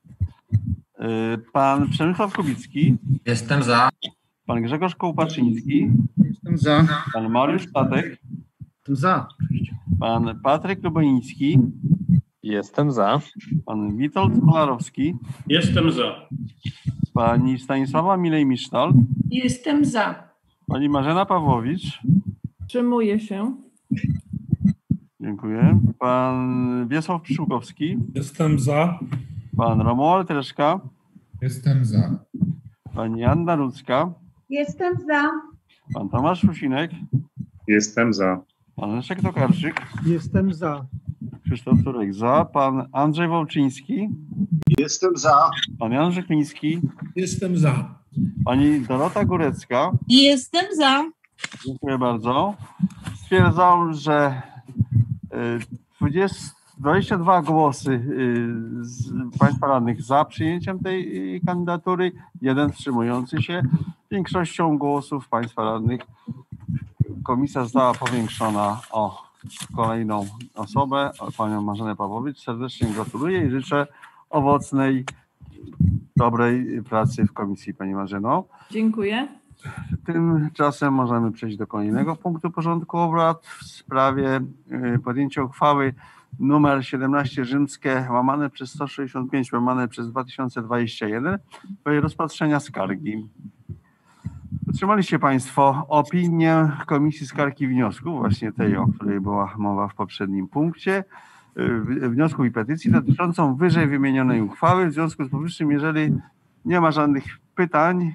A: Pan Przemysław Kubicki.
I: Jestem za.
A: Pan Grzegorz Kołpaczyński.
C: Jestem za.
A: Pan Mariusz Tatek.
C: Jestem za.
A: Pan Patryk Luboński.
R: Jestem za.
A: Pan Witold Malarowski.
K: Jestem za.
A: Pani Stanisława Milej-Misztal.
Q: Jestem za.
A: Pani Marzena Pawłowicz.
L: Wstrzymuję się.
A: Dziękuję. Pan Wiesław Pszczółkowski.
V: Jestem za.
A: Pan Romuald Reszka.
V: Jestem za.
A: Pani Anna Ludzka.
N: Jestem za.
A: Pan Tomasz Rusinek.
R: Jestem za.
A: Pan Leszek Tokarczyk.
O: Jestem za.
A: Krzysztof Surek za. Pan Andrzej Wołczyński.
P: Jestem za.
A: Pan Jan Żychliński.
V: Jestem za.
A: Pani Dorota Górecka.
Q: Jestem za.
A: Dziękuję bardzo. Stwierdzam, że dwadzieścia, dwadzieścia dwa głosy z państwa radnych za przyjęciem tej kandydatury, jeden wstrzymujący się. Większością głosów państwa radnych komisja została powiększona o kolejną osobę, panią Marzenę Pawłowicz. Serdecznie gratuluję i życzę owocnej, dobrej pracy w komisji, pani Marzeno.
L: Dziękuję.
A: Tymczasem możemy przejść do kolejnego punktu porządku obrad w sprawie podjęcia uchwały numer siedemnaście rzymskie łamane przez sto sześćdziesiąt pięć łamane przez dwa tysiące dwadzieścia jeden w sprawie rozpatrzenia skargi. Otrzymaliście Państwo opinię Komisji Skarg i Wniosków, właśnie tej, o której była mowa w poprzednim punkcie, wniosków i petycji dotyczącą wyżej wymienionej uchwały. W związku z powyższym, jeżeli nie ma żadnych pytań,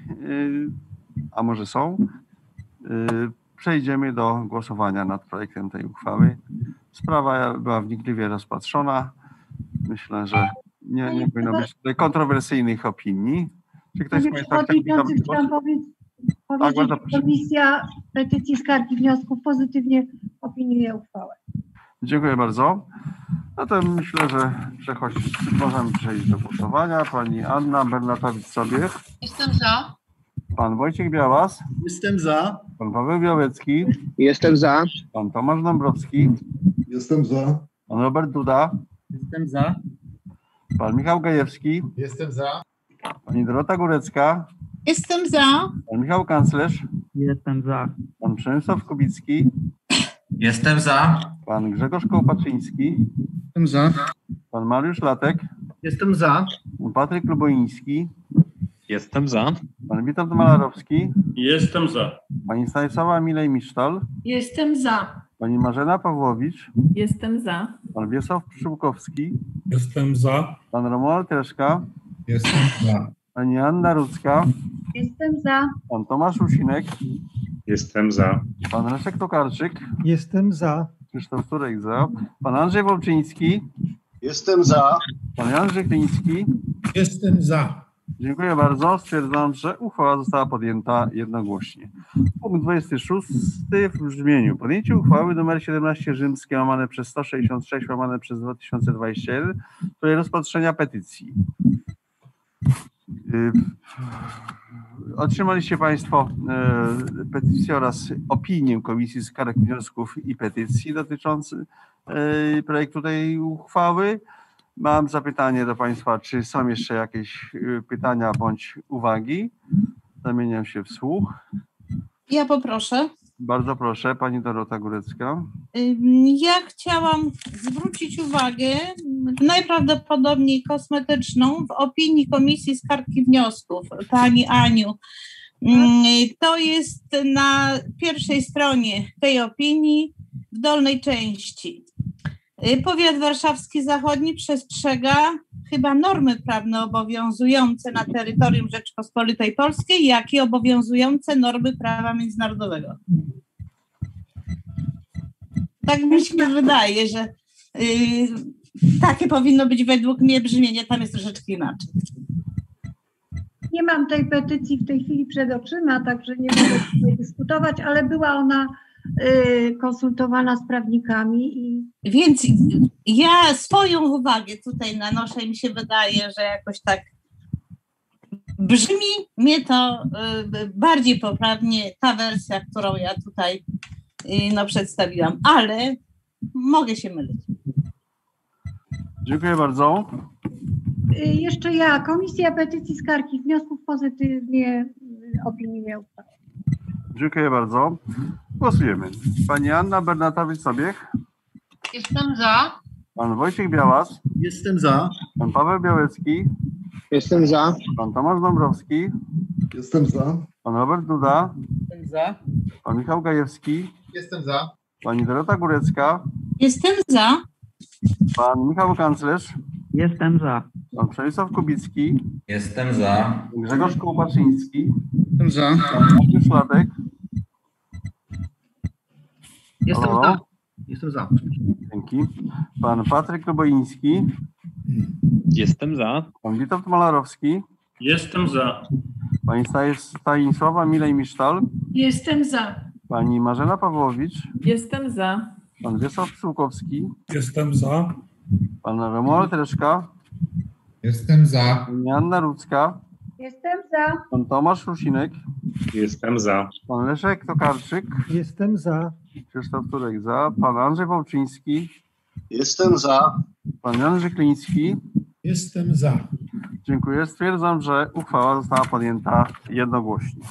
A: a może są, przejdziemy do głosowania nad projektem tej uchwały. Sprawa była wnikliwie rozpatrzona. Myślę, że nie, nie powinno być tutaj kontrowersyjnych opinii. Czy ktoś z Państwa chce
N: chciałam powiedzieć, powiedzieć
A: tak,
N: że Komisja Petycji, Skarg i Wniosków pozytywnie opiniuje uchwałę.
A: Dziękuję bardzo. Zatem myślę, że przechodź, możemy przejść do głosowania. Pani Anna Bernatowicz-Sobiech.
B: Jestem za.
A: Pan Wojciech Białas.
G: Jestem za.
A: Pan Paweł Białecki.
D: Jestem za.
A: Pan Tomasz Dąbrowski.
E: Jestem za.
A: Pan Robert Duda.
S: Jestem za.
A: Pan Michał Gajewski.
U: Jestem za.
A: Pani Dorota Górecka.
Q: Jestem za.
A: Pan Michał Kanclerz.
F: Jestem za.
A: Pan Przemysław Kubicki.
I: Jestem za.
A: Pan Grzegorz Kołopaczyński.
C: Jestem za.
A: Pan Mariusz Latek.
J: Jestem za.
A: Pan Patryk Luboiński.
R: Jestem za.
A: Pan Witold Malarowski.
K: Jestem za.
A: Pani Stanisława Milej-Misztal.
Q: Jestem za.
A: Pani Marzena Pawłowicz.
L: Jestem za.
A: Pan Wiesław Przyłkowski.
V: Jestem za.
A: Pan Romuald Treszka.
V: Jestem za.
A: Pani Anna Rudzka.
N: Jestem za.
A: Pan Tomasz Rusinek.
R: Jestem za.
A: Pan Leszek Tokarczyk.
O: Jestem za.
A: Krzysztof Turek za. Pan Andrzej Wolczyński.
P: Jestem za.
A: Pan Jan Żykliński.
V: Jestem za.
A: Dziękuję bardzo. Stwierdzam, że uchwała została podjęta jednogłośnie. Punkt dwudziesty szósty w brzmieniu. Podjęcie uchwały nr siedemnaście rzymskie łamane przez sto sześćdziesiąt sześć łamane przez dwa tysiące dwadzieścia jeden w sprawie rozpatrzenia petycji. Otrzymaliście Państwo petycję oraz opinię Komisji Skarg, Wniosków i Petycji dotyczący projektu tej uchwały. Mam zapytanie do Państwa, czy są jeszcze jakieś pytania bądź uwagi? Zamieniam się w słuch.
Q: Ja poproszę.
A: Bardzo proszę, Pani Dorota Górecka.
Q: Ja chciałam zwrócić uwagę, najprawdopodobniej kosmetyczną, w opinii Komisji Skarg i Wniosków, Pani Aniu. To jest na pierwszej stronie tej opinii, w dolnej części. Powiat warszawski zachodni przestrzega chyba normy prawne obowiązujące na terytorium Rzeczypospolitej Polskiej, jak i obowiązujące normy prawa międzynarodowego. Tak mi się wydaje, że yy, takie powinno być według mnie brzmienie, tam jest troszeczkę inaczej.
N: Nie mam tej petycji w tej chwili przed oczyma, także nie mogę tutaj dyskutować, ale była ona y, konsultowana z prawnikami. I...
Q: Więc ja swoją uwagę tutaj nanoszę i mi się wydaje, że jakoś tak brzmi mnie to y, bardziej poprawnie ta wersja, którą ja tutaj y, no, przedstawiłam, ale mogę się mylić.
A: Dziękuję bardzo.
N: Jeszcze ja, Komisja Petycji, Skarg i Wniosków pozytywnie opiniuje uchwałę.
A: Dziękuję bardzo. Głosujemy. Pani Anna Bernatowicz-Sobiech.
B: Jestem za.
A: Pan Wojciech Białas.
G: Jestem za.
A: Pan Paweł Białecki.
D: Jestem za.
A: Pan Tomasz Dąbrowski.
E: Jestem za.
A: Pan Robert Duda.
S: Jestem za.
A: Pan Michał Gajewski.
U: Jestem za.
A: Pani Dorota Górecka.
Q: Jestem za.
A: Pan Michał Kanclerz.
F: Jestem za.
A: Pan Przemysław Kubicki.
I: Jestem za.
A: Grzegorz Kołopaczyński.
C: Jestem za.
A: Pan Mariusz Latek.
J: Jestem
A: Halo?
J: za. Jestem za.
A: Dzięki. Pan Patryk Luboiński.
R: Jestem za.
A: Pan Witold Malarowski.
K: Jestem za.
A: Pani Stanisława Milej-Misztal,
L: Jestem za.
A: pani Marzena Pawłowicz,
L: Jestem za.
A: pan Wiesław Pszczółkowski,
V: Jestem za.
A: pan Romuald Reszka,
U: Jestem za.
A: pani Anna Rudzka,
N: Jestem za.
A: pan Tomasz Rusinek,
R: Jestem za.
A: pan Leszek Tokarczyk,
O: Jestem za.
A: Krzysztof Turek za, pan Andrzej Wołczyński,
P: Jestem za.
A: pan Jan Żykliński.
V: Jestem za.
A: Dziękuję. Stwierdzam, że uchwała została podjęta jednogłośnie.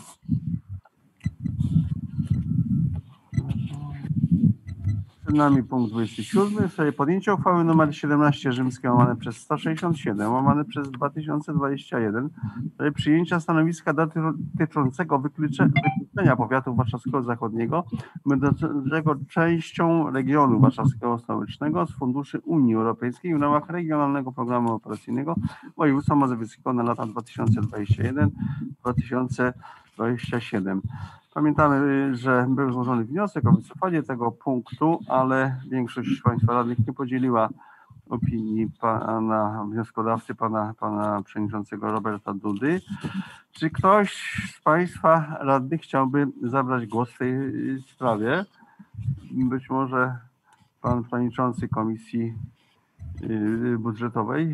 A: Przed nami punkt dwudziesty siódmy. W sprawie podjęcia uchwały nr siedemnaście rzymskie łamane przez sto sześćdziesiąt siedem łamane przez dwa tysiące dwadzieścia jeden w sprawie przyjęcia stanowiska dotyczącego wyklucze, wykluczenia powiatu warszawskiego zachodniego będącego częścią regionu warszawskiego stołecznego z funduszy Unii Europejskiej w ramach regionalnego programu operacyjnego województwa mazowieckiego na lata dwa tysiące dwadzieścia jeden do dwa tysiące dwudziestego siódmego. Pamiętamy, że był złożony wniosek o wycofanie tego punktu, ale większość państwa radnych nie podzieliła opinii pana wnioskodawcy, pana, pana przewodniczącego Roberta Dudy. Czy ktoś z państwa radnych chciałby zabrać głos w tej sprawie? Być może pan przewodniczący Komisji Budżetowej,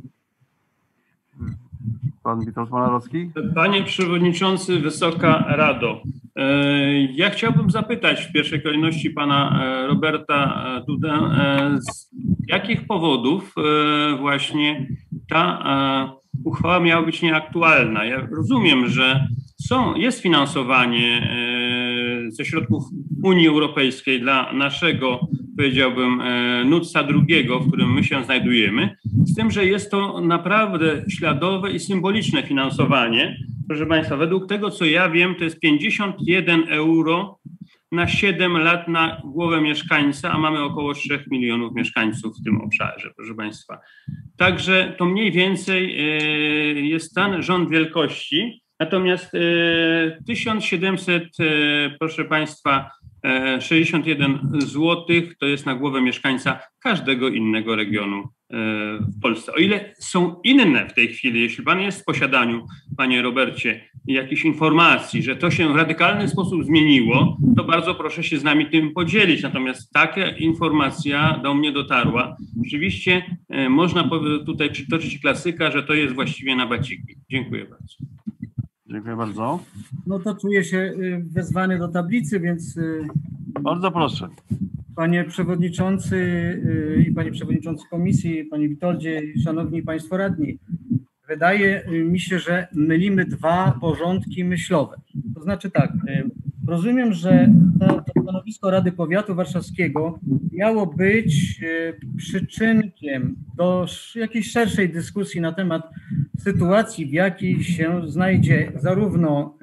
A: pan Witold Malarowski.
K: Panie Przewodniczący, Wysoka Rado, ja chciałbym zapytać w pierwszej kolejności pana Roberta Dudę, z jakich powodów właśnie ta uchwała miała być nieaktualna. Ja rozumiem, że są, jest finansowanie ze środków Unii Europejskiej dla naszego, powiedziałbym, N U C A drugiego, w którym my się znajdujemy, z tym, że jest to naprawdę śladowe i symboliczne finansowanie. Proszę Państwa, według tego, co ja wiem, to jest pięćdziesiąt jeden euro na siedem lat na głowę mieszkańca, a mamy około trzech milionów mieszkańców w tym obszarze, proszę Państwa. Także to mniej więcej jest ten rząd wielkości. Natomiast tysiąc siedemset, proszę Państwa, sześćdziesiąt jeden złotych to jest na głowę mieszkańca każdego innego regionu w Polsce. O ile są inne w tej chwili, jeśli Pan jest w posiadaniu, Panie Robercie, jakichś informacji, że to się w radykalny sposób zmieniło, to bardzo proszę się z nami tym podzielić. Natomiast taka informacja do mnie dotarła. Oczywiście można tutaj przytoczyć klasyka, że to jest właściwie na baciki. Dziękuję bardzo.
A: Dziękuję bardzo.
S: No to czuję się wezwany do tablicy, więc...
A: Bardzo proszę.
S: Panie Przewodniczący i Panie Przewodniczący Komisji, Panie Witoldzie, Szanowni Państwo Radni, wydaje mi się, że mylimy dwa porządki myślowe. To znaczy tak, rozumiem, że to, to stanowisko Rady Powiatu Warszawskiego miało być przyczynkiem do jakiejś szerszej dyskusji na temat sytuacji, w jakiej się znajdzie zarówno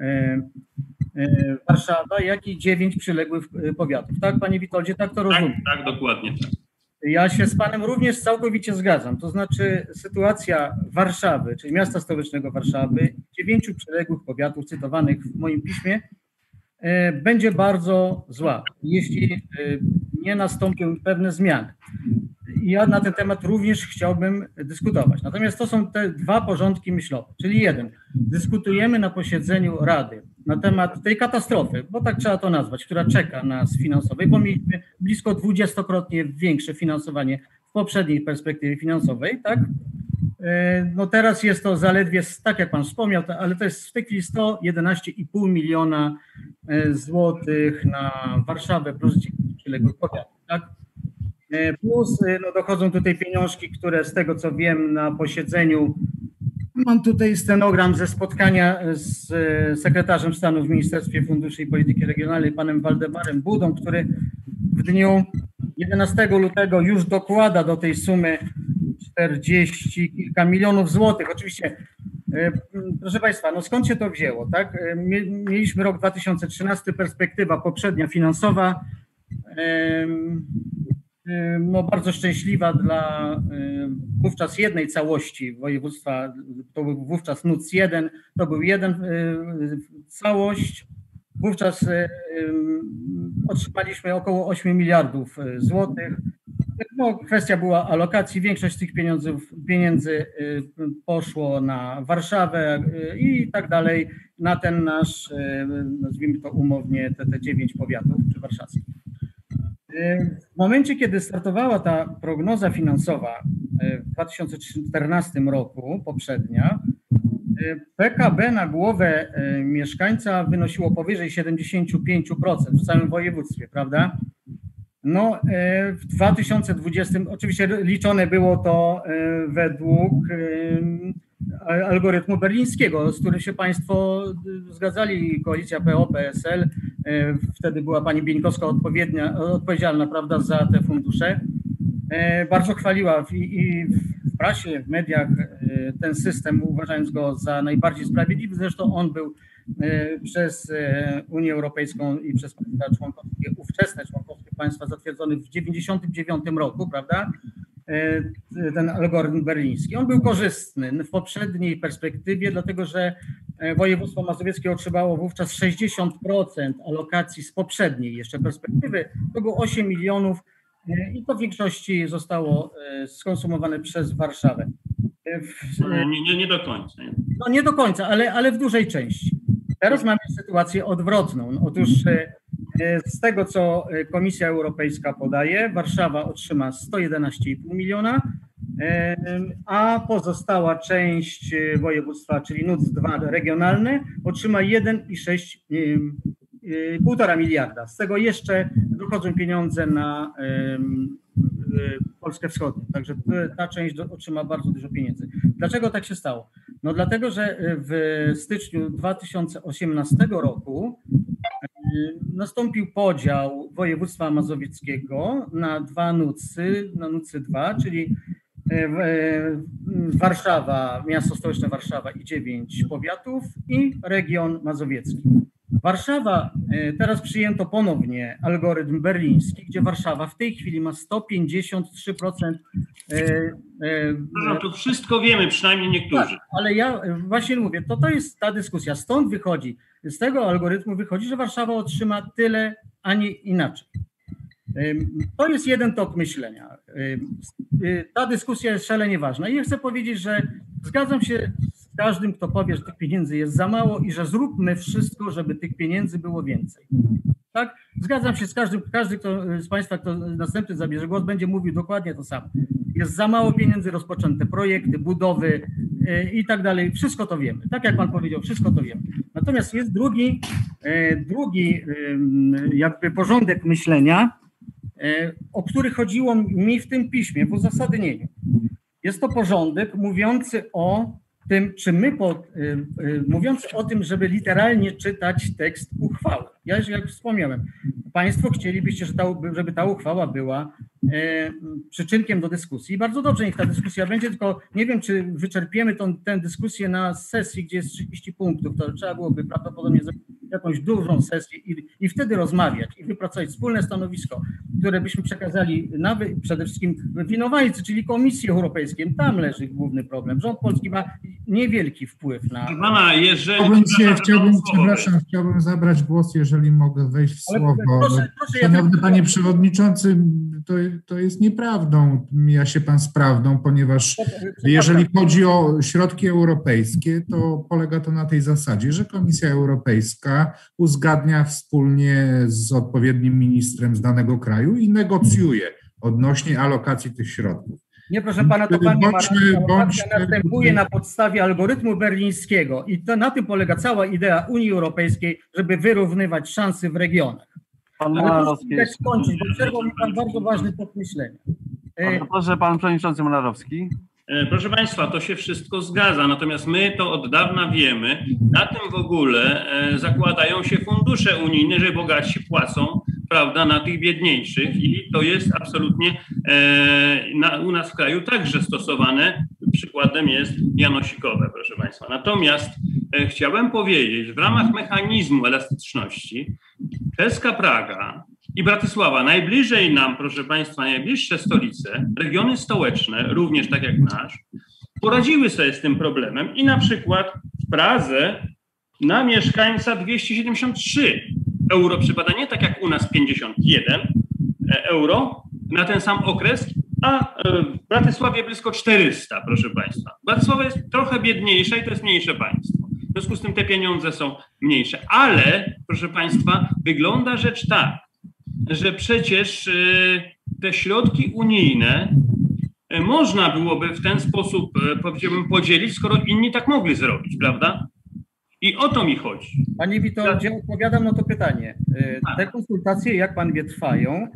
S: Warszawa, jak i dziewięć przyległych powiatów. Tak, Panie Witoldzie, tak to rozumiem?
K: Tak, tak, dokładnie tak.
S: Ja się z Panem również całkowicie zgadzam. To znaczy sytuacja Warszawy, czyli miasta stołecznego Warszawy, dziewięciu przyległych powiatów cytowanych w moim piśmie, będzie bardzo zła, jeśli nie nastąpią pewne zmiany. Ja na ten temat również chciałbym dyskutować. Natomiast to są te dwa porządki myślowe, czyli jeden, dyskutujemy na posiedzeniu Rady na temat tej katastrofy, bo tak trzeba to nazwać, która czeka nas finansowej, bo mieliśmy blisko dwudziestokrotnie większe finansowanie w poprzedniej perspektywie finansowej, tak? No teraz jest to zaledwie, tak jak Pan wspomniał, ale to jest w tej chwili sto jedenaście i pół miliona złotych na Warszawę plus przyległych powiatów, tak? Plus no, dochodzą tutaj pieniążki, które z tego co wiem na posiedzeniu, mam tutaj stenogram ze spotkania z sekretarzem stanu w Ministerstwie Funduszy i Polityki Regionalnej, panem Waldemarem Budą, który w dniu jedenastego lutego już dokłada do tej sumy czterdzieści kilka milionów złotych. Oczywiście, proszę Państwa, no skąd się to wzięło, tak? Mieliśmy rok dwa tysiące trzynasty, perspektywa poprzednia finansowa, no bardzo szczęśliwa dla wówczas jednej całości województwa, to był wówczas N U C jeden, to był jeden całość, wówczas otrzymaliśmy około ośmiu miliardów złotych, No, kwestia była alokacji. Większość z tych pieniądzów, pieniędzy poszło na Warszawę i tak dalej, na ten nasz, nazwijmy to umownie, te, te dziewięć powiatów przywarszawskich. W momencie, kiedy startowała ta prognoza finansowa w dwa tysiące czternastym roku, poprzednia, P K B na głowę mieszkańca wynosiło powyżej siedemdziesiąt pięć procent w całym województwie, prawda? No, w dwa tysiące dwudziestym, oczywiście liczone było to według algorytmu berlińskiego, z którym się Państwo zgadzali, koalicja P O P S L, wtedy była pani Bieńkowska odpowiednia, odpowiedzialna, prawda, za te fundusze. Bardzo chwaliła i, i w prasie, w mediach ten system, uważając go za najbardziej sprawiedliwy. Zresztą on był przez Unię Europejską i przez państwa członkowskie, ówczesne członkowskie państwa zatwierdzony w dziewięćdziesiątym dziewiątym roku, prawda? Ten algorytm berliński. On był korzystny w poprzedniej perspektywie, dlatego że województwo mazowieckie otrzymało wówczas sześćdziesiąt procent alokacji z poprzedniej jeszcze perspektywy. To było osiem milionów i to w większości zostało skonsumowane przez Warszawę. W,
K: nie, nie, nie do końca. Nie.
S: No nie do końca, ale, ale w dużej części. Teraz mamy sytuację odwrotną. Otóż z tego, co Komisja Europejska podaje, Warszawa otrzyma sto jedenaście i pół miliona, a pozostała część województwa, czyli N U C dwa regionalne, otrzyma jeden i sześć półtora miliarda. Z tego jeszcze dochodzą pieniądze na Polskę Wschodnią. Także ta część otrzyma bardzo dużo pieniędzy. Dlaczego tak się stało? No dlatego, że w styczniu dwa tysiące osiemnastego roku nastąpił podział województwa mazowieckiego na dwa nucy, na nucy dwa, czyli Warszawa, miasto stołeczne Warszawa i dziewięć powiatów i region mazowiecki. Warszawa, teraz przyjęto ponownie algorytm berliński, gdzie Warszawa w tej chwili ma sto pięćdziesiąt trzy procent.
K: No to wszystko wiemy, przynajmniej niektórzy.
S: Tak, ale ja właśnie mówię, to to jest ta dyskusja. Stąd wychodzi, z tego algorytmu wychodzi, że Warszawa otrzyma tyle, a nie inaczej. To jest jeden tok myślenia. Ta dyskusja jest szalenie ważna i ja chcę powiedzieć, że zgadzam się z każdym, kto powie, że tych pieniędzy jest za mało i że zróbmy wszystko, żeby tych pieniędzy było więcej. Tak? Zgadzam się z każdym, każdy kto, z Państwa, kto następny zabierze głos, będzie mówił dokładnie to samo. Jest za mało pieniędzy, rozpoczęte projekty, budowy yy, i tak dalej. Wszystko to wiemy. Tak jak Pan powiedział, wszystko to wiemy. Natomiast jest drugi, yy, drugi yy, jakby porządek myślenia, yy, o który chodziło mi w tym piśmie, w uzasadnieniu. Jest to porządek mówiący o tym, czy my, po, y, y, mówiąc o tym, żeby literalnie czytać tekst uchwały. Ja już jak wspomniałem, Państwo chcielibyście, że ta, żeby ta uchwała była y, przyczynkiem do dyskusji. Bardzo dobrze, niech ta dyskusja będzie, tylko nie wiem, czy wyczerpiemy tą, tę dyskusję na sesji, gdzie jest trzydzieści punktów. To trzeba byłoby prawdopodobnie zrobić jakąś dużą sesję i, i wtedy rozmawiać i wypracować wspólne stanowisko, które byśmy przekazali nawet przede wszystkim winowajcy, czyli Komisji Europejskiej. Tam leży główny problem. Rząd polski ma niewielki wpływ na...
K: Pana, jeżeli...
V: Chciałbym, się, chciałbym, przepraszam, chciałbym zabrać głos, jeżeli mogę wejść w
S: Ale
V: słowo.
S: proszę, proszę,
V: Szanowny
S: ja...
V: Panie Przewodniczący, to, to jest nieprawdą. Mija się Pan z prawdą, ponieważ jeżeli chodzi o środki europejskie, to polega to na tej zasadzie, że Komisja Europejska uzgadnia wspólnie z odpowiednim ministrem z danego kraju i negocjuje odnośnie alokacji tych środków.
S: Nie, proszę Pana, to Pani alokacja następuje na podstawie algorytmu berlińskiego i to, na tym polega cała idea Unii Europejskiej, żeby wyrównywać szanse w regionach.
A: Pan
S: Ale
A: Molarowski.
S: proszę skończyć, bo przerwał mi Pan bardzo ważny tok myślenia.
A: Proszę, Pan Przewodniczący Molarowski.
K: Proszę Państwa, to się wszystko zgadza, natomiast my to od dawna wiemy, na tym w ogóle zakładają się fundusze unijne, że bogatsi płacą, prawda, na tych biedniejszych i to jest absolutnie na, u nas w kraju także stosowane. Przykładem jest janosikowe, proszę Państwa. Natomiast chciałem powiedzieć, że w ramach mechanizmu elastyczności czeska Praga i Bratysława, najbliżej nam, proszę Państwa, najbliższe stolice, regiony stołeczne, również tak jak nasz, poradziły sobie z tym problemem i na przykład w Pradze na mieszkańca dwieście siedemdziesiąt trzy euro przypada, nie tak jak u nas pięćdziesiąt jeden euro, na ten sam okres, a w Bratysławie blisko czterysta, proszę Państwa. Bratysława jest trochę biedniejsza i to jest mniejsze państwo. W związku z tym te pieniądze są mniejsze. Ale, proszę Państwa, wygląda rzecz tak, że przecież te środki unijne można byłoby w ten sposób, powiedziałbym, podzielić, skoro inni tak mogli zrobić, prawda? I o to mi chodzi.
H: Panie Witoldzie, odpowiadam na to pytanie. Te konsultacje, jak Pan wie, trwają.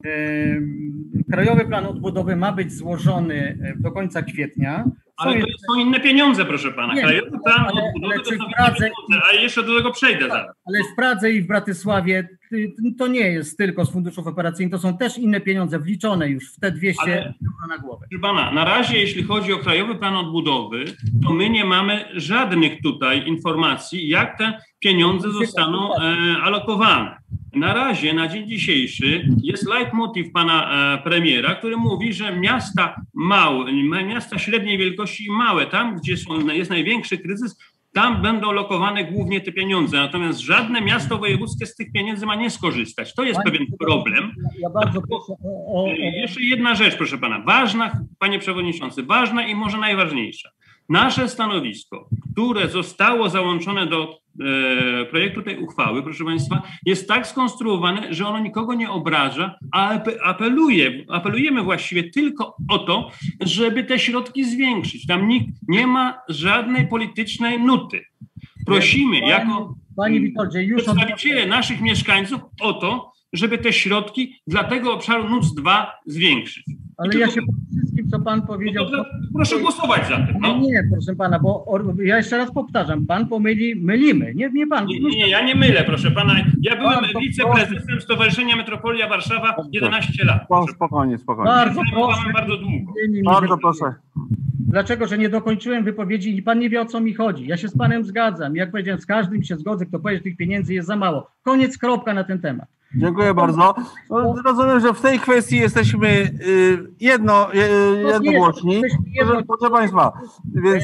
H: Krajowy Plan Odbudowy ma być złożony do końca kwietnia.
K: Ale to
H: jest...
K: są inne pieniądze, proszę Pana.
H: Nie,
K: Krajowy Plan
H: ale,
K: Odbudowy
H: ale
K: to są inne
H: Pradze...
K: pieniądze, a jeszcze do tego przejdę zaraz.
H: Ale w Pradze i w Bratysławie to nie jest tylko z funduszów operacyjnych, to są też inne pieniądze wliczone już w te dwieście
K: ale,
H: euro na głowę.
K: Proszę Pana, na razie jeśli chodzi o Krajowy Plan Odbudowy, to my nie mamy żadnych tutaj informacji, jak te pieniądze zostaną e, alokowane. Na razie, na dzień dzisiejszy jest leitmotiv pana e, premiera, który mówi, że miasta małe, miasta średniej wielkości i małe, tam gdzie są, jest największy kryzys, tam będą lokowane głównie te pieniądze. Natomiast żadne miasto wojewódzkie z tych pieniędzy ma nie skorzystać. To jest pewien problem.
H: Ja bardzo proszę o, o, o...
K: Jeszcze jedna rzecz, proszę pana, ważna, panie przewodniczący, ważna i może najważniejsza. Nasze stanowisko, które zostało załączone do e, projektu tej uchwały, proszę Państwa, jest tak skonstruowane, że ono nikogo nie obraża, a apeluje, apelujemy właściwie tylko o to, żeby te środki zwiększyć. Tam nikt nie ma żadnej politycznej nuty. Prosimy
H: Panie,
K: jako
H: Panie Witoldzie, już
K: przedstawiciele od... naszych mieszkańców o to, żeby te środki dla tego obszaru N U C dwa zwiększyć.
H: Ale ja się po wszystkim, co Pan powiedział...
K: No to, proszę głosować za tym. No.
H: Nie, proszę Pana, bo ja jeszcze raz powtarzam, Pan pomyli, mylimy, nie, nie Pan.
K: Nie, nie, ja nie mylę, proszę Pana. Ja byłem wiceprezesem Stowarzyszenia Metropolia Warszawa jedenaście lat.
A: Spokojnie, spokojnie.
H: Bardzo proszę.
K: Bardzo długo.
A: Bardzo proszę.
H: Dlaczego? Że nie dokończyłem wypowiedzi i Pan nie wie, o co mi chodzi. Ja się z Panem zgadzam. Jak powiedziałem, z każdym się zgodzę, kto powie, że tych pieniędzy jest za mało. Koniec, kropka na ten temat.
A: Dziękuję bardzo. No, rozumiem, że w tej kwestii jesteśmy y, jedno, y, jednogłoszni. Proszę, proszę Państwa, więc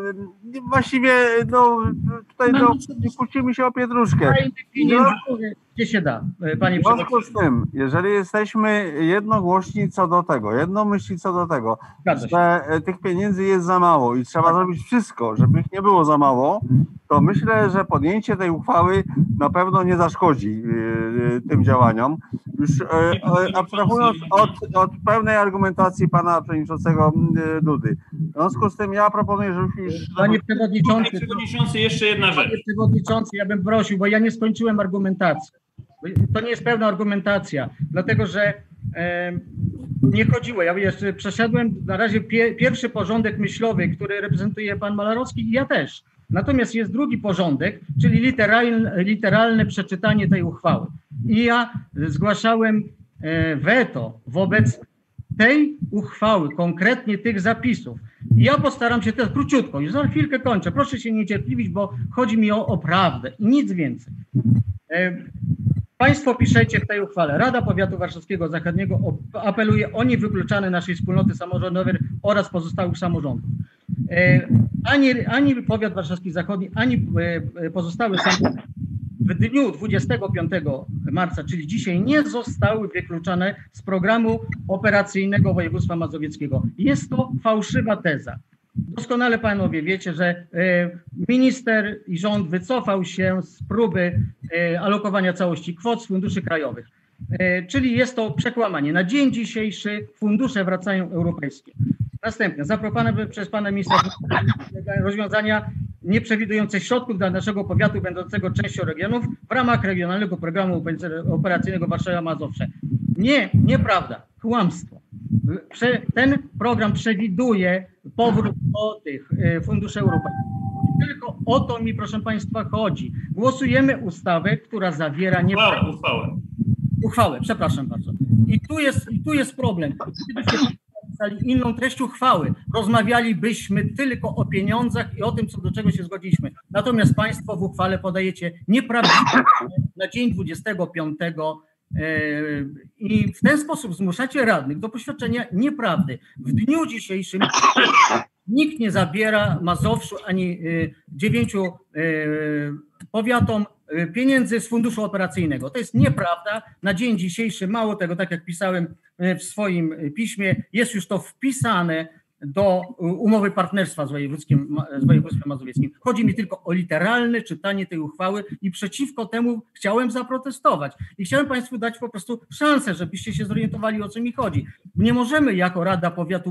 A: y, właściwie no, tutaj no, nie puścimy się o pietruszkę.
H: No, gdzie się da, Panie
A: W związku z tym, jeżeli jesteśmy jednogłośni co do tego, jednomyślni co do tego, że tych pieniędzy jest za mało i trzeba zrobić wszystko, żeby ich nie było za mało, to myślę, że podjęcie tej uchwały na pewno nie zaszkodzi y, tym działaniom. Już y, abstrahując od, od pełnej argumentacji pana przewodniczącego y, Dudy. W związku z tym ja proponuję, żebyśmy już...
H: Panie przewodniczący,
K: Panie przewodniczący, jeszcze jedna rzecz.
H: Panie przewodniczący, ja bym prosił, bo ja nie skończyłem argumentacji. To nie jest pełna argumentacja, dlatego że e, nie chodziło. Ja jeszcze przeszedłem na razie pie, pierwszy porządek myślowy, który reprezentuje pan Malarowski i ja też. Natomiast jest drugi porządek, czyli literalne, literalne przeczytanie tej uchwały. I ja zgłaszałem e, weto wobec tej uchwały, konkretnie tych zapisów. I ja postaram się też króciutko, już za chwilkę kończę. Proszę się nie cierpliwić, bo chodzi mi o, o prawdę i nic więcej. E, Państwo piszecie w tej uchwale, Rada Powiatu Warszawskiego Zachodniego apeluje o niewykluczanie naszej wspólnoty samorządowej oraz pozostałych samorządów. Ani, ani Powiat Warszawski Zachodni, ani pozostałe samorządy w dniu dwudziestego piątego marca, czyli dzisiaj, nie zostały wykluczone z programu operacyjnego województwa mazowieckiego. Jest to fałszywa teza. Doskonale panowie wiecie, że minister i rząd wycofał się z próby alokowania całości kwot z funduszy krajowych. Czyli jest to przekłamanie. Na dzień dzisiejszy fundusze wracają europejskie. Następnie zaproponowane przez pana ministra rozwiązania nieprzewidujące środków dla naszego powiatu będącego częścią regionów w ramach regionalnego programu operacyjnego Warszawa-Mazowsze. Nie, nieprawda, kłamstwo. Ten program przewiduje powrót do tych funduszy europejskich. Tylko o to mi, proszę państwa, chodzi. Głosujemy ustawę, która zawiera nieprawdę.
K: Uchwałę.
H: Uchwałę, przepraszam bardzo. I tu jest, i tu jest problem. Gdybyście napisali inną treść uchwały, rozmawialibyśmy tylko o pieniądzach i o tym, co do czego się zgodziliśmy. Natomiast państwo w uchwale podajecie nieprawdziwe na dzień dwudziestego piątego i w ten sposób zmuszacie radnych do poświadczenia nieprawdy. W dniu dzisiejszym Nikt nie zabiera Mazowszu ani dziewięciu powiatom pieniędzy z funduszu operacyjnego. To jest nieprawda. Na dzień dzisiejszy, mało tego, tak jak pisałem w swoim piśmie, jest już to wpisane do umowy partnerstwa z województwem, z województwem mazowieckim. Chodzi mi tylko o literalne czytanie tej uchwały i przeciwko temu chciałem zaprotestować. I chciałem Państwu dać po prostu szansę, żebyście się zorientowali, o co mi chodzi. Nie możemy jako Rada Powiatu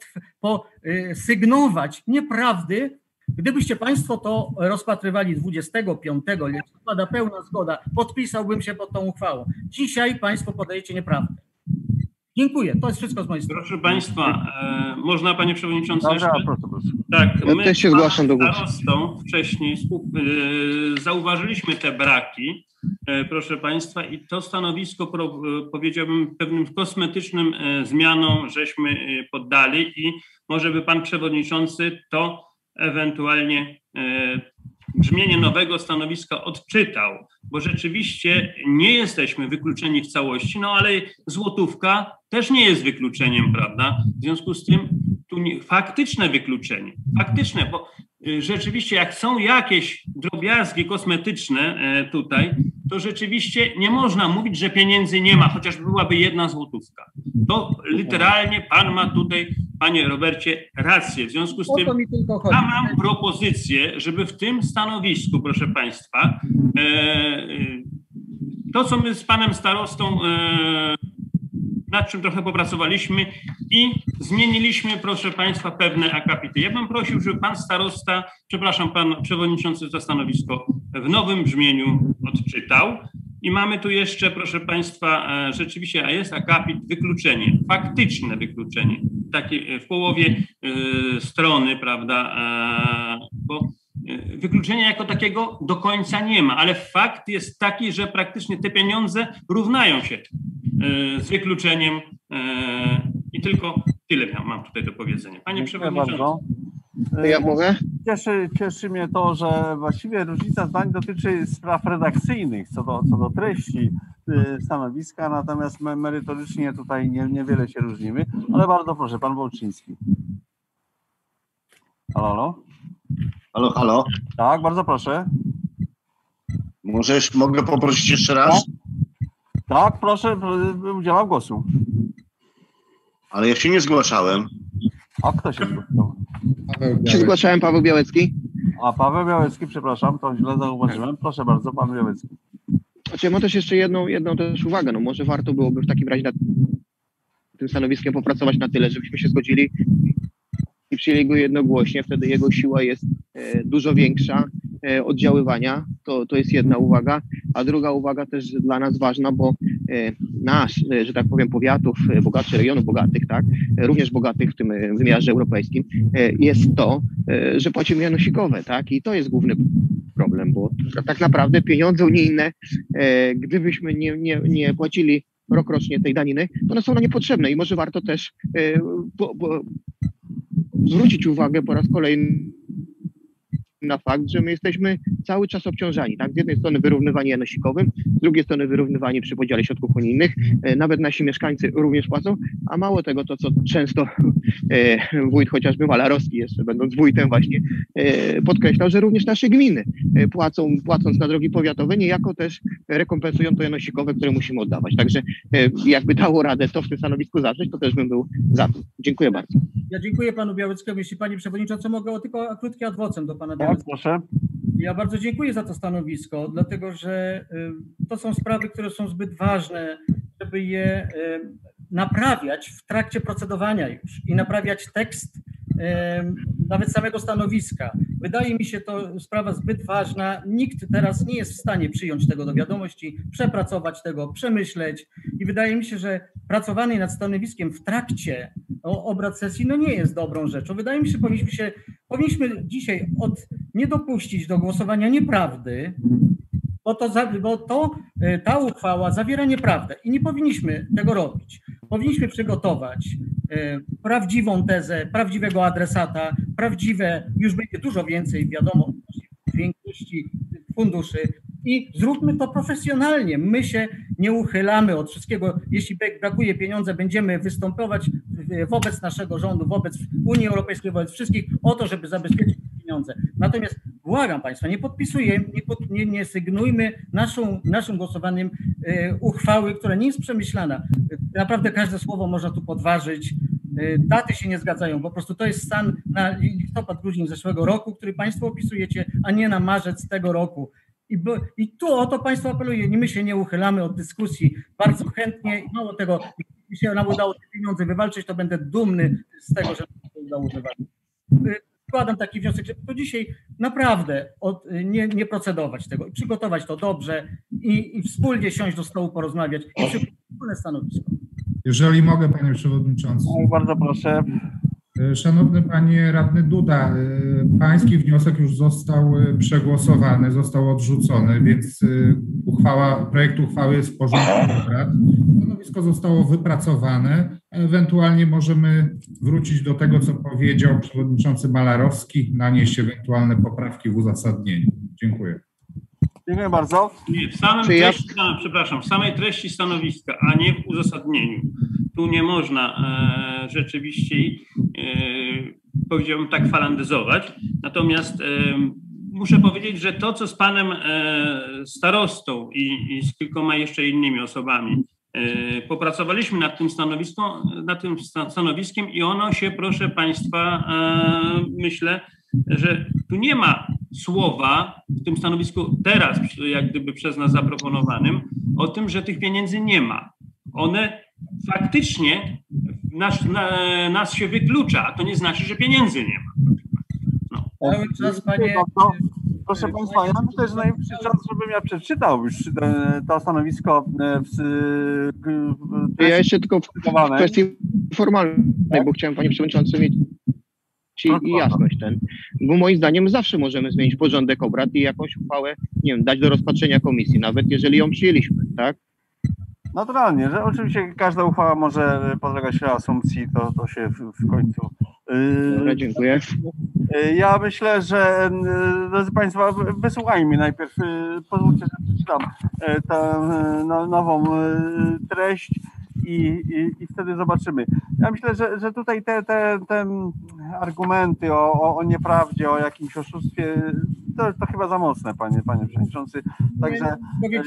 H: posygnować nieprawdy. Gdybyście Państwo to rozpatrywali dwudziestego piątego listopada, pełna zgoda, podpisałbym się pod tą uchwałą. Dzisiaj Państwo podajecie nieprawdę. Dziękuję. To jest wszystko z mojej strony.
K: Proszę Państwa, e, można Panie Przewodniczący
A: Dobra,
K: jeszcze?
A: proszę, proszę.
K: Tak,
D: Ja
K: my
D: też się zgłaszam do głosu.
K: starostą wcześniej e, zauważyliśmy te braki, e, proszę Państwa, i to stanowisko pro, e, powiedziałbym pewnym kosmetycznym e, zmianom żeśmy e, poddali i może by Pan Przewodniczący to ewentualnie e, brzmienie nowego stanowiska odczytał, bo rzeczywiście nie jesteśmy wykluczeni w całości, no ale złotówka też nie jest wykluczeniem, prawda? W związku z tym tu nie, faktyczne wykluczenie, faktyczne, bo y, rzeczywiście jak są jakieś drobiazgi kosmetyczne y, tutaj, to rzeczywiście nie można mówić, że pieniędzy nie ma, chociaż byłaby jedna złotówka. To literalnie Pan ma tutaj, Panie Robercie, rację. W związku z tym ja mam propozycję, żeby w tym stanowisku, proszę Państwa, e, e, to, co my z Panem Starostą e, nad czym trochę popracowaliśmy i zmieniliśmy, proszę Państwa, pewne akapity. Ja bym prosił, żeby Pan Starosta, przepraszam, Pan Przewodniczący za stanowisko w nowym brzmieniu odczytał. I mamy tu jeszcze, proszę Państwa, rzeczywiście, a jest akapit wykluczenie, faktyczne wykluczenie, takie w połowie y, strony, prawda, e, bo wykluczenia jako takiego do końca nie ma, ale fakt jest taki, że praktycznie te pieniądze równają się y, z wykluczeniem y, i tylko tyle mam tutaj do powiedzenia. Panie Przewodniczący.
D: Ja mogę?
A: Cieszy, cieszy mnie to, że właściwie różnica zdań dotyczy spraw redakcyjnych co do, co do treści stanowiska, natomiast my merytorycznie tutaj nie, niewiele się różnimy, ale bardzo proszę, pan Wołczyński. Halo, halo?
P: Halo, halo?
A: Tak, bardzo proszę.
P: Możesz, mogę poprosić jeszcze raz?
A: Tak, proszę, udzielam głosu.
P: Ale ja się nie zgłaszałem.
A: A kto się zgłaszał?
D: Się zgłaszałem, Paweł Białecki.
A: A, Paweł Białecki, przepraszam, to źle zauważyłem. Proszę bardzo, pan Białecki.
D: Znaczy, ja mam też jeszcze jedną, jedną też uwagę. No może warto byłoby w takim razie nad tym stanowiskiem popracować na tyle, żebyśmy się zgodzili i przyjęli go jednogłośnie. Wtedy jego siła jest e, dużo większa e, oddziaływania. To, to jest jedna uwaga. A druga uwaga też dla nas ważna, bo e, nasz, e, że tak powiem, powiatów, e, bogatszych regionów bogatych, tak, e, również bogatych w tym e, wymiarze europejskim, e, jest to, e, że płacimy janosikowe, tak, i to jest główny problem, bo tak naprawdę pieniądze unijne, e, gdybyśmy nie, nie, nie płacili rokrocznie tej daniny, to one są nam niepotrzebne i może warto też e, po, po, zwrócić uwagę po raz kolejny na fakt, że my jesteśmy cały czas obciążani, tak? Z jednej strony wyrównywanie janosikowym, z drugiej strony wyrównywanie przy podziale środków unijnych. E, nawet nasi mieszkańcy również płacą, a mało tego, to co często e, wójt chociażby Malarowski, jeszcze będąc wójtem właśnie, e, podkreślał, że również nasze gminy e, płacą, płacąc na drogi powiatowe, niejako też rekompensują to janosikowe, które musimy oddawać. Także e, jakby dało radę to w tym stanowisku zawrzeć, to też bym był za tym. Dziękuję bardzo.
H: Ja dziękuję panu Białeckiemu. Jeśli pani przewodnicząca, mogę tylko krótki adwocem do pana Białeckiego.
A: Tak, proszę.
H: Ja bardzo dziękuję za to stanowisko, dlatego że to są sprawy, które są zbyt ważne, żeby je naprawiać w trakcie procedowania już i naprawiać tekst nawet samego stanowiska. Wydaje mi się to sprawa zbyt ważna. Nikt teraz nie jest w stanie przyjąć tego do wiadomości, przepracować tego, przemyśleć i wydaje mi się, że pracowanie nad stanowiskiem w trakcie obrad sesji no nie jest dobrą rzeczą. Wydaje mi się, że powinniśmy, się, powinniśmy dzisiaj od, nie dopuścić do głosowania nieprawdy, bo, to, bo to, ta uchwała zawiera nieprawdę i nie powinniśmy tego robić. Powinniśmy przygotować prawdziwą tezę, prawdziwego adresata, prawdziwe, już będzie dużo więcej, wiadomo, większości funduszy i zróbmy to profesjonalnie. My się nie uchylamy od wszystkiego. Jeśli brakuje pieniądza, będziemy występować wobec naszego rządu, wobec Unii Europejskiej, wobec wszystkich o to, żeby zabezpieczyć pieniądze. Natomiast błagam Państwa, nie podpisujemy, nie, pod, nie, nie sygnujmy naszą, naszym głosowaniem e, uchwały, która nie jest przemyślana. Naprawdę każde słowo można tu podważyć. E, daty się nie zgadzają. Po prostu to jest stan na listopad, grudzień zeszłego roku, który Państwo opisujecie, a nie na marzec tego roku. I, bo, I tu o to Państwo apeluję. My się nie uchylamy od dyskusji. Bardzo chętnie i mało tego, jeśli się nam udało te pieniądze wywalczyć, to będę dumny z tego, że nam się udało wywalczyć. Składam taki wniosek, żeby to dzisiaj naprawdę od, nie, nie procedować tego, przygotować to dobrze i, i wspólnie siąść do stołu, porozmawiać i przyjąć wspólne stanowisko.
V: Jeżeli mogę, panie przewodniczący.
A: Bardzo proszę.
V: Szanowny panie radny Duda, pański wniosek już został przegłosowany, został odrzucony, więc uchwała, projekt uchwały jest w porządku obrad. Stanowisko zostało wypracowane. Ewentualnie możemy wrócić do tego, co powiedział przewodniczący Malarowski, nanieść ewentualne poprawki w uzasadnieniu. Dziękuję.
A: Dziękuję bardzo.
K: Nie, w samym treści, ja... przepraszam, w samej treści stanowiska, a nie w uzasadnieniu. Tu nie można e, rzeczywiście, e, powiedziałbym tak, falandyzować. Natomiast e, muszę powiedzieć, że to, co z panem e, starostą i, i z kilkoma jeszcze innymi osobami e, popracowaliśmy nad tym stanowiskiem, nad tym stanowiskiem i ono się, proszę państwa, e, myślę, że tu nie ma słowa w tym stanowisku teraz, jak gdyby przez nas zaproponowanym, o tym, że tych pieniędzy nie ma. One faktycznie nas, na, nas się wyklucza, a to nie znaczy, że pieniędzy nie ma. No.
H: Cały czas, panie...
A: Proszę Państwa, ja myślę, że najwyższy czas, żebym ja przeczytał już to stanowisko w, w
D: Ja jeszcze tylko w kwestii formalnej, tak? Bo chciałem, panie przewodniczący, mieć i jasność ten, bo moim zdaniem zawsze możemy zmienić porządek obrad i jakąś uchwałę, nie wiem, dać do rozpatrzenia komisji, nawet jeżeli ją przyjęliśmy, tak?
A: Naturalnie, że oczywiście każda uchwała może podlegać reasumpcji, to, to się w, w końcu...
D: Dobra, dziękuję.
A: Ja myślę, że drodzy Państwo, wysłuchajmy najpierw, pozwólcie, że przeczytam tę no, nową treść i, i, i wtedy zobaczymy. Ja myślę, że, że tutaj te, te, te argumenty o, o, o nieprawdzie, o jakimś oszustwie, to, to chyba za mocne, panie, panie przewodniczący. Także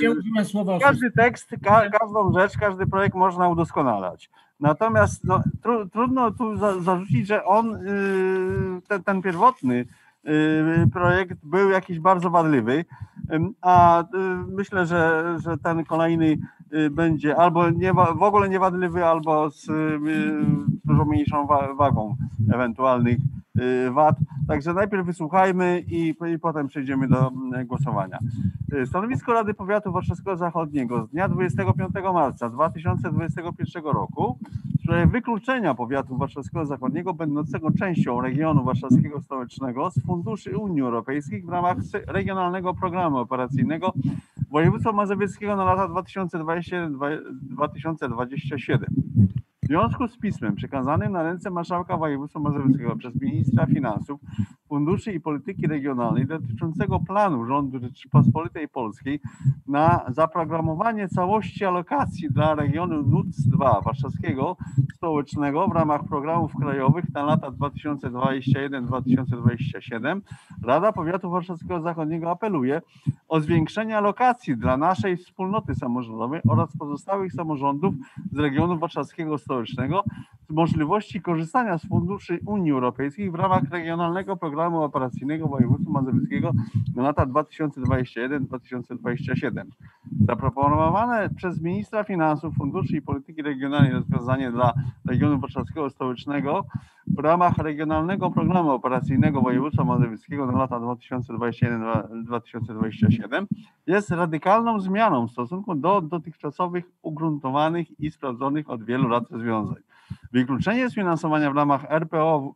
A: każdy tekst, ka, każdą rzecz, każdy projekt można udoskonalać. Natomiast no, tru, trudno tu za, zarzucić, że on, yy, ten, ten pierwotny yy, projekt był jakiś bardzo wadliwy, yy, a yy, myślę, że, że ten kolejny yy, będzie albo nie, w ogóle niewadliwy, albo z yy, dużo mniejszą wa wagą ewentualnych yy, wad. Także najpierw wysłuchajmy i, i potem przejdziemy do yy, głosowania. Yy, stanowisko Rady Powiatu Warszawskiego Zachodniego z dnia dwudziestego piątego marca dwa tysiące dwudziestego pierwszego roku w sprawie wykluczenia powiatu warszawskiego zachodniego będącego częścią regionu warszawskiego stołecznego z funduszy Unii Europejskiej w ramach regionalnego programu operacyjnego województwa mazowieckiego na lata dwa tysiące dwudziesty jeden do dwa tysiące dwudziestego siódmego. W związku z pismem przekazanym na ręce marszałka województwa mazowieckiego przez ministra finansów, funduszy i polityki regionalnej dotyczącego planu rządu Rzeczypospolitej Polskiej na zaprogramowanie całości alokacji dla regionu N U C dwa warszawskiego stołecznego w ramach programów krajowych na lata dwa tysiące dwudziesty pierwszy do dwa tysiące dwudziestego siódmego, Rada Powiatu Warszawskiego Zachodniego apeluje o zwiększenie alokacji dla naszej wspólnoty samorządowej oraz pozostałych samorządów z regionu warszawskiego stołecznego z możliwości korzystania z funduszy Unii Europejskiej w ramach regionalnego programu operacyjnego województwa mazowieckiego na lata dwa tysiące dwudziesty pierwszy do dwa tysiące dwudziestego siódmego. Zaproponowane przez ministra finansów, funduszy i polityki regionalnej rozwiązanie dla regionu warszawskiego stołecznego w ramach regionalnego programu operacyjnego województwa mazowieckiego na lata dwa tysiące dwudziesty pierwszy do dwa tysiące dwudziestego siódmego jest radykalną zmianą w stosunku do dotychczasowych ugruntowanych i sprawdzonych od wielu lat rozwiązań. Wykluczenie z finansowania w ramach R P O...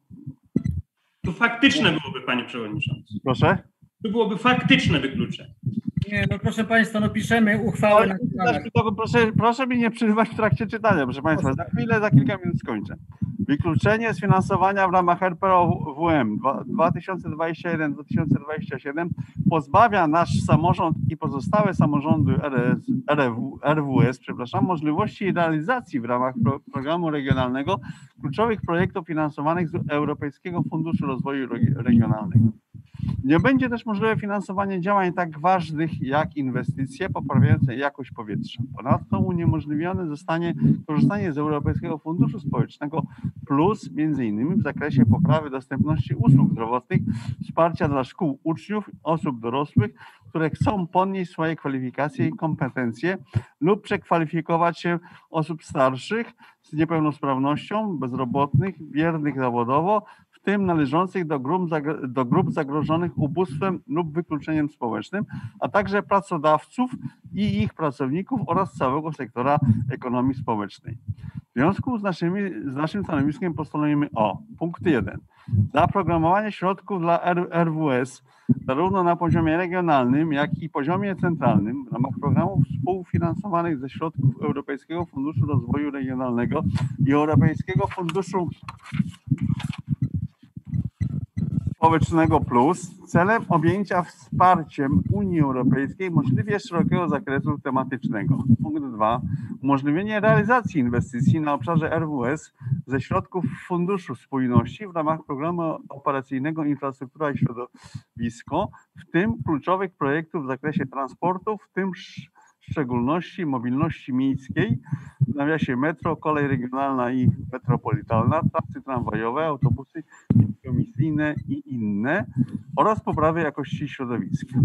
K: To faktyczne byłoby, panie przewodniczący.
A: Proszę?
K: To byłoby faktyczne wykluczenie.
H: Nie, no proszę państwa, no piszemy uchwałę. Na
A: proszę, proszę mi nie przerywać w trakcie czytania, proszę państwa. Za chwilę, za kilka minut skończę. Wykluczenie z finansowania w ramach R P O W M dwa tysiące dwudziesty pierwszy do dwa tysiące dwudziestego siódmego pozbawia nasz samorząd i pozostałe samorządy R W S, przepraszam, możliwości realizacji w ramach pro, programu regionalnego kluczowych projektów finansowanych z Europejskiego Funduszu Rozwoju Regionalnego. Nie będzie też możliwe finansowanie działań tak ważnych jak inwestycje poprawiające jakość powietrza. Ponadto uniemożliwione zostanie korzystanie z Europejskiego Funduszu Społecznego plus między innymi w zakresie poprawy dostępności usług zdrowotnych, wsparcia dla szkół, uczniów, osób dorosłych, które chcą podnieść swoje kwalifikacje i kompetencje lub przekwalifikować się osób starszych z niepełnosprawnością, bezrobotnych, biernych zawodowo, w tym należących do grup, do grup zagrożonych ubóstwem lub wykluczeniem społecznym, a także pracodawców i ich pracowników oraz całego sektora ekonomii społecznej. W związku z, naszymi, z naszym stanowiskiem postulujemy o punkt jeden. Zaprogramowanie środków dla R W S zarówno na poziomie regionalnym, jak i poziomie centralnym w ramach programów współfinansowanych ze środków Europejskiego Funduszu Rozwoju Regionalnego i Europejskiego Funduszu Społecznego Plus celem objęcia wsparciem Unii Europejskiej możliwie szerokiego zakresu tematycznego. Punkt dwa. Umożliwienie realizacji inwestycji na obszarze R W S ze środków Funduszu Spójności w ramach programu operacyjnego Infrastruktura i Środowisko, w tym kluczowych projektów w zakresie transportu, w tym w szczególności mobilności miejskiej, w nawiasie metro, kolej regionalna i metropolitalna, trasy tramwajowe, autobusy komisyjne i inne oraz poprawy jakości środowiska.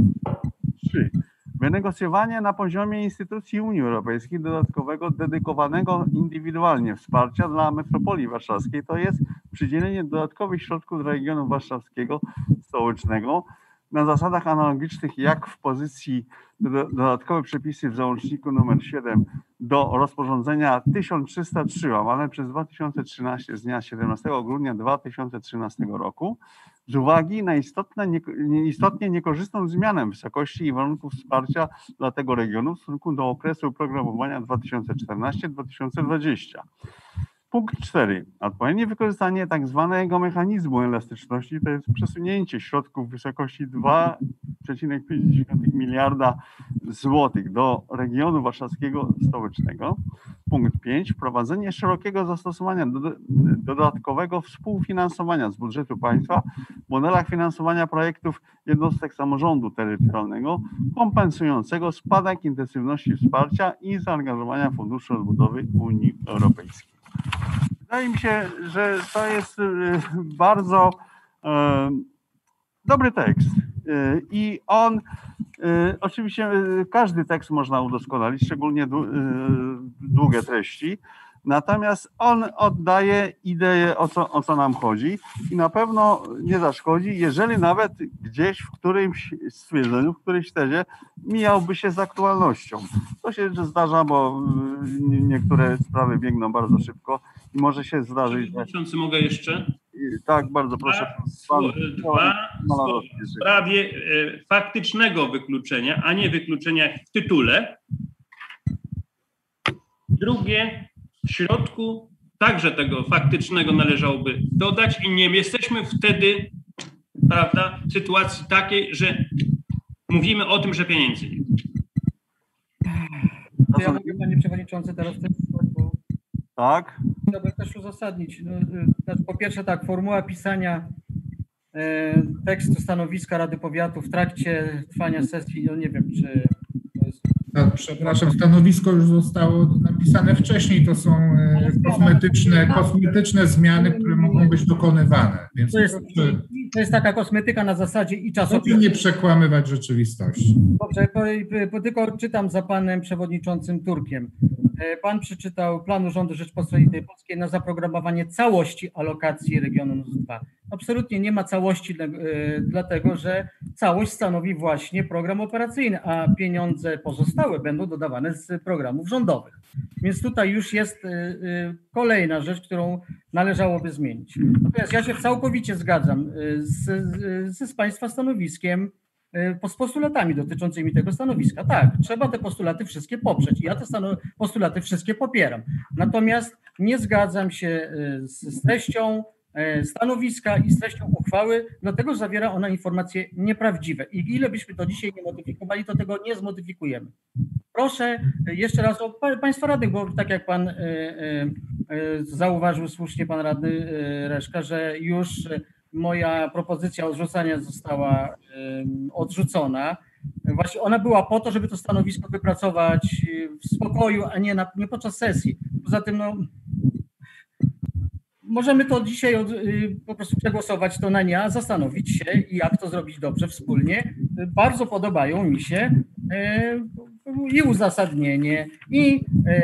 A: trzy. Wynegocjowanie na poziomie instytucji Unii Europejskiej dodatkowego, dedykowanego indywidualnie wsparcia dla metropolii warszawskiej, to jest przydzielenie dodatkowych środków dla regionu warszawskiego stołecznego na zasadach analogicznych jak w pozycji dodatkowe przepisy w załączniku numer siedem do rozporządzenia tysiąc trzysta trzy łamane przez dwa tysiące trzynaście z dnia siedemnastego grudnia dwa tysiące trzynastego roku z uwagi na istotne, nie, istotnie niekorzystną zmianę wysokości i warunków wsparcia dla tego regionu w stosunku do okresu programowania dwa tysiące czternasty do dwa tysiące dwudziestego. Punkt cztery. Odpowiednie wykorzystanie tak zwanego mechanizmu elastyczności, to jest przesunięcie środków w wysokości dwa przecinek pięć miliarda złotych do regionu warszawskiego stołecznego. Punkt pięć. Wprowadzenie szerokiego zastosowania do, dodatkowego współfinansowania z budżetu państwa w modelach finansowania projektów jednostek samorządu terytorialnego kompensującego spadek intensywności wsparcia i zaangażowania Funduszu Odbudowy Unii Europejskiej. Wydaje mi się, że to jest bardzo e, dobry tekst e, i on e, oczywiście e, każdy tekst można udoskonalić, szczególnie dłu, e, długie treści, natomiast on oddaje ideę, o co, o co nam chodzi i na pewno nie zaszkodzi, jeżeli nawet gdzieś w którymś stwierdzeniu, w którejś tezie mijałby się z aktualnością. To się zdarza, bo niektóre sprawy biegną bardzo szybko i może się zdarzyć.
K: Przewodniczący, mogę jeszcze?
A: Tak, bardzo proszę.
K: Dwa, dwa słowa w sprawie faktycznego wykluczenia, a nie wykluczenia w tytule. Drugie, w środku także tego faktycznego należałoby dodać i nie jesteśmy wtedy, prawda, w sytuacji takiej, że mówimy o tym, że pieniędzy nie ma.
H: To ja mogę, panie przewodniczący, teraz też, bo
A: tak.
H: Trzeba też uzasadnić. No, znaczy, po pierwsze tak, formuła pisania e, tekstu stanowiska Rady Powiatu w trakcie trwania sesji, no nie wiem, czy to jest...
V: Tak, przepraszam, stanowisko już zostało napisane wcześniej, to są e, kosmetyczne, kosmetyczne zmiany, które mogą być dokonywane. Więc
H: to, jest, to jest taka kosmetyka na zasadzie i czasopisu.
V: Nie przekłamywać rzeczywistości.
H: Dobrze, bo, bo tylko czytam za panem przewodniczącym Turkiem. Pan przeczytał planu rządu Rzeczpospolitej Polskiej na zaprogramowanie całości alokacji regionu N U S dwa. Absolutnie nie ma całości, dlatego że całość stanowi właśnie program operacyjny, a pieniądze pozostałe będą dodawane z programów rządowych. Więc tutaj już jest kolejna rzecz, którą należałoby zmienić. Natomiast ja się całkowicie zgadzam z, z, z Państwa stanowiskiem z postulatami dotyczącymi tego stanowiska. Tak, trzeba te postulaty wszystkie poprzeć. Ja te postulaty wszystkie popieram. Natomiast nie zgadzam się z, z treścią stanowiska i z treścią uchwały, dlatego że zawiera ona informacje nieprawdziwe. I ile byśmy to dzisiaj nie modyfikowali, to tego nie zmodyfikujemy. Proszę jeszcze raz o Państwa radnych, bo tak jak Pan zauważył słusznie, Pan Radny Reszka, że już moja propozycja odrzucania została odrzucona. Właśnie ona była po to, żeby to stanowisko wypracować w spokoju, a nie, na, nie podczas sesji. Poza tym, no, możemy to dzisiaj od, po prostu przegłosować to na nie, a zastanowić się, jak to zrobić dobrze wspólnie. Bardzo podobają mi się i uzasadnienie, i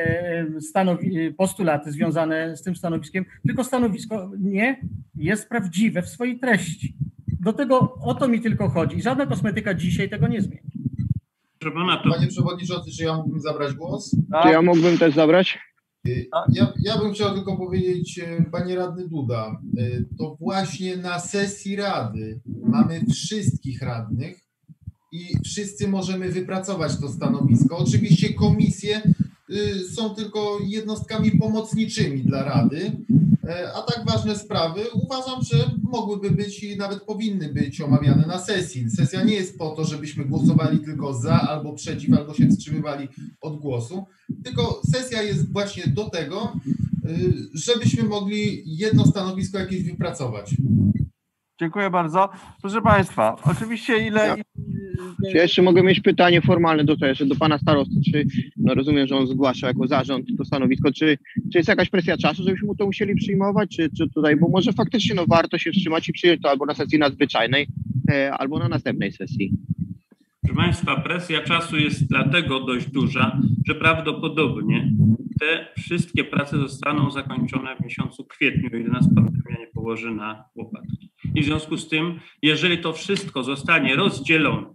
H: stanowi- postulaty związane z tym stanowiskiem, tylko stanowisko nie jest prawdziwe w swojej treści. Do tego o to mi tylko chodzi i żadna kosmetyka dzisiaj tego nie zmieni.
U: Panie Przewodniczący, czy ja mógłbym zabrać głos?
D: Czy ja mógłbym też zabrać?
U: Ja, ja bym chciał tylko powiedzieć, panie radny Duda, to właśnie na sesji Rady mamy wszystkich radnych i wszyscy możemy wypracować to stanowisko. Oczywiście komisje są tylko jednostkami pomocniczymi dla Rady, a tak ważne sprawy uważam, że mogłyby być i nawet powinny być omawiane na sesji. Sesja nie jest po to, żebyśmy głosowali tylko za albo przeciw, albo się wstrzymywali od głosu, tylko sesja jest właśnie do tego, żebyśmy mogli jedno stanowisko jakieś wypracować.
A: Dziękuję bardzo. Proszę Państwa, oczywiście ile...
D: Ja, czy ja jeszcze mogę mieć pytanie formalne do, to jeszcze do Pana Starosty, czy, no rozumiem, że on zgłasza jako zarząd to stanowisko, czy, czy jest jakaś presja czasu, żebyśmy mu to musieli przyjmować, czy, czy tutaj, bo może faktycznie no, warto się wstrzymać i przyjąć to albo na sesji nadzwyczajnej, e, albo na następnej sesji.
K: Proszę Państwa, presja czasu jest dlatego dość duża, że prawdopodobnie te wszystkie prace zostaną zakończone w miesiącu kwietniu, o ile nas pandemia nie położy na łopatki. I w związku z tym, jeżeli to wszystko zostanie rozdzielone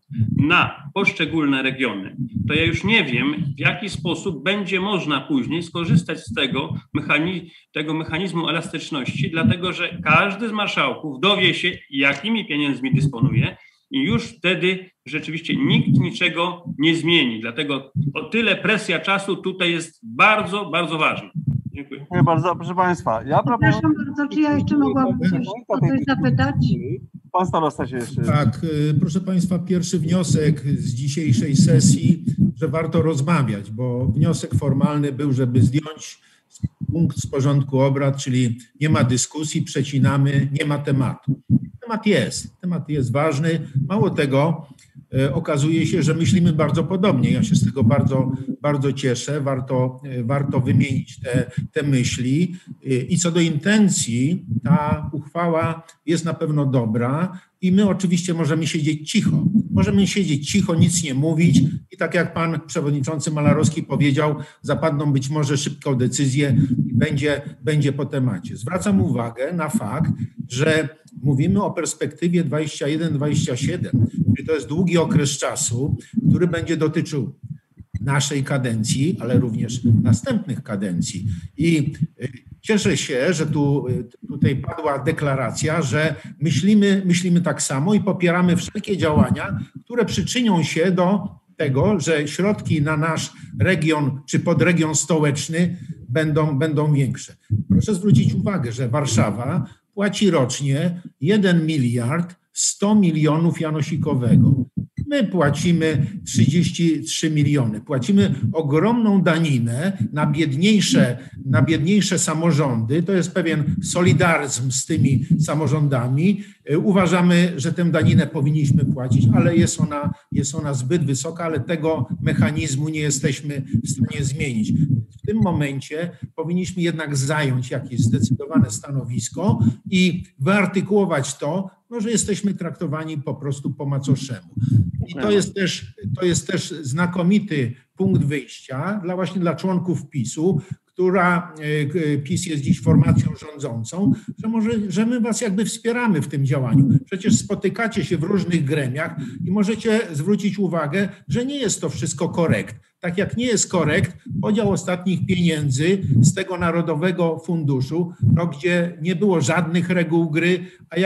K: na poszczególne regiony, to ja już nie wiem, w jaki sposób będzie można później skorzystać z tego, mechani- tego mechanizmu elastyczności, dlatego że każdy z marszałków dowie się, jakimi pieniędzmi dysponuje, i już wtedy rzeczywiście nikt niczego nie zmieni. Dlatego o tyle presja czasu tutaj jest bardzo, bardzo ważna. Dziękuję.
A: Dziękuję bardzo. Proszę Państwa, ja proponuję...
N: Przepraszam bardzo, czy ja jeszcze mogłabym coś, o coś zapytać?
A: Pan starosta się jeszcze...
V: Tak, proszę Państwa, pierwszy wniosek z dzisiejszej sesji, że warto rozmawiać, bo wniosek formalny był, żeby zdjąć punkt z porządku obrad, czyli nie ma dyskusji, przecinamy, nie ma tematu. Temat jest, temat jest ważny. Mało tego, e, okazuje się, że myślimy bardzo podobnie. Ja się z tego bardzo, bardzo cieszę. Warto, e, warto wymienić te, te myśli. E, I co do intencji, ta uchwała jest na pewno dobra i my oczywiście możemy siedzieć cicho. Możemy siedzieć cicho, nic nie mówić i tak jak pan przewodniczący Malarowski powiedział, zapadną być może szybką decyzję i będzie, będzie po temacie. Zwracam uwagę na fakt, że mówimy o perspektywie dwadzieścia jeden dwadzieścia siedem, czyli to jest długi okres czasu, który będzie dotyczył naszej kadencji, ale również następnych kadencji. I cieszę się, że tu, tutaj padła deklaracja, że myślimy, myślimy tak samo i popieramy wszelkie działania, które przyczynią się do tego, że środki na nasz region czy podregion stołeczny będą, będą większe. Proszę zwrócić uwagę, że Warszawa płaci rocznie jeden miliard sto milionów janosikowego. My płacimy trzydzieści trzy miliony. Płacimy ogromną daninę na biedniejsze, na biedniejsze samorządy. To jest pewien solidaryzm z tymi samorządami. Uważamy, że tę daninę powinniśmy płacić, ale jest ona, jest ona zbyt wysoka, ale tego mechanizmu nie jesteśmy w stanie zmienić. W tym momencie powinniśmy jednak zająć jakieś zdecydowane stanowisko i wyartykułować to, no, że jesteśmy traktowani po prostu po macoszemu. I to jest też, to jest też znakomity punkt wyjścia dla właśnie dla członków PiSu, która PiS jest dziś formacją rządzącą, że może, że my was jakby wspieramy w tym działaniu. Przecież spotykacie się w różnych gremiach i możecie zwrócić uwagę, że nie jest to wszystko korekt. Tak jak nie jest korekt podział ostatnich pieniędzy z tego Narodowego Funduszu, no, gdzie nie było żadnych reguł gry, a jak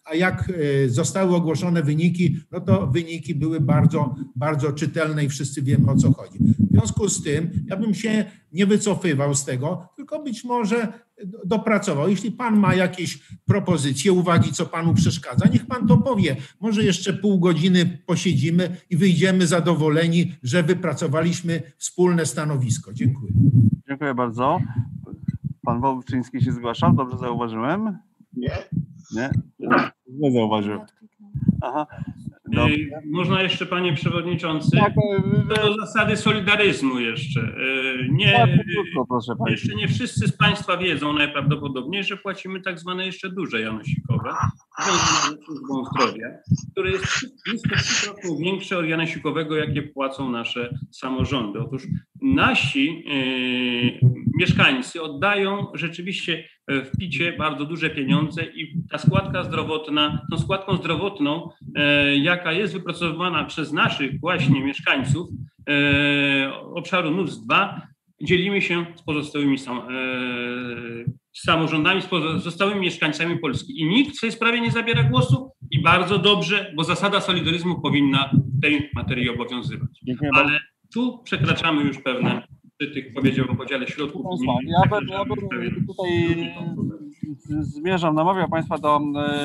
M: a jak zostały ogłoszone wyniki, no to wyniki były bardzo, bardzo czytelne i wszyscy wiemy, o co chodzi. W związku z tym ja bym się nie wycofywał z tego, tylko być może dopracował. Jeśli pan ma jakieś propozycje, uwagi, co panu przeszkadza, niech pan to powie. Może jeszcze pół godziny posiedzimy i wyjdziemy zadowoleni, że wypracowaliśmy wspólne stanowisko. Dziękuję.
A: Dziękuję bardzo. Pan Wołczyński się zgłaszał, dobrze zauważyłem?
P: Nie.
A: Nie? Nie zauważyłem. Aha.
K: Dobrze. Można jeszcze, panie przewodniczący,
A: tak,
K: do zasady solidaryzmu jeszcze. Nie,
A: tak, krótko, proszę państwa.
K: Jeszcze nie wszyscy z państwa wiedzą najprawdopodobniej, że płacimy tak zwane jeszcze duże janosikowe, związane ze służbą zdrowia, które jest blisko trzykrotnie większe od janosikowego, jakie płacą nasze samorządy. Otóż nasi e, mieszkańcy oddają rzeczywiście w picie bardzo duże pieniądze i ta składka zdrowotna, tą składką zdrowotną, e, jaka jest wypracowana przez naszych właśnie mieszkańców e, obszaru N U S dwa, dzielimy się z pozostałymi sam, e, samorządami, z pozostałymi mieszkańcami Polski. I nikt w tej sprawie nie zabiera głosu i bardzo dobrze, bo zasada solidaryzmu powinna w tej materii obowiązywać. Ale tu przekraczamy już pewne, przy tych, powiedziałbym, podziale środków.
A: Ja bym, ja bym tutaj zmierzam, namawiam państwa do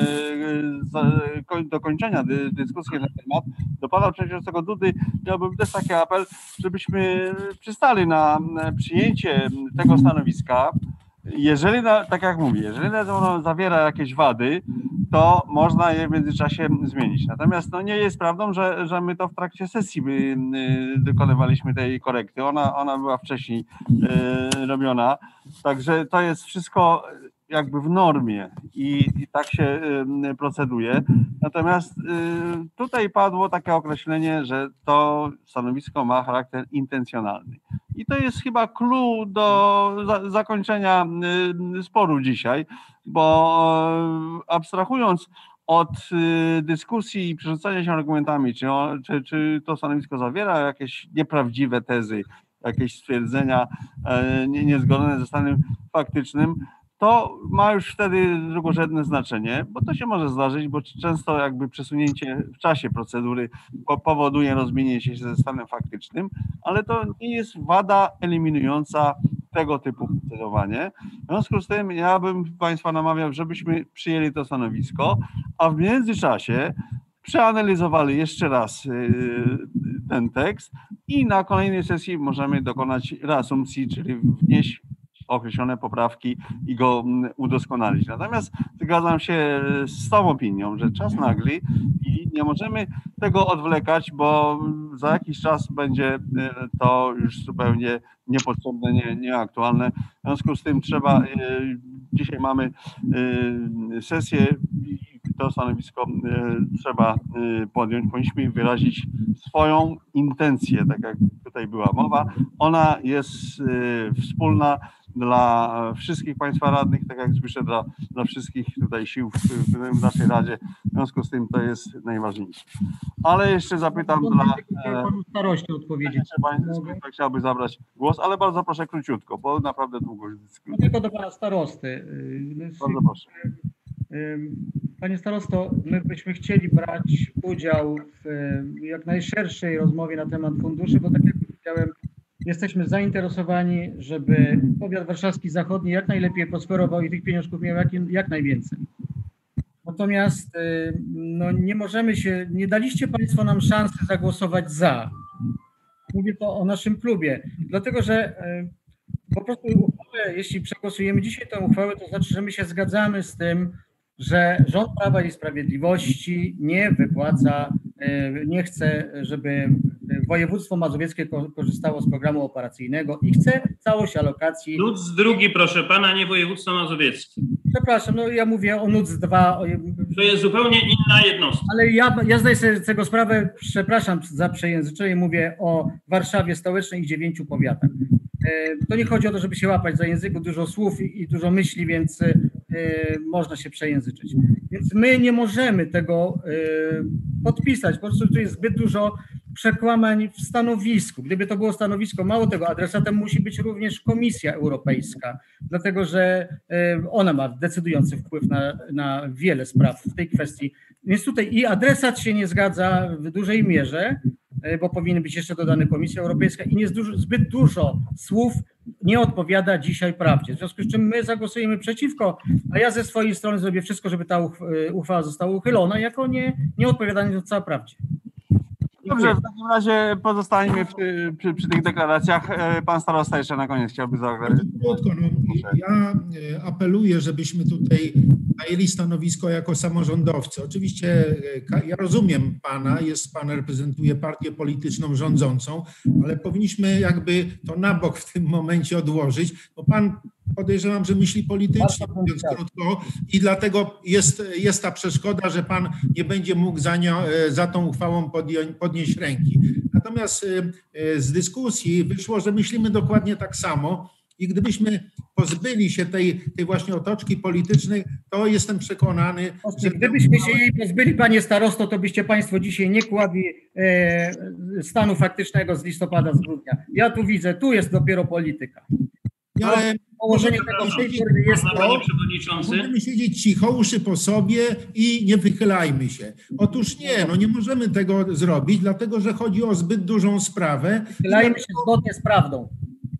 A: dokończenia dy, dyskusji na ten temat. Do pana przewodniczącego Dudy miałbym też taki apel, żebyśmy przystali na przyjęcie tego stanowiska. Jeżeli, tak jak mówię, jeżeli ono zawiera jakieś wady, to można je w międzyczasie zmienić. Natomiast no, nie jest prawdą, że, że my to w trakcie sesji by, y, dokonywaliśmy tej korekty. Ona, ona była wcześniej y, robiona. Także to jest wszystko jakby w normie i, i tak się y, proceduje. Natomiast y, tutaj padło takie określenie, że to stanowisko ma charakter intencjonalny. I to jest chyba clue do za, zakończenia y, sporu dzisiaj, bo y, abstrahując od y, dyskusji i przerzucania się argumentami, czy, on, czy, czy to stanowisko zawiera jakieś nieprawdziwe tezy, jakieś stwierdzenia y, nie, niezgodne ze stanem faktycznym, to ma już wtedy drugorzędne znaczenie, bo to się może zdarzyć, bo często jakby przesunięcie w czasie procedury powoduje rozminięcie się ze stanem faktycznym, ale to nie jest wada eliminująca tego typu procedowanie. W związku z tym ja bym państwa namawiał, żebyśmy przyjęli to stanowisko, a w międzyczasie przeanalizowali jeszcze raz ten tekst i na kolejnej sesji możemy dokonać reasumpcji, czyli wnieść określone poprawki i go udoskonalić. Natomiast zgadzam się z tą opinią, że czas nagli i nie możemy tego odwlekać, bo za jakiś czas będzie to już zupełnie niepotrzebne, nie, nieaktualne. W związku z tym trzeba, dzisiaj mamy sesję i to stanowisko trzeba podjąć. Powinniśmy wyrazić swoją intencję, tak jak tutaj była mowa. Ona jest wspólna dla wszystkich państwa radnych, tak jak słyszę, dla, dla wszystkich tutaj sił w, w naszej Radzie. W związku z tym to jest najważniejsze. Ale jeszcze zapytam
H: no,
A: dla...
H: Panu starości odpowiedzieć.
A: Państwo chciałby zabrać głos, ale bardzo proszę króciutko, bo naprawdę długo już dyskutuję.
H: No tylko do pana starosty.
A: Bardzo proszę.
H: Panie starosto, my byśmy chcieli brać udział w jak najszerszej rozmowie na temat funduszy, bo tak jak powiedziałem, jesteśmy zainteresowani, żeby powiat warszawski zachodni jak najlepiej prosperował i tych pieniążków miał jak, jak najwięcej. Natomiast no, nie możemy się, nie daliście państwo nam szansy zagłosować za. Mówię to o naszym klubie, dlatego że po prostu uchwałę, jeśli przegłosujemy dzisiaj tę uchwałę, to znaczy, że my się zgadzamy z tym, że rząd Prawa i Sprawiedliwości nie wypłaca, nie chce, żeby województwo mazowieckie korzystało z programu operacyjnego i chce całość alokacji.
K: N U C drugi, proszę pana, nie województwo mazowieckie.
H: Przepraszam, no ja mówię o N U C dwa.
K: To jest zupełnie inna jednostka.
H: Ale ja, ja zdaję sobie z tego sprawę, przepraszam za przejęzyczenie, mówię o Warszawie stołecznej i dziewięciu powiatach. To nie chodzi o to, żeby się łapać za języku, dużo słów i, i dużo myśli, więc y, można się przejęzyczyć. Więc my nie możemy tego y, podpisać, po prostu tu jest zbyt dużo przekłamań w stanowisku. Gdyby to było stanowisko, mało tego, adresatem musi być również Komisja Europejska, dlatego że ona ma decydujący wpływ na, na wiele spraw w tej kwestii. Więc tutaj i adresat się nie zgadza w dużej mierze, bo powinien być jeszcze dodany Komisja Europejska i nie jest dużo, zbyt dużo słów nie odpowiada dzisiaj prawdzie. W związku z czym my zagłosujemy przeciwko, a ja ze swojej strony zrobię wszystko, żeby ta uchwała została uchylona, jako nie, nie odpowiadanie za prawdzie.
A: Dobrze, w takim razie pozostańmy przy, przy, przy tych deklaracjach. Pan starosta jeszcze na koniec chciałby zagrać.
M: Krótko, no, ja apeluję, żebyśmy tutaj zajęli stanowisko jako samorządowcy. Oczywiście ja rozumiem pana, jest pan reprezentuje partię polityczną rządzącą, ale powinniśmy jakby to na bok w tym momencie odłożyć, bo pan podejrzewam, że myśli politycznie, mówiąc krótko, i dlatego jest, jest ta przeszkoda, że pan nie będzie mógł za, nią, za tą uchwałą podjąć, podnieść ręki. Natomiast z dyskusji wyszło, że myślimy dokładnie tak samo i gdybyśmy pozbyli się tej, tej właśnie otoczki politycznej, to jestem przekonany, że...
H: Gdybyśmy się jej pozbyli, panie starosto, to byście państwo dzisiaj nie kładli e, stanu faktycznego z listopada, z grudnia. Ja tu widzę, tu jest dopiero polityka.
M: Ale
H: położenie tego
M: siedzieć,
H: jest to...
M: Możemy siedzieć cicho, uszy po sobie i nie wychylajmy się. Otóż nie, no nie możemy tego zrobić, dlatego że chodzi o zbyt dużą sprawę.
H: Wychylajmy się zgodnie z prawdą.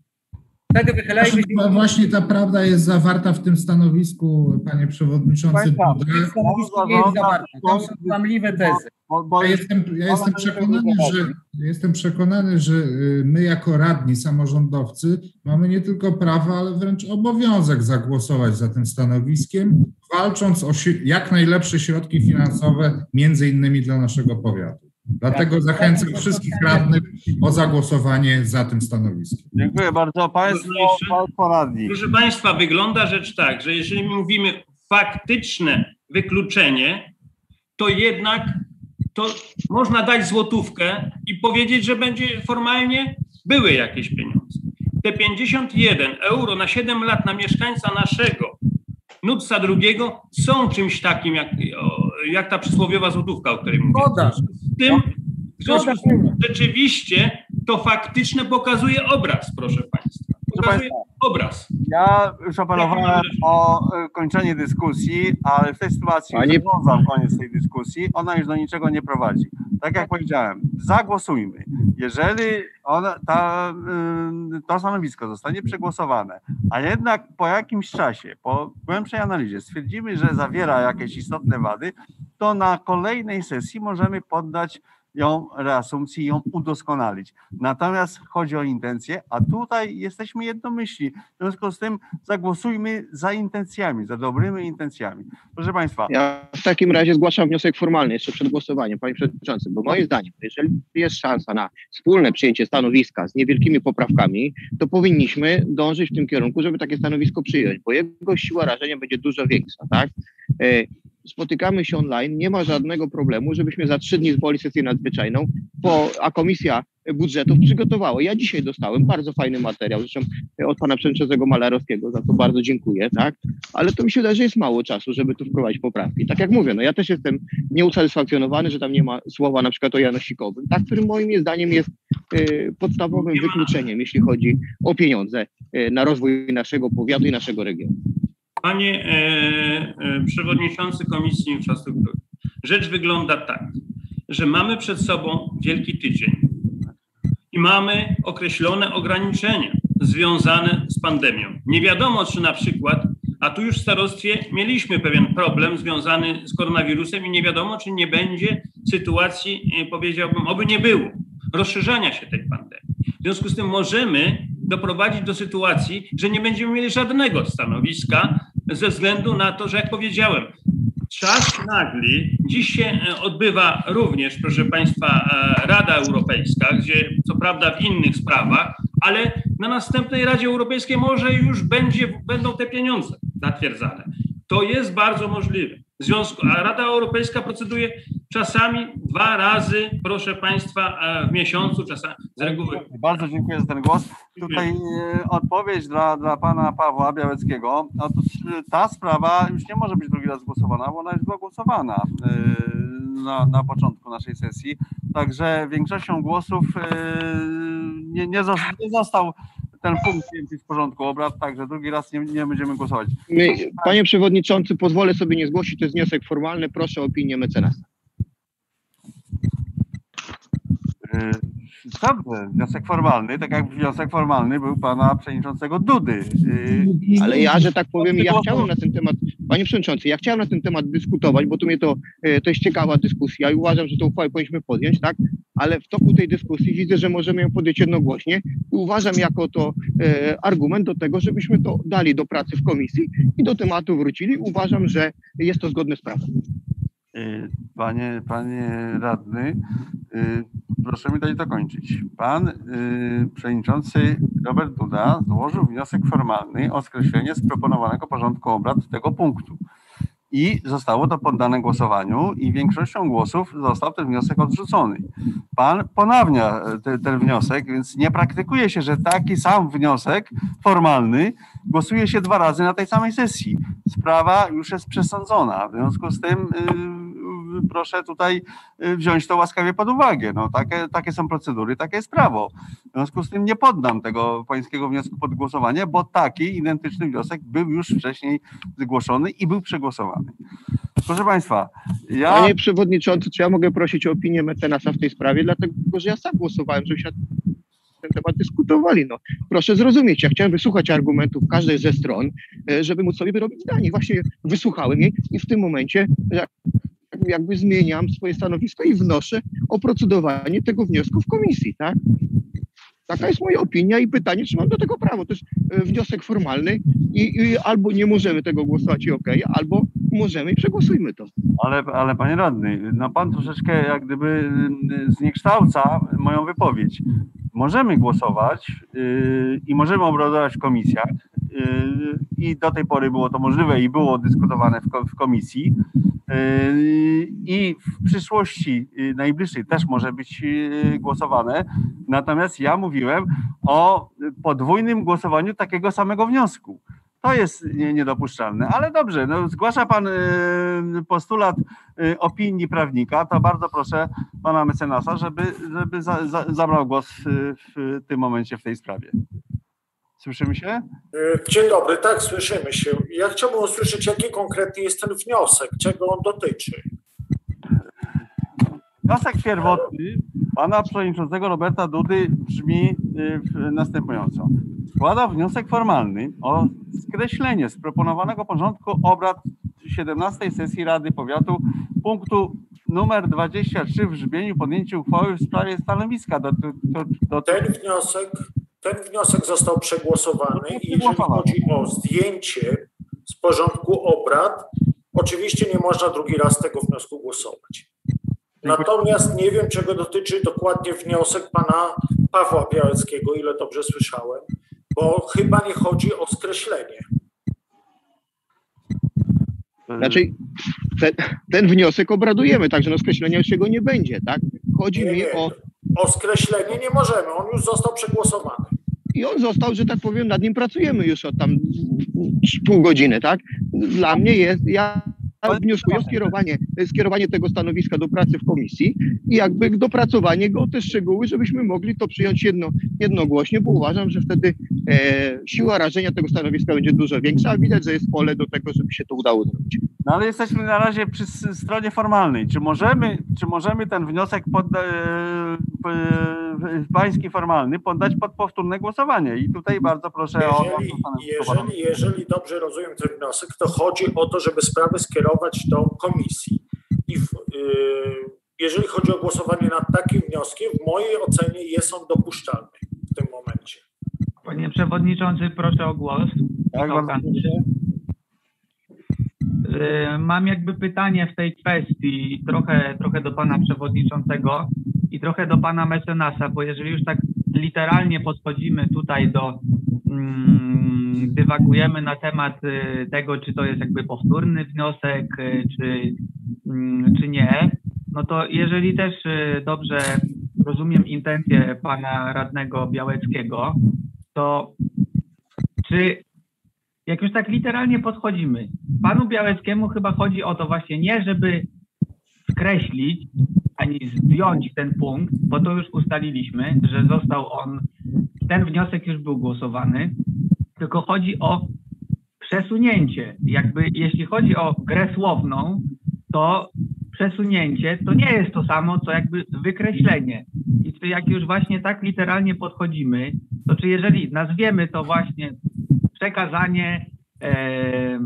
H: Wtedy wychylajmy się...
V: No właśnie ta prawda jest zawarta w tym stanowisku, panie przewodniczący.
H: Stanowisko nie jest zawarte, tam są kłamliwe tezy.
V: Ja jestem, ja jestem przekonany, że jestem przekonany, że my jako radni, samorządowcy mamy nie tylko prawo, ale wręcz obowiązek zagłosować za tym stanowiskiem, walcząc o jak najlepsze środki finansowe, między innymi dla naszego powiatu. Dlatego zachęcam wszystkich radnych o zagłosowanie za tym stanowiskiem.
A: Dziękuję bardzo. Państwo, państwo radni.
K: Proszę państwa, wygląda rzecz tak, że jeżeli mówimy faktyczne wykluczenie, to jednak to można dać złotówkę i powiedzieć, że będzie formalnie były jakieś pieniądze. Te pięćdziesiąt jeden euro na siedem lat na mieszkańca naszego Nutsa drugiego są czymś takim, jak, jak ta przysłowiowa złotówka, o której mówię. W tym, w związku z tym rzeczywiście to faktyczne pokazuje obraz, proszę państwa. Pokazuje obraz.
A: Ja już apelowałem o kończenie dyskusji, ale w tej sytuacji zarządzam koniec tej dyskusji. Ona już do niczego nie prowadzi. Tak jak powiedziałem, zagłosujmy. Jeżeli ona, ta, to stanowisko zostanie przegłosowane, a jednak po jakimś czasie, po głębszej analizie stwierdzimy, że zawiera jakieś istotne wady, to na kolejnej sesji możemy poddać ją reasumpcji, ją udoskonalić. Natomiast chodzi o intencje, a tutaj jesteśmy jednomyślni. W związku z tym zagłosujmy za intencjami, za dobrymi intencjami. Proszę państwa.
D: Ja w takim razie zgłaszam wniosek formalny jeszcze przed głosowaniem, panie przewodniczący, bo moim zdaniem, jeżeli jest szansa na wspólne przyjęcie stanowiska z niewielkimi poprawkami, to powinniśmy dążyć w tym kierunku, żeby takie stanowisko przyjąć, bo jego siła rażenia będzie dużo większa, tak? Spotykamy się online, nie ma żadnego problemu, żebyśmy za trzy dni zwołali sesję nadzwyczajną, po, a Komisja Budżetów przygotowała. Ja dzisiaj dostałem bardzo fajny materiał, zresztą od pana przewodniczącego Malarowskiego, za to bardzo dziękuję, tak? Ale to mi się wydaje, że jest mało czasu, żeby tu wprowadzić poprawki. Tak jak mówię, no ja też jestem nieusatysfakcjonowany, że tam nie ma słowa na przykład o Janosikowym, tak, którym moim zdaniem jest y, podstawowym wykluczeniem, jeśli chodzi o pieniądze y, na rozwój naszego powiatu i naszego regionu.
K: Panie e, e, Przewodniczący Komisji Infrastruktury, rzecz wygląda tak, że mamy przed sobą wielki tydzień i mamy określone ograniczenia związane z pandemią. Nie wiadomo, czy na przykład, a tu już w starostwie mieliśmy pewien problem związany z koronawirusem i nie wiadomo, czy nie będzie sytuacji, powiedziałbym, oby nie było, rozszerzania się tej pandemii. W związku z tym możemy doprowadzić do sytuacji, że nie będziemy mieli żadnego stanowiska ze względu na to, że jak powiedziałem, czas nagli. Dziś się odbywa również, proszę państwa, Rada Europejska, gdzie co prawda w innych sprawach, ale na następnej Radzie Europejskiej może już będzie, będą te pieniądze zatwierdzane. To jest bardzo możliwe. W związku, a Rada Europejska proceduje czasami dwa razy, proszę Państwa, w miesiącu, czasami z reguły.
A: Bardzo dziękuję za ten głos. Tutaj e, odpowiedź dla, dla pana Pawła Białeckiego. Otóż ta sprawa już nie może być drugi raz głosowana, bo ona już była głosowana e, na, na początku naszej sesji. Także większością głosów e, nie, nie, został, nie został ten punkt zdjęty z porządku obrad, także drugi raz nie, nie będziemy głosować.
D: My, panie przewodniczący, pozwolę sobie nie zgłosić, to jest wniosek formalny, proszę o opinię mecenasa.
A: Dobrze, wniosek formalny, tak jak wniosek formalny był pana przewodniczącego Dudy.
D: Ale ja, że tak powiem, ja chciałem na ten temat, panie przewodniczący, ja chciałem na ten temat dyskutować, bo tu mnie to, to jest ciekawa dyskusja i uważam, że tę uchwałę powinniśmy podjąć, tak? Ale w toku tej dyskusji widzę, że możemy ją podjąć jednogłośnie i uważam jako to e, argument do tego, żebyśmy to dali do pracy w komisji i do tematu wrócili. Uważam, że jest to zgodne z prawem.
A: Panie, panie radny, proszę mi dać dokończyć. Pan przewodniczący Robert Duda złożył wniosek formalny o skreślenie z proponowanego porządku obrad tego punktu. I zostało to poddane głosowaniu i większością głosów został ten wniosek odrzucony. Pan ponawnia te, ten wniosek, więc nie praktykuje się, że taki sam wniosek formalny głosuje się dwa razy na tej samej sesji. Sprawa już jest przesądzona. W związku z tym yy, proszę tutaj wziąć to łaskawie pod uwagę. No, takie, takie są procedury, takie jest prawo. W związku z tym nie poddam tego pańskiego wniosku pod głosowanie, bo taki identyczny wniosek był już wcześniej zgłoszony i był przegłosowany. Proszę Państwa, ja...
D: Panie przewodniczący, czy ja mogę prosić o opinię mecenasa w tej sprawie, dlatego że ja sam głosowałem, żebyśmy na ten temat dyskutowali. No, proszę zrozumieć, ja chciałem wysłuchać argumentów każdej ze stron, żeby móc sobie wyrobić zdanie. Właśnie wysłuchałem jej i w tym momencie jakby zmieniam swoje stanowisko i wnoszę o procedowanie tego wniosku w komisji, tak? Taka jest moja opinia i pytanie, czy mam do tego prawo. To jest wniosek formalny i, i albo nie możemy tego głosować i okej, okay, albo możemy i przegłosujmy to.
A: Ale, ale panie radny, no pan troszeczkę jak gdyby zniekształca moją wypowiedź. Możemy głosować yy, i możemy obradować w komisjach yy, i do tej pory było to możliwe i było dyskutowane w, w komisji yy, i w przyszłości yy, najbliższej też może być yy, głosowane. Natomiast ja mówiłem o podwójnym głosowaniu takiego samego wniosku. To jest niedopuszczalne, ale dobrze, no, zgłasza pan y, postulat y, opinii prawnika, to bardzo proszę pana mecenasa, żeby, żeby za, za, zabrał głos w, w tym momencie w tej sprawie. Słyszymy się?
B: Dzień dobry, tak, słyszymy się. Ja chciałbym usłyszeć, jaki konkretnie jest ten wniosek, czego on dotyczy.
A: Wniosek pierwotny pana przewodniczącego Roberta Dudy brzmi następująco. Składa wniosek formalny o skreślenie z proponowanego porządku obrad siedemnastej sesji Rady Powiatu punktu numer dwadzieścia trzy w brzmieniu podjęcia uchwały w sprawie stanowiska. Do, do, do...
B: Ten wniosek, ten wniosek został przegłosowany i jeżeli chodzi o zdjęcie z porządku obrad, oczywiście nie można drugi raz tego wniosku głosować. Natomiast nie wiem, czego dotyczy dokładnie wniosek pana Pawła Białeckiego, ile dobrze słyszałem, bo chyba nie chodzi o skreślenie.
D: Znaczy, ten, ten wniosek obradujemy, także no skreślenia się go nie będzie, tak? Chodzi
B: nie,
D: mi
B: nie.
D: o...
B: O skreślenie nie możemy, on już został przegłosowany.
D: I on został, że tak powiem, nad nim pracujemy już od tam pół godziny, tak? Dla mnie jest... ja wnioskuję o skierowanie, skierowanie tego stanowiska do pracy w komisji i jakby dopracowanie go, te szczegóły, żebyśmy mogli to przyjąć jedno, jednogłośnie, bo uważam, że wtedy e, siła rażenia tego stanowiska będzie dużo większa, a widać, że jest pole do tego, żeby się to udało zrobić.
A: No ale jesteśmy na razie przy stronie formalnej. Czy możemy, czy możemy ten wniosek podda, e, e, pański formalny poddać pod powtórne głosowanie? I tutaj bardzo proszę
B: jeżeli,
A: o...
B: Jeżeli, jeżeli dobrze rozumiem ten wniosek, to chodzi o to, żeby sprawę skierować do komisji. I w, yy, jeżeli chodzi o głosowanie nad takim wnioskiem, w mojej ocenie jest on dopuszczalny w tym momencie.
F: Panie przewodniczący, proszę o głos.
A: Tak,
F: Mam jakby pytanie w tej kwestii trochę, trochę do pana przewodniczącego i trochę do pana mecenasa, bo jeżeli już tak literalnie podchodzimy tutaj do, mm, dywagujemy na temat tego, czy to jest jakby powtórny wniosek, czy, mm, czy nie, no to jeżeli też y, dobrze rozumiem intencje pana radnego Białeckiego, to czy jak już tak literalnie podchodzimy, panu Białeckiemu chyba chodzi o to właśnie nie, żeby skreślić ani zdjąć ten punkt, bo to już ustaliliśmy, że został on, ten wniosek już był głosowany, tylko chodzi o przesunięcie. Jakby jeśli chodzi o grę słowną, to przesunięcie to nie jest to samo, co jakby wykreślenie. I czy jak już właśnie tak literalnie podchodzimy, to czy jeżeli nazwiemy to właśnie przekazanie, e,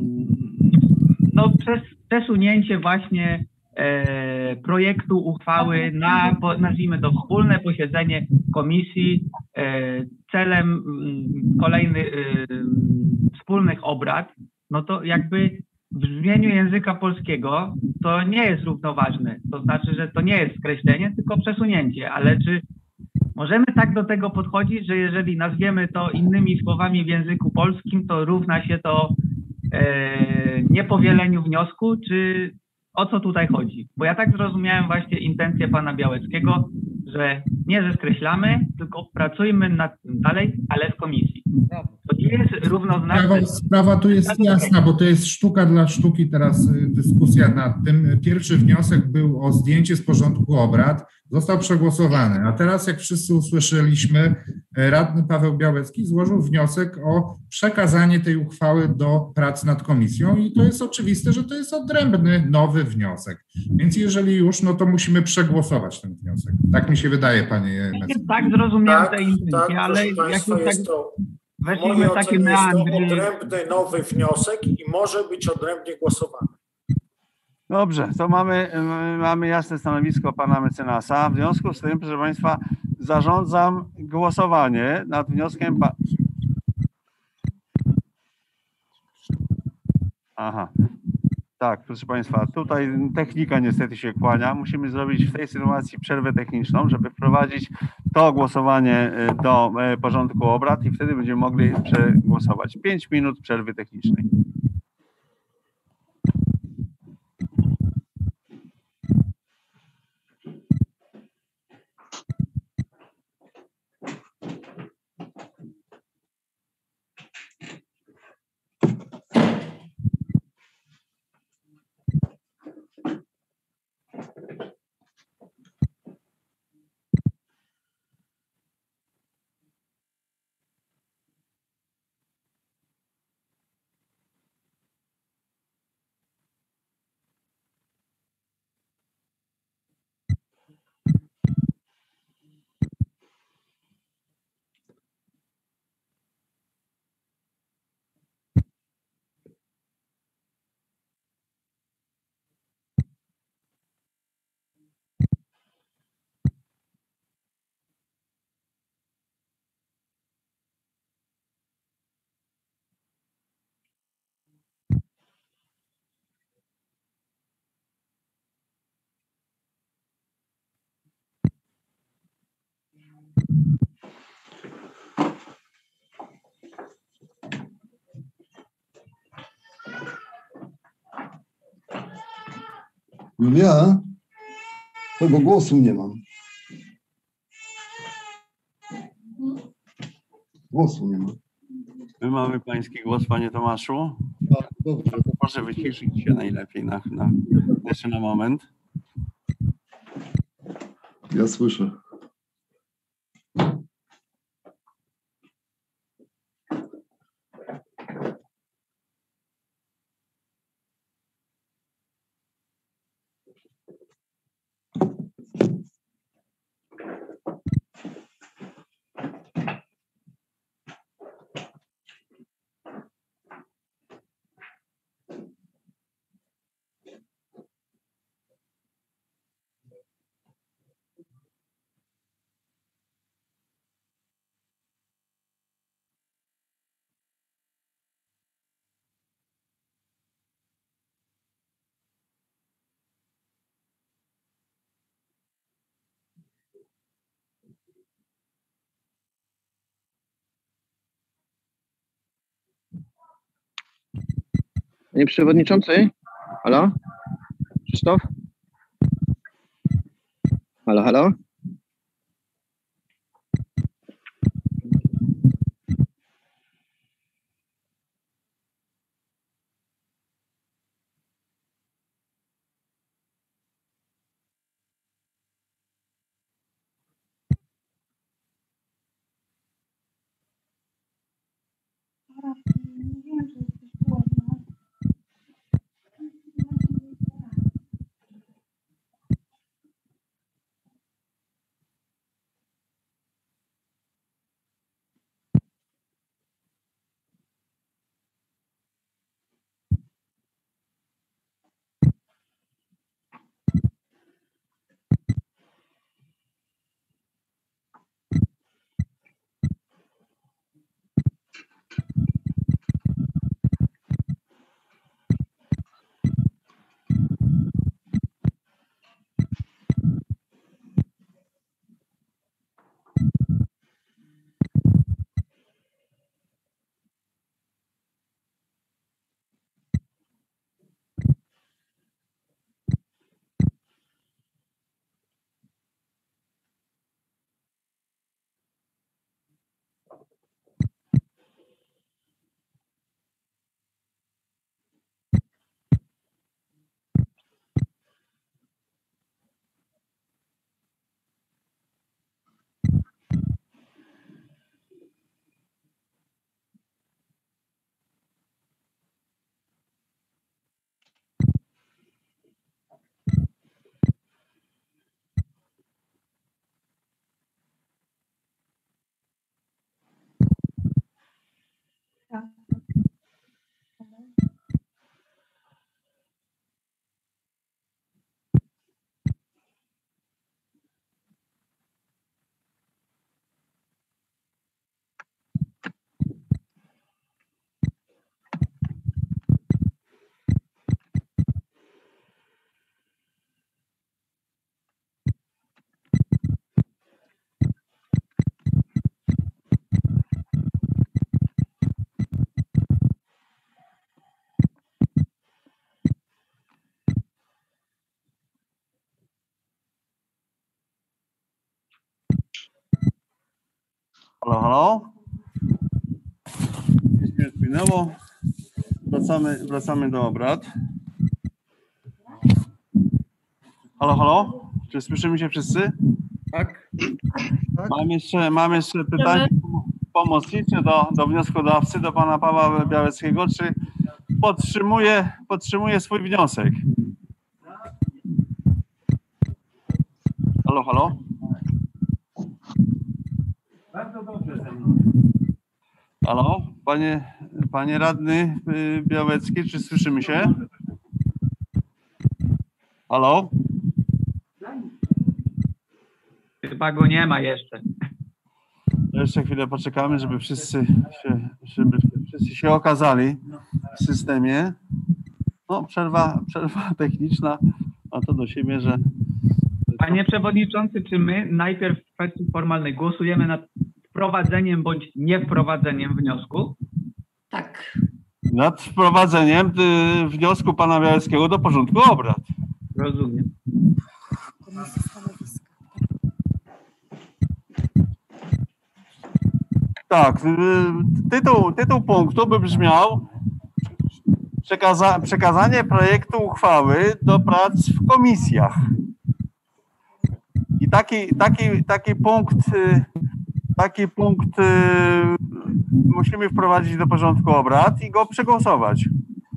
F: no przez, przesunięcie właśnie e, projektu uchwały na, po, nazwijmy to, wspólne posiedzenie komisji e, celem m, kolejnych e, wspólnych obrad, no to jakby w brzmieniu języka polskiego to nie jest równoważne. To znaczy, że to nie jest skreślenie, tylko przesunięcie. Ale czy możemy tak do tego podchodzić, że jeżeli nazwiemy to innymi słowami w języku polskim, to równa się to e, niepowieleniu wniosku, czy o co tutaj chodzi? Bo ja tak zrozumiałem właśnie intencję pana Białeckiego, że nie, że skreślamy, tylko pracujmy nad tym dalej, ale w komisji. To nie jest równoznaczne.
M: Sprawa, sprawa tu jest jasna, bo to jest sztuka dla sztuki teraz y, dyskusja nad tym. Pierwszy wniosek był o zdjęcie z porządku obrad, został przegłosowany, a teraz jak wszyscy usłyszeliśmy, radny Paweł Białecki złożył wniosek o przekazanie tej uchwały do prac nad komisją i to jest oczywiste, że to jest odrębny, nowy wniosek. Więc jeżeli już, no to musimy przegłosować ten wniosek. Tak mi się wydaje, panie mecenasie.
F: Tak zrozumiałem
B: Tak,
F: te intencje,
B: tak,
F: ale
B: proszę
F: jak
B: państwa,
F: już
B: jest
F: tak
B: to, w
F: weszliśmy
B: mojej
F: w takie
B: ocenie jest to
F: meandry.
B: odrębny, nowy wniosek i może być odrębnie głosowany.
A: Dobrze, to mamy, mamy jasne stanowisko pana mecenasa. W związku z tym, proszę państwa, zarządzam głosowanie nad wnioskiem. Pa... Aha. Tak, proszę państwa, tutaj technika niestety się kłania. Musimy zrobić w tej sytuacji przerwę techniczną, żeby wprowadzić to głosowanie do porządku obrad i wtedy będziemy mogli przegłosować. Pięć minut przerwy technicznej.
E: Julia, tego głosu nie mam. Głosu nie ma.
A: My mamy pański głos, panie Tomaszu.
E: Tak, dobrze.
A: Proszę wyciszyć się najlepiej na, na, jeszcze na moment.
E: Ja słyszę.
D: Panie przewodniczący? Halo? Krzysztof? Halo, halo?
A: Halo, halo. Nic mi odpłynęło. Wracamy, wracamy do obrad. Halo, halo. Czy słyszymy się wszyscy?
S: Tak.
A: Mam jeszcze, mam jeszcze pytanie pomocnicze do, do wnioskodawcy, do pana Pawła Białeckiego. Czy podtrzymuje, podtrzymuje swój wniosek? Halo, halo. Bardzo dobrze ze mną. Halo, panie, panie radny Białecki, czy słyszymy się? Halo?
F: Chyba go nie ma jeszcze.
A: Jeszcze chwilę poczekamy, żeby wszyscy się, żeby wszyscy się okazali w systemie. No, przerwa, przerwa techniczna, a to do siebie, że...
F: Panie Przewodniczący, czy my najpierw w kwestii formalnej głosujemy nad wprowadzeniem bądź niewprowadzeniem wniosku?
G: Tak.
A: Nad wprowadzeniem y, wniosku pana Białeckiego do porządku obrad.
F: Rozumiem.
A: Tak, y, tytuł, tytuł punktu by brzmiał przekaza, przekazanie projektu uchwały do prac w komisjach. I taki, taki, taki punkt, taki punkt musimy wprowadzić do porządku obrad i go przegłosować.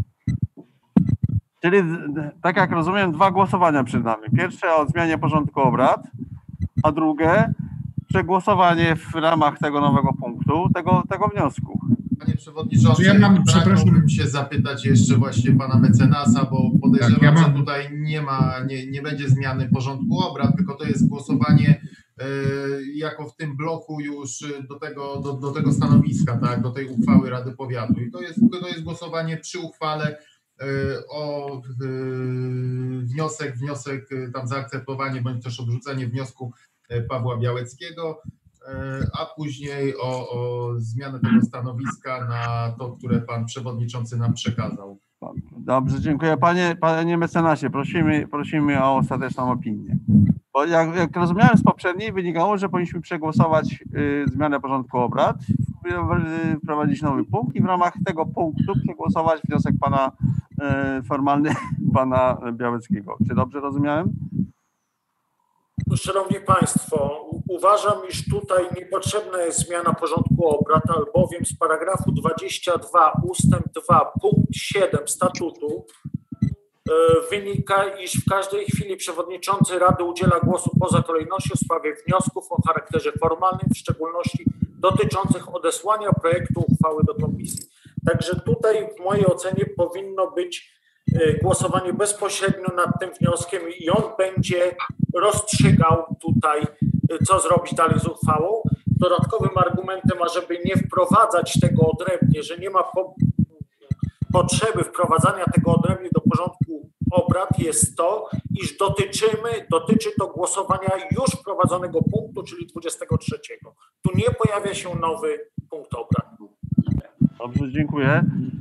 A: Czyli, tak jak rozumiem, dwa głosowania przed nami. Pierwsze o zmianie porządku obrad, a drugie przegłosowanie w ramach tego nowego punktu, tego, tego wniosku.
U: Panie Przewodniczący,
M: Ja mam,
U: pragnąłbym się zapytać jeszcze właśnie pana mecenasa, bo podejrzewam,
M: Tak, ja mam...
U: że tutaj nie ma, nie, nie będzie zmiany porządku obrad, tylko to jest głosowanie y, jako w tym bloku już do tego, do, do tego stanowiska, tak, do tej uchwały Rady Powiatu. I to jest, to jest głosowanie przy uchwale y, o y, wniosek, wniosek tam zaakceptowanie bądź też odrzucenie wniosku Pawła Białeckiego, a później o, o zmianę tego stanowiska na to, które pan przewodniczący nam przekazał.
A: Dobrze, dziękuję. Panie, panie mecenasie, prosimy, prosimy o ostateczną opinię. Bo jak, jak rozumiałem z poprzedniej, wynikało, że powinniśmy przegłosować y, zmianę porządku obrad, y, wprowadzić nowy punkt i w ramach tego punktu przegłosować wniosek pana y, formalny pana Białeckiego. Czy dobrze rozumiałem?
B: Szanowni Państwo, uważam, iż tutaj niepotrzebna jest zmiana porządku obrad, albowiem z paragrafu dwudziestego drugiego ustęp dwa punkt siedem statutu wynika, iż w każdej chwili przewodniczący Rady udziela głosu poza kolejnością w sprawie wniosków o charakterze formalnym, w szczególności dotyczących odesłania projektu uchwały do komisji. Także tutaj w mojej ocenie powinno być głosowanie bezpośrednio nad tym wnioskiem i on będzie rozstrzygał tutaj, co zrobić dalej z uchwałą. Dodatkowym argumentem, ażeby nie wprowadzać tego odrębnie, że nie ma po, potrzeby wprowadzania tego odrębnie do porządku obrad, jest to, iż dotyczymy, dotyczy to głosowania już wprowadzonego punktu, czyli dwudziestego trzeciego. Tu nie pojawia się nowy punkt obrad.
A: Dobrze, dziękuję.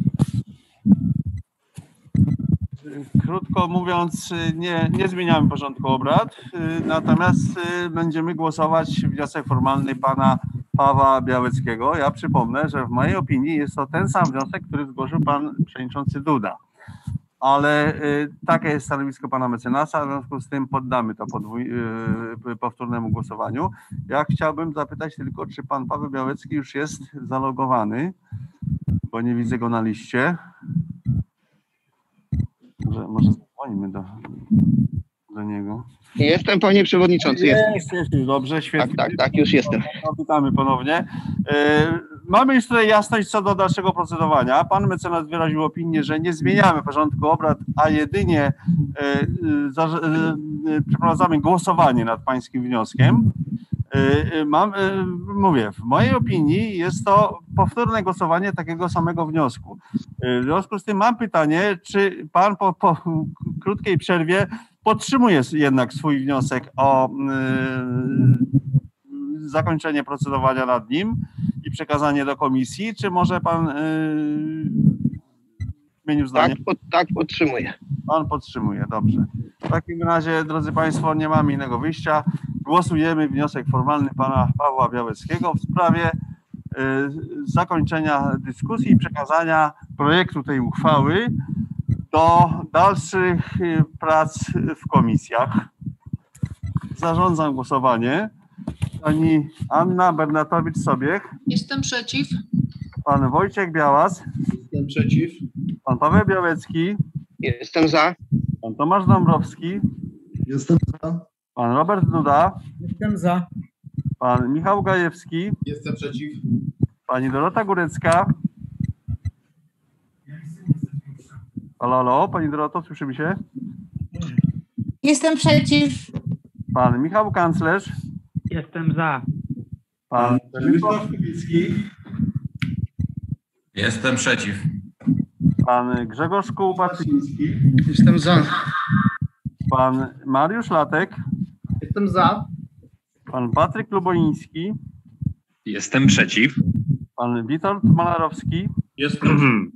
A: Krótko mówiąc, nie, nie zmieniamy porządku obrad, natomiast będziemy głosować wniosek formalny pana Pawła Białeckiego. Ja przypomnę, że w mojej opinii jest to ten sam wniosek, który zgłosił pan przewodniczący Duda. Ale takie jest stanowisko pana mecenasa, w związku z tym poddamy to podwój, powtórnemu głosowaniu. Ja chciałbym zapytać tylko, czy pan Paweł Białecki już jest zalogowany, bo nie widzę go na liście. Może, może zadzwonimy do, do niego.
D: Jestem, panie przewodniczący.
A: Jest,
D: jestem.
A: jest, jest, dobrze, świetnie.
D: Tak, tak, tak, już jestem.
A: Witamy ponownie. E, mamy już tutaj jasność co do dalszego procedowania. Pan mecenas wyraził opinię, że nie zmieniamy porządku obrad, a jedynie e, za, e, przeprowadzamy głosowanie nad pańskim wnioskiem. E, mam, e, mówię, w mojej opinii jest to powtórne głosowanie takiego samego wniosku. E, w związku z tym mam pytanie, czy pan po, po krótkiej przerwie podtrzymuje jednak swój wniosek o y, zakończenie procedowania nad nim i przekazanie do komisji, czy może pan y, zmienił zdanie?
D: Tak, pod, tak, podtrzymuję.
A: Pan podtrzymuje, dobrze. W takim razie, drodzy Państwo, nie mamy innego wyjścia. Głosujemy wniosek formalny pana Pawła Białeckiego w sprawie y, zakończenia dyskusji i przekazania projektu tej uchwały do dalszych prac w komisjach. Zarządzam głosowanie. Pani Anna Bernatowicz-Sobiech.
G: Jestem przeciw.
A: Pan Wojciech Białas.
U: Jestem przeciw.
A: Pan Paweł Białecki.
D: Jestem za.
A: Pan Tomasz Dąbrowski.
E: Jestem za.
A: Pan Robert Duda.
H: Jestem za.
A: Pan Michał Gajewski.
U: Jestem przeciw.
A: Pani Dorota Górecka. Halo, halo, pani Doroto, słyszymy się?
Q: Jestem przeciw.
A: Pan Michał Kanclerz.
F: Jestem za.
A: Pan Przemysław Kubicki.
I: Jestem przeciw.
A: Pan Grzegorz Kołubaczyński.
C: Jestem za.
A: Pan Mariusz Latek.
J: Jestem za.
A: Pan Patryk Luboiński.
R: Jestem przeciw.
A: Pan Witold Malarowski.
K: Jestem.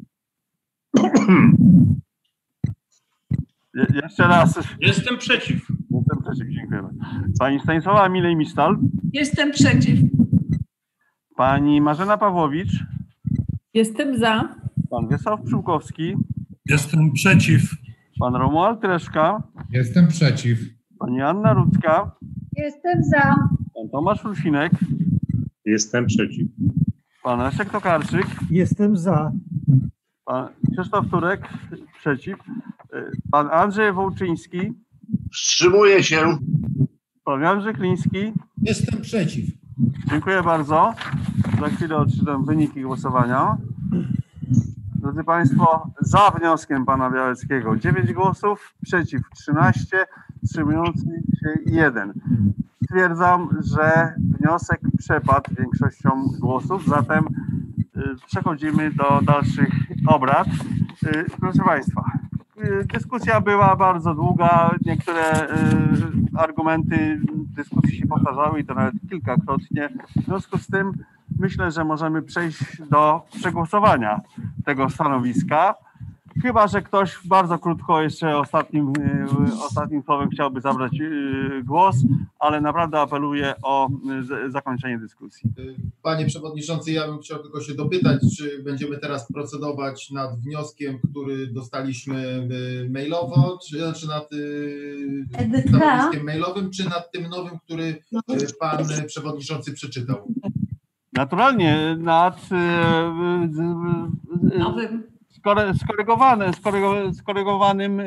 A: Je, jeszcze raz.
K: Jestem przeciw.
A: Jestem przeciw, dziękuję. Pani Stanisława Milej-Misztal.
G: Jestem przeciw.
A: Pani Marzena Pawłowicz.
L: Jestem za.
A: Pan Wiesław Pszczółkowski.
T: Jestem przeciw.
A: Pan Romuald Treszka.
V: Jestem przeciw.
A: Pani Anna Rudzka.
N: Jestem za.
A: Pan Tomasz Fulfinek.
R: Jestem przeciw.
A: Pan Leszek Tokarczyk.
O: Jestem za.
A: Pan Krzysztof Turek. Przeciw. Pan Andrzej Wołczyński.
P: Wstrzymuję się.
A: Pan Jan Rzekliński.
M: Jestem przeciw.
A: Dziękuję bardzo. Za chwilę odczytam wyniki głosowania. Drodzy Państwo, za wnioskiem pana Białeckiego dziewięć głosów, przeciw trzynaście, wstrzymujący się jeden. Stwierdzam, że wniosek przepadł większością głosów, zatem y, przechodzimy do dalszych obrad. Y, proszę Państwa, y, dyskusja była bardzo długa, niektóre y, argumenty dyskusji się powtarzały i to nawet kilkakrotnie. W związku z tym myślę, że możemy przejść do przegłosowania tego stanowiska. Chyba że ktoś bardzo krótko jeszcze ostatnim, ostatnim słowem chciałby zabrać głos, ale naprawdę apeluję o zakończenie dyskusji.
U: Panie Przewodniczący, ja bym chciał tylko się dopytać, czy będziemy teraz procedować nad wnioskiem, który dostaliśmy mailowo, czy znaczy nad stanowiskiem mailowym, czy nad tym nowym, który Pan Przewodniczący przeczytał?
A: Naturalnie nad
G: Nowym.
A: skorygowanym, skorygowanym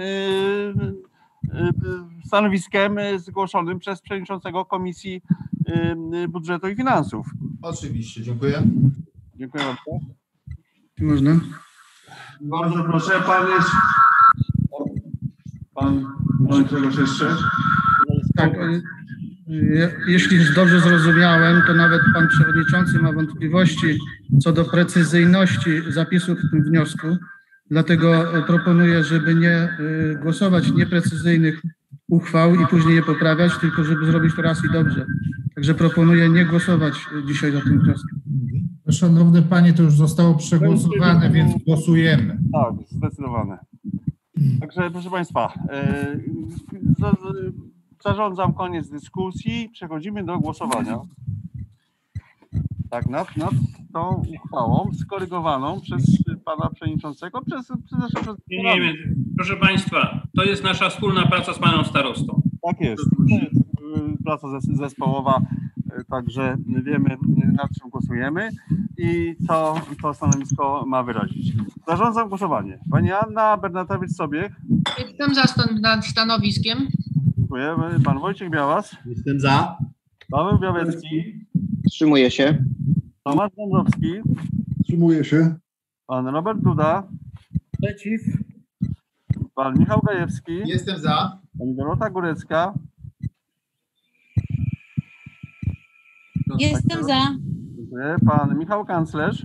A: stanowiskiem zgłoszonym przez przewodniczącego Komisji Budżetu i Finansów.
U: Oczywiście, dziękuję.
A: Dziękuję bardzo.
C: Można?
A: Bardzo proszę, pan jest... Pan może czegoś jeszcze?
C: Tak, je- jeśli dobrze zrozumiałem, to nawet pan przewodniczący ma wątpliwości co do precyzyjności zapisów w tym wniosku. Dlatego proponuję, żeby nie y, głosować nieprecyzyjnych uchwał i później je poprawiać, tylko żeby zrobić to raz i dobrze. Także proponuję nie głosować dzisiaj za tym wnioskiem.
M: Szanowny panie, to już zostało przegłosowane, więc głosujemy.
A: Tak, zdecydowane. Także proszę państwa, e, za- zarządzam koniec dyskusji. Przechodzimy do głosowania. Tak, nad, nad tą uchwałą skorygowaną przez pana przewodniczącego, przez, przez, przez
K: Nie, nie, nie. Proszę Państwa, to jest nasza wspólna praca z Panem Starostą.
A: Tak jest. To jest y, praca zes- zespołowa, y, także wiemy, y, nad czym głosujemy i co to stanowisko ma wyrazić. Zarządzam głosowanie. Pani Anna Bernatowicz-Sobiech.
G: Jestem za stan- nad stanowiskiem.
A: Dziękuję. Pan Wojciech Białas.
D: Jestem za.
A: Paweł Białecki.
D: Wstrzymuję się.
A: Tomasz Dąbrowski.
E: Wstrzymuję się.
A: Pan Robert Duda.
H: Przeciw.
A: Pan Michał Gajewski.
U: Jestem za.
A: Pani Dorota Górecka.
Q: Jestem za.
A: Dziękuję. Pan Michał Kanclerz.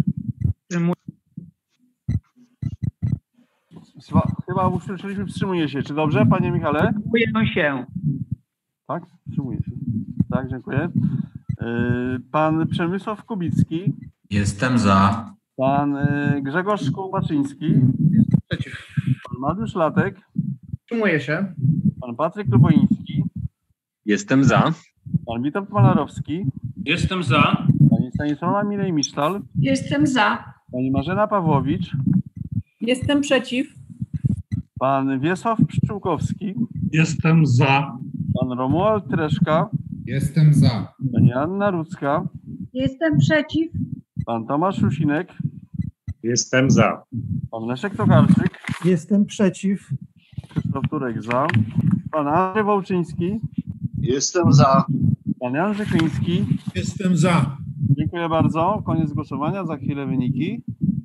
A: Sła- Chyba usłyszeliśmy, wstrzymuje się. Czy dobrze, panie Michale?
F: Wstrzymuję się.
A: Tak, wstrzymuje się. Tak, dziękuję. Yy, Pan Przemysław Kubicki.
I: Jestem za.
A: Pan yy, Grzegorz Kołbaczyński.
C: Przeciw.
A: Pan Mariusz Latek.
J: Wstrzymuję się.
A: Pan Patryk Luboiński.
R: Jestem za.
A: Pan Witold Malarowski.
K: Jestem za.
A: Pani Stanisława Milej-Misztal.
G: Jestem za.
A: Pani Marzena Pawłowicz.
L: Jestem przeciw.
A: Pan Wiesław Pszczółkowski.
T: Jestem za.
A: Pan Romuald Treszka.
V: Jestem za.
A: Pani Anna Rudzka.
N: Jestem przeciw.
A: Pan Tomasz Rusinek.
R: Jestem za.
A: Pan Leszek Tokarczyk.
O: Jestem przeciw.
A: Krzysztof Turek za. Pan Andrzej Wołczyński.
P: Jestem za.
A: Pan Jan Rzekliński.
M: Jestem za.
A: Dziękuję bardzo. Koniec głosowania. Za chwilę wyniki.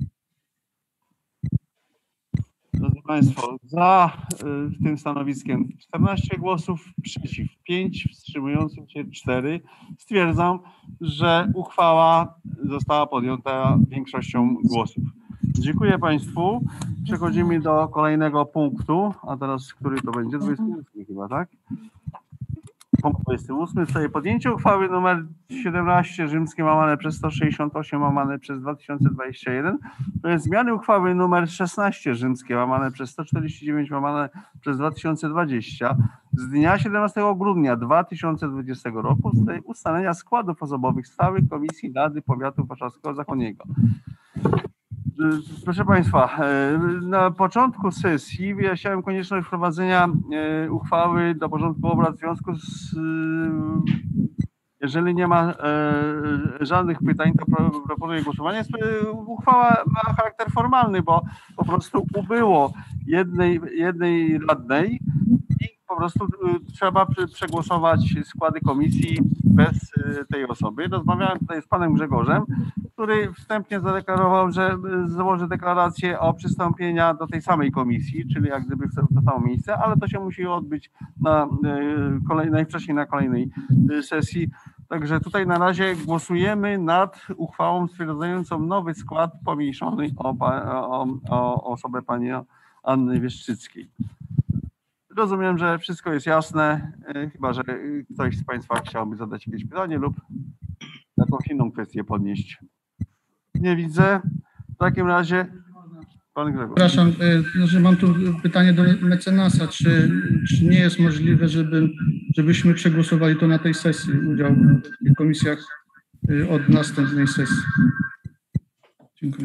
A: Drodzy Państwo, za y, tym stanowiskiem czternaście głosów, przeciw pięć, wstrzymujących się cztery. Stwierdzam, że uchwała została podjęta większością głosów. Dziękuję Państwu. Przechodzimy do kolejnego punktu, a teraz który to będzie? dwudziesty ósmy chyba, tak? Punkt dwudziesty ósmy. W sprawie podjęcia uchwały nr siedemnaście rzymskie łamane przez sto sześćdziesiąt osiem łamane przez dwa tysiące dwadzieścia jeden. To jest zmiany uchwały nr szesnaście rzymskie łamane przez sto czterdzieści dziewięć łamane przez dwa tysiące dwadzieścia z dnia siedemnastego grudnia dwa tysiące dwudziestego roku z tej ustalenia składów osobowych stałych Komisji Rady Powiatu Warszawskiego Zachodniego. Proszę Państwa, na początku sesji wyjaśniałem konieczność wprowadzenia uchwały do porządku obrad w związku z, jeżeli nie ma żadnych pytań, to proponuję głosowanie. Uchwała ma charakter formalny, bo po prostu ubyło jednej, jednej radnej i po prostu trzeba przegłosować składy komisji bez tej osoby. Rozmawiałem tutaj z panem Grzegorzem, który wstępnie zadeklarował, że złoży deklarację o przystąpienia do tej samej komisji, czyli jak gdyby w to samo miejsce, ale to się musi odbyć na kolej, najwcześniej na kolejnej sesji. Także tutaj na razie głosujemy nad uchwałą stwierdzającą nowy skład pomniejszony o, o, o osobę pani Anny Wieszczyckiej. Rozumiem, że wszystko jest jasne, chyba że ktoś z Państwa chciałby zadać jakieś pytanie lub jakąś inną kwestię podnieść. Nie widzę. W takim razie Pan Grzegorz.
C: Przepraszam, y, że mam tu pytanie do mecenasa. Czy, czy nie jest możliwe, żeby, żebyśmy przegłosowali to na tej sesji, udział w komisjach y, od następnej sesji? Dziękuję.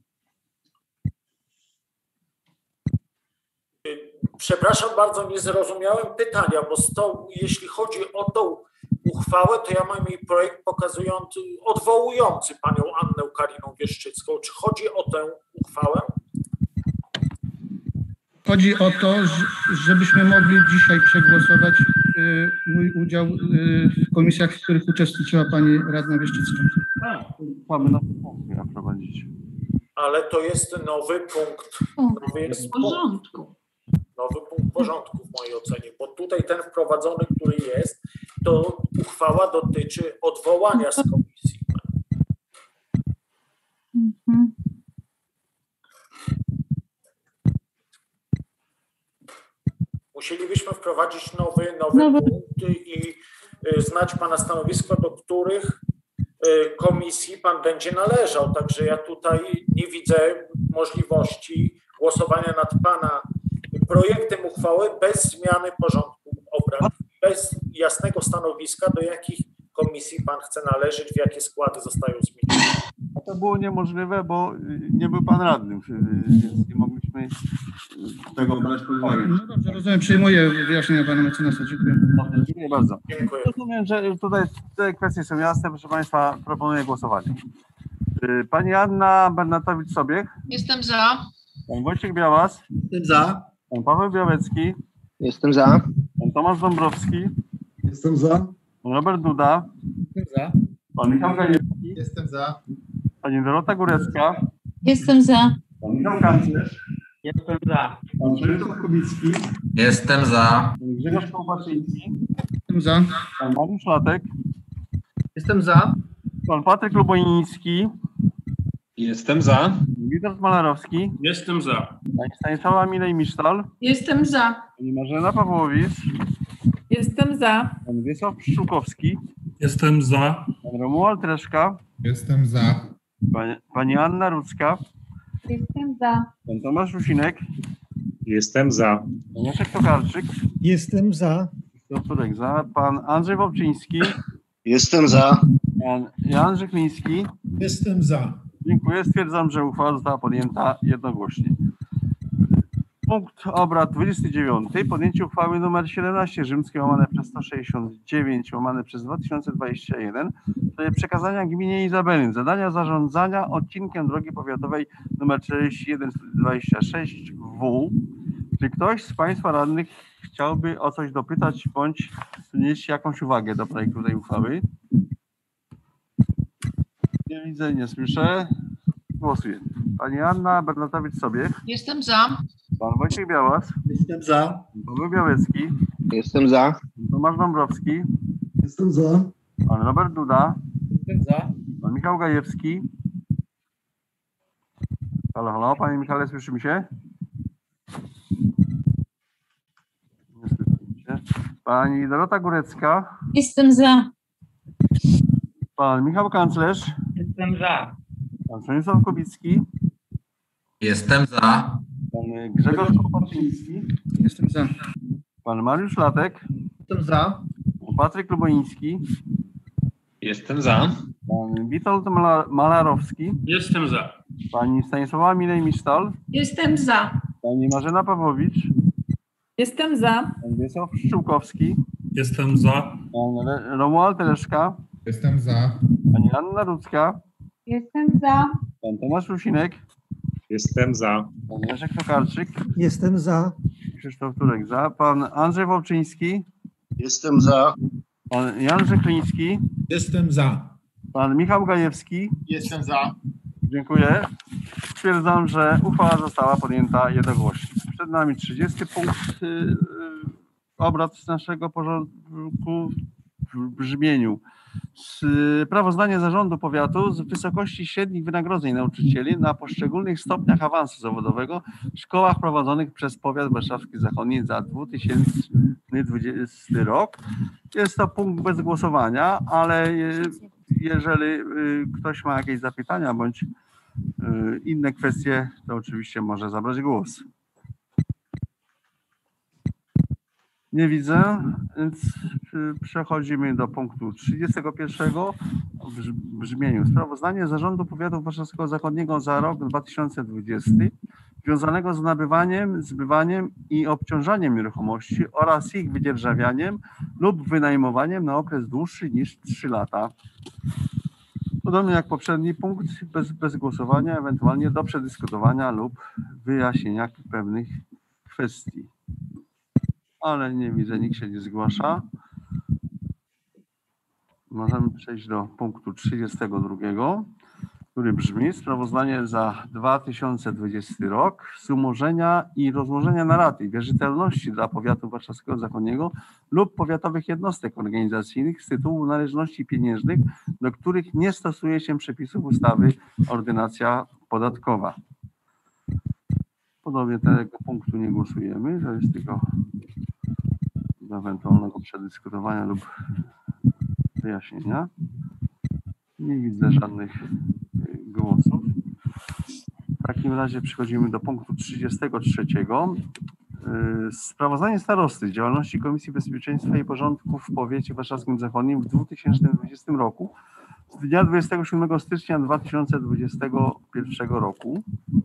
B: Przepraszam bardzo, nie zrozumiałem pytania, bo z tą, jeśli chodzi o tą uchwałę, to ja mam jej projekt pokazujący, odwołujący panią Annę Kariną Wieszczycką. Czy chodzi o tę uchwałę?
C: Chodzi o to, że- żebyśmy mogli dzisiaj przegłosować y, mój udział y, w komisjach, w których uczestniczyła pani radna Wieszczycka.
A: Mamy na jak prowadzić.
B: Ale to jest nowy punkt. Nowy jest
G: W porządku.
B: nowy punkt porządku w mojej ocenie, bo tutaj ten wprowadzony, który jest, to uchwała dotyczy odwołania z komisji.
Q: Mhm.
B: Musielibyśmy wprowadzić nowy, nowy punkt i y, znać pana stanowisko, do których y, komisji pan będzie należał. Także ja tutaj nie widzę możliwości głosowania nad pana projektem uchwały bez zmiany porządku obrad, bez jasnego stanowiska, do jakich komisji pan chce należeć, w jakie składy zostają zmienione.
A: To było niemożliwe, bo nie był pan radnym, więc nie mogliśmy tego brać pod uwagę.
C: No dobrze, rozumiem, przyjmuję wyjaśnienia pana mecenasa. Dziękuję.
A: Dziękuję bardzo.
B: Dziękuję.
A: Rozumiem, że tutaj te kwestie są jasne. Proszę państwa, proponuję głosowanie. Y, Pani Anna Bernatowicz-Sobiech,
G: Jestem za.
A: pan Wojciech Białas,
D: Jestem za.
A: pan Paweł Białecki,
D: Jestem za.
A: pan Tomasz Dąbrowski,
E: Jestem za.
A: pan Robert Duda,
C: Jestem za.
A: pan Michał Gajewski,
U: Jestem za.
A: pani Dorota Górecka,
Q: Jestem za.
A: pan Michał Kanclerz,
F: Jestem za.
A: pan Przemysław Kubicki,
I: Jestem za.
A: pan Grzegorz Kołpaczyński,
C: Jestem za.
A: pan Mariusz Latek,
J: Jestem za.
A: pan Patryk Luboiński,
R: Jestem za.
A: Witold Malarowski,
K: Jestem za.
A: pani Stanisława Milej-Misztal,
G: Jestem za.
A: pani Marzena Pawłowicz,
L: Jestem za.
A: pan Wiesław Pszczółkowski,
T: Jestem za.
A: pan Romuald Treszka,
V: Jestem za.
A: pani, pani Anna Rudzka,
N: Jestem za.
A: pan Tomasz Rusinek,
R: Jestem za.
A: pan Jacek Tokarczyk,
O: Jestem za.
A: Krzysztof Turek za, pan Andrzej Wałczyński,
P: Jestem za.
A: pan Jan Żychliński.
M: Jestem za.
A: Dziękuję. Stwierdzam, że uchwała została podjęta jednogłośnie. Punkt obrad dwudziesty dziewiąty. Podjęcie uchwały nr siedemnaście rzymskie łamane przez sto sześćdziesiąt dziewięć łamane przez dwa tysiące dwadzieścia jeden w sprawie przekazania gminie Izabelin zadania zarządzania odcinkiem drogi powiatowej nr czterdzieści jeden dwadzieścia sześć W. Czy ktoś z państwa radnych chciałby o coś dopytać bądź wnieść jakąś uwagę do projektu tej uchwały? Nie widzę, nie słyszę. Głosujemy. Pani Anna Bernatowicz-Sobiech,
G: Jestem za.
A: pan Wojciech Białas,
D: Jestem za.
A: pan Paweł Białecki,
D: Jestem za.
A: pan Tomasz Dąbrowski,
E: Jestem za.
A: pan Robert Duda,
C: Jestem za.
A: pan Michał Gajewski. Halo, halo, panie Michale, słyszymy się? Nie słyszymy się. Pani Dorota Górecka,
Q: Jestem za.
A: pan Michał Kanclerz,
F: Jestem za.
A: pan Przemysław Kubicki,
I: Jestem za.
A: pan Grzegorz Kołpaczyński,
C: Jestem za.
A: pan Mariusz Latek,
J: Jestem za.
A: pan Patryk Luboiński,
R: Jestem za.
A: pan Witold Mala- Malarowski,
K: Jestem za.
A: pani Stanisława Milej-Misztal,
G: Jestem za.
A: pani Marzena Pawłowicz,
L: Jestem za.
A: pan Wiesław Pszczółkowski,
T: Jestem za.
A: pan Re- Romuald Tereszka,
V: Jestem za.
A: pani Anna Rudzka,
N: Jestem za.
A: pan Tomasz Rusinek,
R: Jestem za.
A: pan Jacek Tokarczyk,
O: Jestem za.
A: Krzysztof Turek za, pan Andrzej Wałczyński,
P: Jestem za.
A: pan Jan Żychliński,
M: Jestem za.
A: pan Michał Gajewski.
U: Jestem za.
A: Dziękuję. Stwierdzam, że uchwała została podjęta jednogłośnie. Przed nami trzydziesty punkt y, y, obrad naszego porządku w brzmieniu. Sprawozdanie Zarządu Powiatu z wysokości średnich wynagrodzeń nauczycieli na poszczególnych stopniach awansu zawodowego w szkołach prowadzonych przez Powiat Warszawski Zachodni za dwa tysiące dwudziesty rok. Jest to punkt bez głosowania, ale jeżeli ktoś ma jakieś zapytania bądź inne kwestie, to oczywiście może zabrać głos. Nie widzę, więc przechodzimy do punktu trzydziestego pierwszego w brzmieniu. Sprawozdanie Zarządu Powiatu Warszawskiego Zachodniego za rok dwa tysiące dwudziesty związanego z nabywaniem, zbywaniem i obciążaniem nieruchomości oraz ich wydzierżawianiem lub wynajmowaniem na okres dłuższy niż trzy lata. Podobnie jak poprzedni punkt, bez, bez głosowania, ewentualnie do przedyskutowania lub wyjaśnienia pewnych kwestii. Ale nie widzę, nikt się nie zgłasza. Możemy przejść do punktu trzydziestego drugiego, który brzmi: sprawozdanie za dwa tysiące dwudziesty rok z umorzenia i rozłożenia na raty wierzytelności dla powiatu warszawskiego zachodniego lub powiatowych jednostek organizacyjnych z tytułu należności pieniężnych, do których nie stosuje się przepisów ustawy ordynacja podatkowa. Podobnie tego punktu nie głosujemy, to jest tylko do ewentualnego przedyskutowania lub wyjaśnienia. Nie widzę żadnych głosów. W takim razie przechodzimy do punktu trzydziestego trzeciego. Sprawozdanie starosty z działalności Komisji Bezpieczeństwa i Porządku w Powiecie Warszawskim Zachodnim w dwa tysiące dwudziestym roku z dnia dwudziestego siódmego stycznia dwa tysiące dwudziestego pierwszego roku.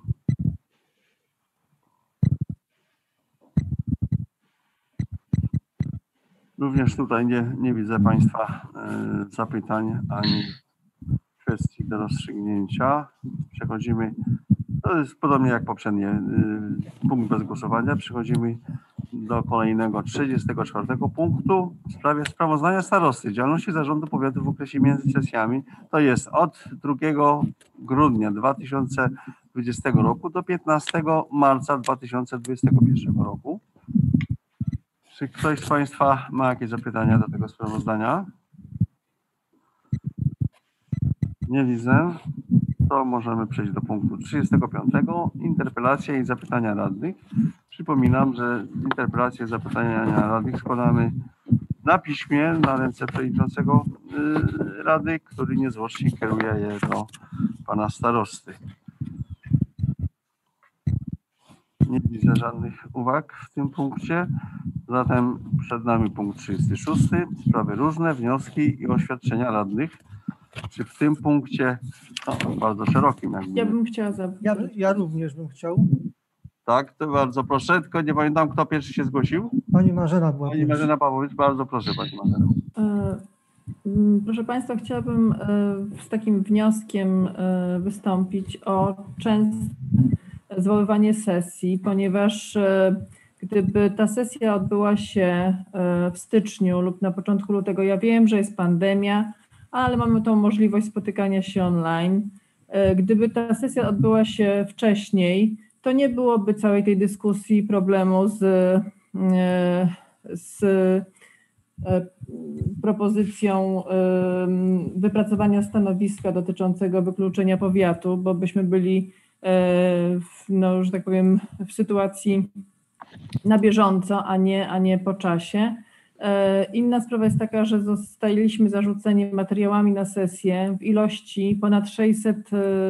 A: Również tutaj nie, nie widzę Państwa zapytań ani kwestii do rozstrzygnięcia. Przechodzimy, to jest podobnie jak poprzednie, punkt bez głosowania. Przechodzimy do kolejnego trzydziestego czwartego punktu w sprawie sprawozdania starosty działalności Zarządu Powiatu w okresie między sesjami. To jest od drugiego grudnia dwa tysiące dwudziestego roku do piętnastego marca dwa tysiące dwudziestego pierwszego roku. Czy ktoś z Państwa ma jakieś zapytania do tego sprawozdania? Nie widzę. To możemy przejść do punktu trzydziestego piątego. Interpelacja i zapytania radnych. Przypominam, że interpelacje i zapytania radnych składamy na piśmie na ręce przewodniczącego Rady, który niezwłocznie kieruje je do pana starosty. Nie widzę żadnych uwag w tym punkcie. Zatem przed nami punkt trzydziesty szósty. Sprawy różne, wnioski i oświadczenia radnych. Czy w tym punkcie, no, bardzo szerokim, jakby.
L: Ja bym chciała zabrać.
O: Ja, ja również bym chciał.
A: Tak, to bardzo proszę, tylko nie pamiętam, kto pierwszy się zgłosił.
O: Pani Marzena była.
A: Pani Marzena Pawłowicz, bardzo proszę Pani Marzena.
L: Proszę Państwa, chciałabym z takim wnioskiem wystąpić o częste zwoływanie sesji, ponieważ gdyby ta sesja odbyła się w styczniu lub na początku lutego, ja wiem, że jest pandemia, ale mamy tą możliwość spotykania się online. Gdyby ta sesja odbyła się wcześniej, to nie byłoby całej tej dyskusji, problemu z, z propozycją wypracowania stanowiska dotyczącego wykluczenia powiatu, bo byśmy byli, no, że tak powiem, w sytuacji na bieżąco, a nie, a nie po czasie. Inna sprawa jest taka, że zostaliśmy zarzuceni materiałami na sesję w ilości ponad sześćset,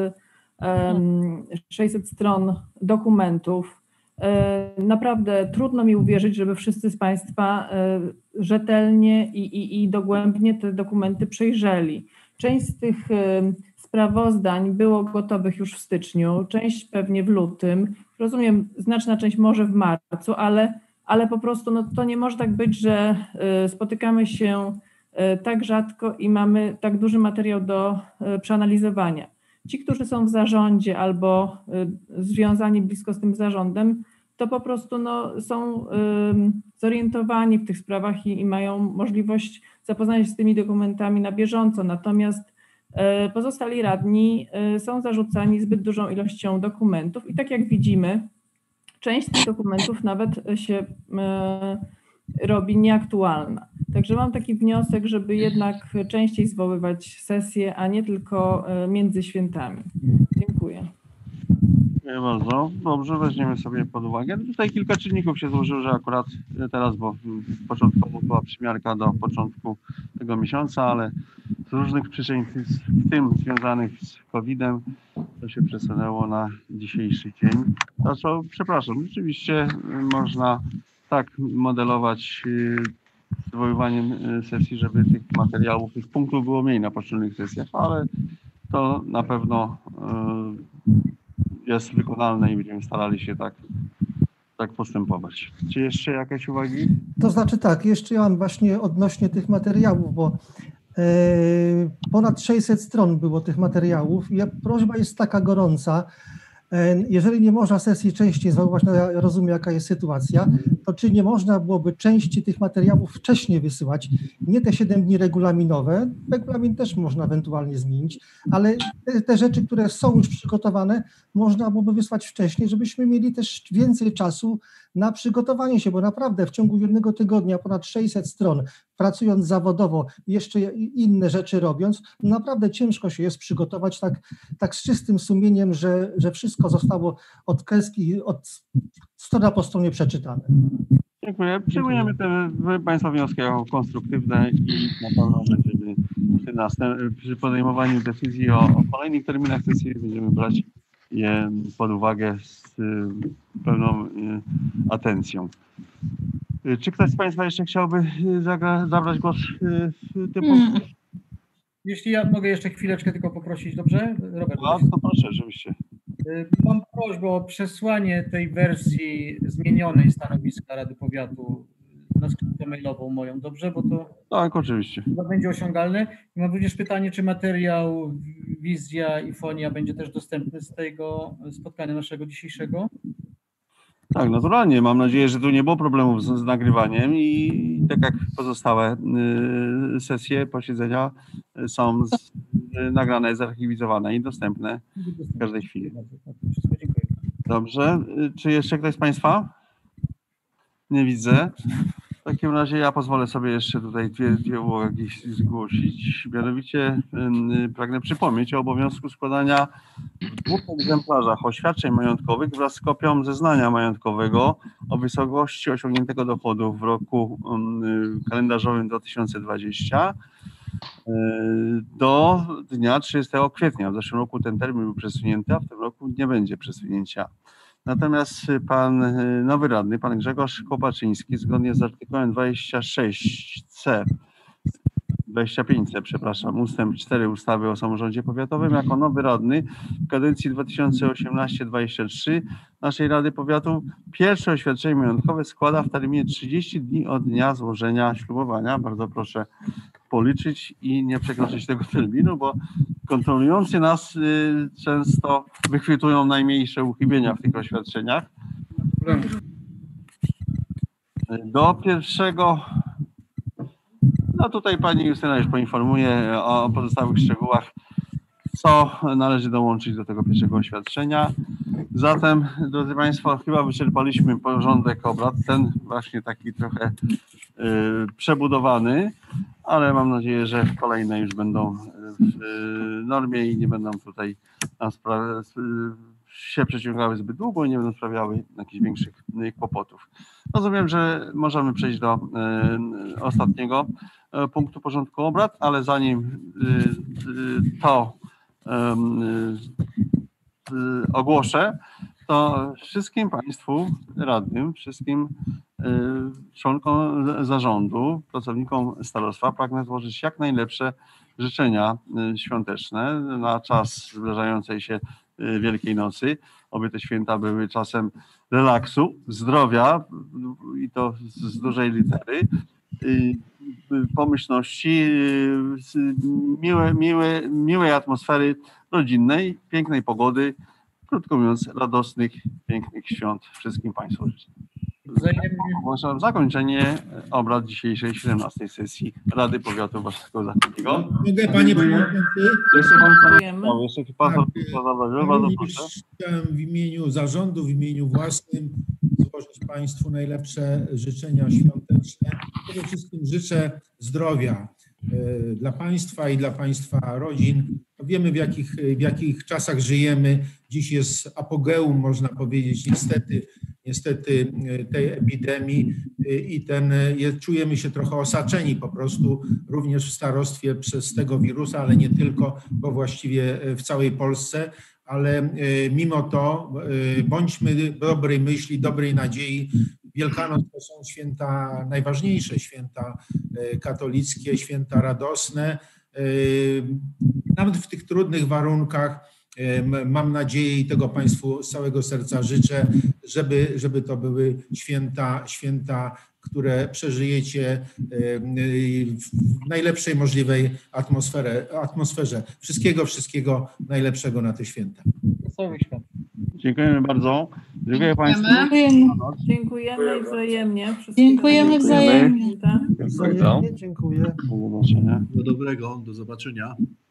L: sześćset stron dokumentów. Naprawdę trudno mi uwierzyć, żeby wszyscy z Państwa rzetelnie i, i, i dogłębnie te dokumenty przejrzeli. Część z tych sprawozdań było gotowych już w styczniu, część pewnie w lutym. Rozumiem, znaczna część może w marcu, ale, ale po prostu no, to nie może tak być, że spotykamy się tak rzadko i mamy tak duży materiał do przeanalizowania. Ci, którzy są w zarządzie albo związani blisko z tym zarządem, to po prostu no, są zorientowani w tych sprawach i, i mają możliwość zapoznania się z tymi dokumentami na bieżąco. Natomiast pozostali radni są zarzucani zbyt dużą ilością dokumentów i tak jak widzimy, część z tych dokumentów nawet się robi nieaktualna. Także mam taki wniosek, żeby jednak częściej zwoływać sesje, a nie tylko między świętami. Dziękuję.
A: Dziękuję bardzo. Dobrze, weźmiemy sobie pod uwagę. Tutaj kilka czynników się złożyło, że akurat teraz, bo początkowo była przymiarka do początku tego miesiąca, ale z różnych przyczyn, w tym związanych z kowidem, to się przesunęło na dzisiejszy dzień. Znaczy, przepraszam, rzeczywiście można tak modelować zwoływaniem sesji, żeby tych materiałów, tych punktów było mniej na poszczególnych sesjach, ale to na pewno jest wykonalne i będziemy starali się tak, tak postępować. Czy jeszcze jakieś uwagi?
O: To znaczy tak, jeszcze ja mam właśnie odnośnie tych materiałów, bo ponad sześćset stron było tych materiałów i prośba jest taka gorąca, jeżeli nie można sesji częściej zwoływać, no ja rozumiem jaka jest sytuacja, to czy nie można byłoby części tych materiałów wcześniej wysyłać, nie te siedem dni regulaminowe, regulamin też można ewentualnie zmienić, ale te, te rzeczy, które są już przygotowane, można byłoby wysłać wcześniej, żebyśmy mieli też więcej czasu na przygotowanie się, bo naprawdę w ciągu jednego tygodnia ponad sześćset stron, pracując zawodowo, jeszcze inne rzeczy robiąc, naprawdę ciężko się jest przygotować tak, tak z czystym sumieniem, że, że wszystko zostało od kreski, od strona po stronie przeczytane.
A: Dziękuję. Przyjmujemy te Państwa wnioski jako konstruktywne i na pewno będziemy przy, następ- przy podejmowaniu decyzji o, o kolejnych terminach sesji będziemy brać je pod uwagę z y, pełną y, atencją. Y, czy ktoś z Państwa jeszcze chciałby y, zagra- zabrać głos y, w tym
H: Hmm.
A: punkcie?
H: Jeśli ja mogę jeszcze chwileczkę tylko poprosić, dobrze? Robert.
A: No, to proszę, oczywiście.
H: Mam prośbę o przesłanie tej wersji zmienionej stanowiska Rady Powiatu na skrzynkę mailową moją, dobrze? Bo to
A: tak, oczywiście.
H: chyba będzie osiągalne. I mam również pytanie, czy materiał Wizja i Fonia będzie też dostępny z tego spotkania naszego dzisiejszego?
A: Tak, naturalnie. Mam nadzieję, że tu nie było problemów z, z nagrywaniem i tak jak pozostałe y, sesje posiedzenia y, są z, y, nagrane, zarchiwizowane i dostępne w każdej chwili. Dobrze. Y, czy jeszcze ktoś z Państwa? Nie widzę. W takim razie ja pozwolę sobie jeszcze tutaj dwie, dwie uwagi zgłosić. Mianowicie y, pragnę przypomnieć o obowiązku składania w dwóch egzemplarzach oświadczeń majątkowych wraz z kopią zeznania majątkowego o wysokości osiągniętego dochodu w roku y, kalendarzowym dwa tysiące dwudziestym y, do dnia trzydziestego kwietnia. W zeszłym roku ten termin był przesunięty, a w tym roku nie będzie przesunięcia. Natomiast pan nowy radny, pan Grzegorz Kopaczyński, zgodnie z artykułem dwadzieścia sześć c, dwadzieścia pięć c, przepraszam, ustęp cztery ustawy o samorządzie powiatowym, jako nowy radny w kadencji dwa tysiące osiemnasty do dwudziestego trzeciego naszej Rady Powiatu pierwsze oświadczenie majątkowe składa w terminie trzydziestu dni od dnia złożenia ślubowania. Bardzo proszę policzyć i nie przekroczyć tego terminu, bo kontrolujący nas y, często wychwytują najmniejsze uchybienia w tych oświadczeniach. Do pierwszego, no tutaj pani Justyna już poinformuje o pozostałych szczegółach, co należy dołączyć do tego pierwszego oświadczenia. Zatem, drodzy Państwo, chyba wyczerpaliśmy porządek obrad, ten właśnie taki trochę y, przebudowany, ale mam nadzieję, że kolejne już będą w y, normie i nie będą tutaj nam spra- się przeciągały zbyt długo i nie będą sprawiały jakichś większych y, kłopotów. Rozumiem, że możemy przejść do y, ostatniego y, punktu porządku obrad, ale zanim y, y, to ogłoszę, to wszystkim Państwu radnym, wszystkim członkom zarządu, pracownikom starostwa pragnę złożyć jak najlepsze życzenia świąteczne na czas zbliżającej się Wielkiej Nocy. Oby te święta były czasem relaksu, zdrowia i to z dużej litery, pomyślności, miłe, miłe, miłej atmosfery rodzinnej, pięknej pogody, krótko mówiąc, radosnych, pięknych świąt wszystkim Państwu życzę. Ogłaszam zakończenie obrad dzisiejszej siedemnastej sesji Rady Powiatu Warszawskiego Zachodniego.
M: Mogę, panie przewodniczący?
A: Jeszcze pan no, jeszcze pan bardzo proszę.
M: Chciałem w imieniu zarządu, w imieniu własnym złożyć Państwu najlepsze życzenia świąteczne. Przede wszystkim życzę zdrowia dla Państwa i dla Państwa rodzin. Wiemy, w jakich, w jakich czasach żyjemy. Dziś jest apogeum, można powiedzieć, niestety, niestety tej epidemii i ten, jest, czujemy się trochę osaczeni po prostu również w starostwie przez tego wirusa, ale nie tylko, bo właściwie w całej Polsce, ale mimo to bądźmy dobrej myśli, dobrej nadziei. Wielkanoc to są święta najważniejsze, święta katolickie, święta radosne. Nawet w tych trudnych warunkach mam nadzieję i tego Państwu z całego serca życzę, żeby, żeby to były święta, święta, które przeżyjecie w najlepszej możliwej atmosferze. atmosferze. Wszystkiego, wszystkiego najlepszego na te święta.
A: Dziękujemy bardzo. Dziękuję Państwu.
L: Dziękujemy wzajemnie.
Q: Dziękujemy wzajemnie.
O: Wzajemnie, dziękuję.
A: Do zobaczenia.
E: Do dobrego, do zobaczenia.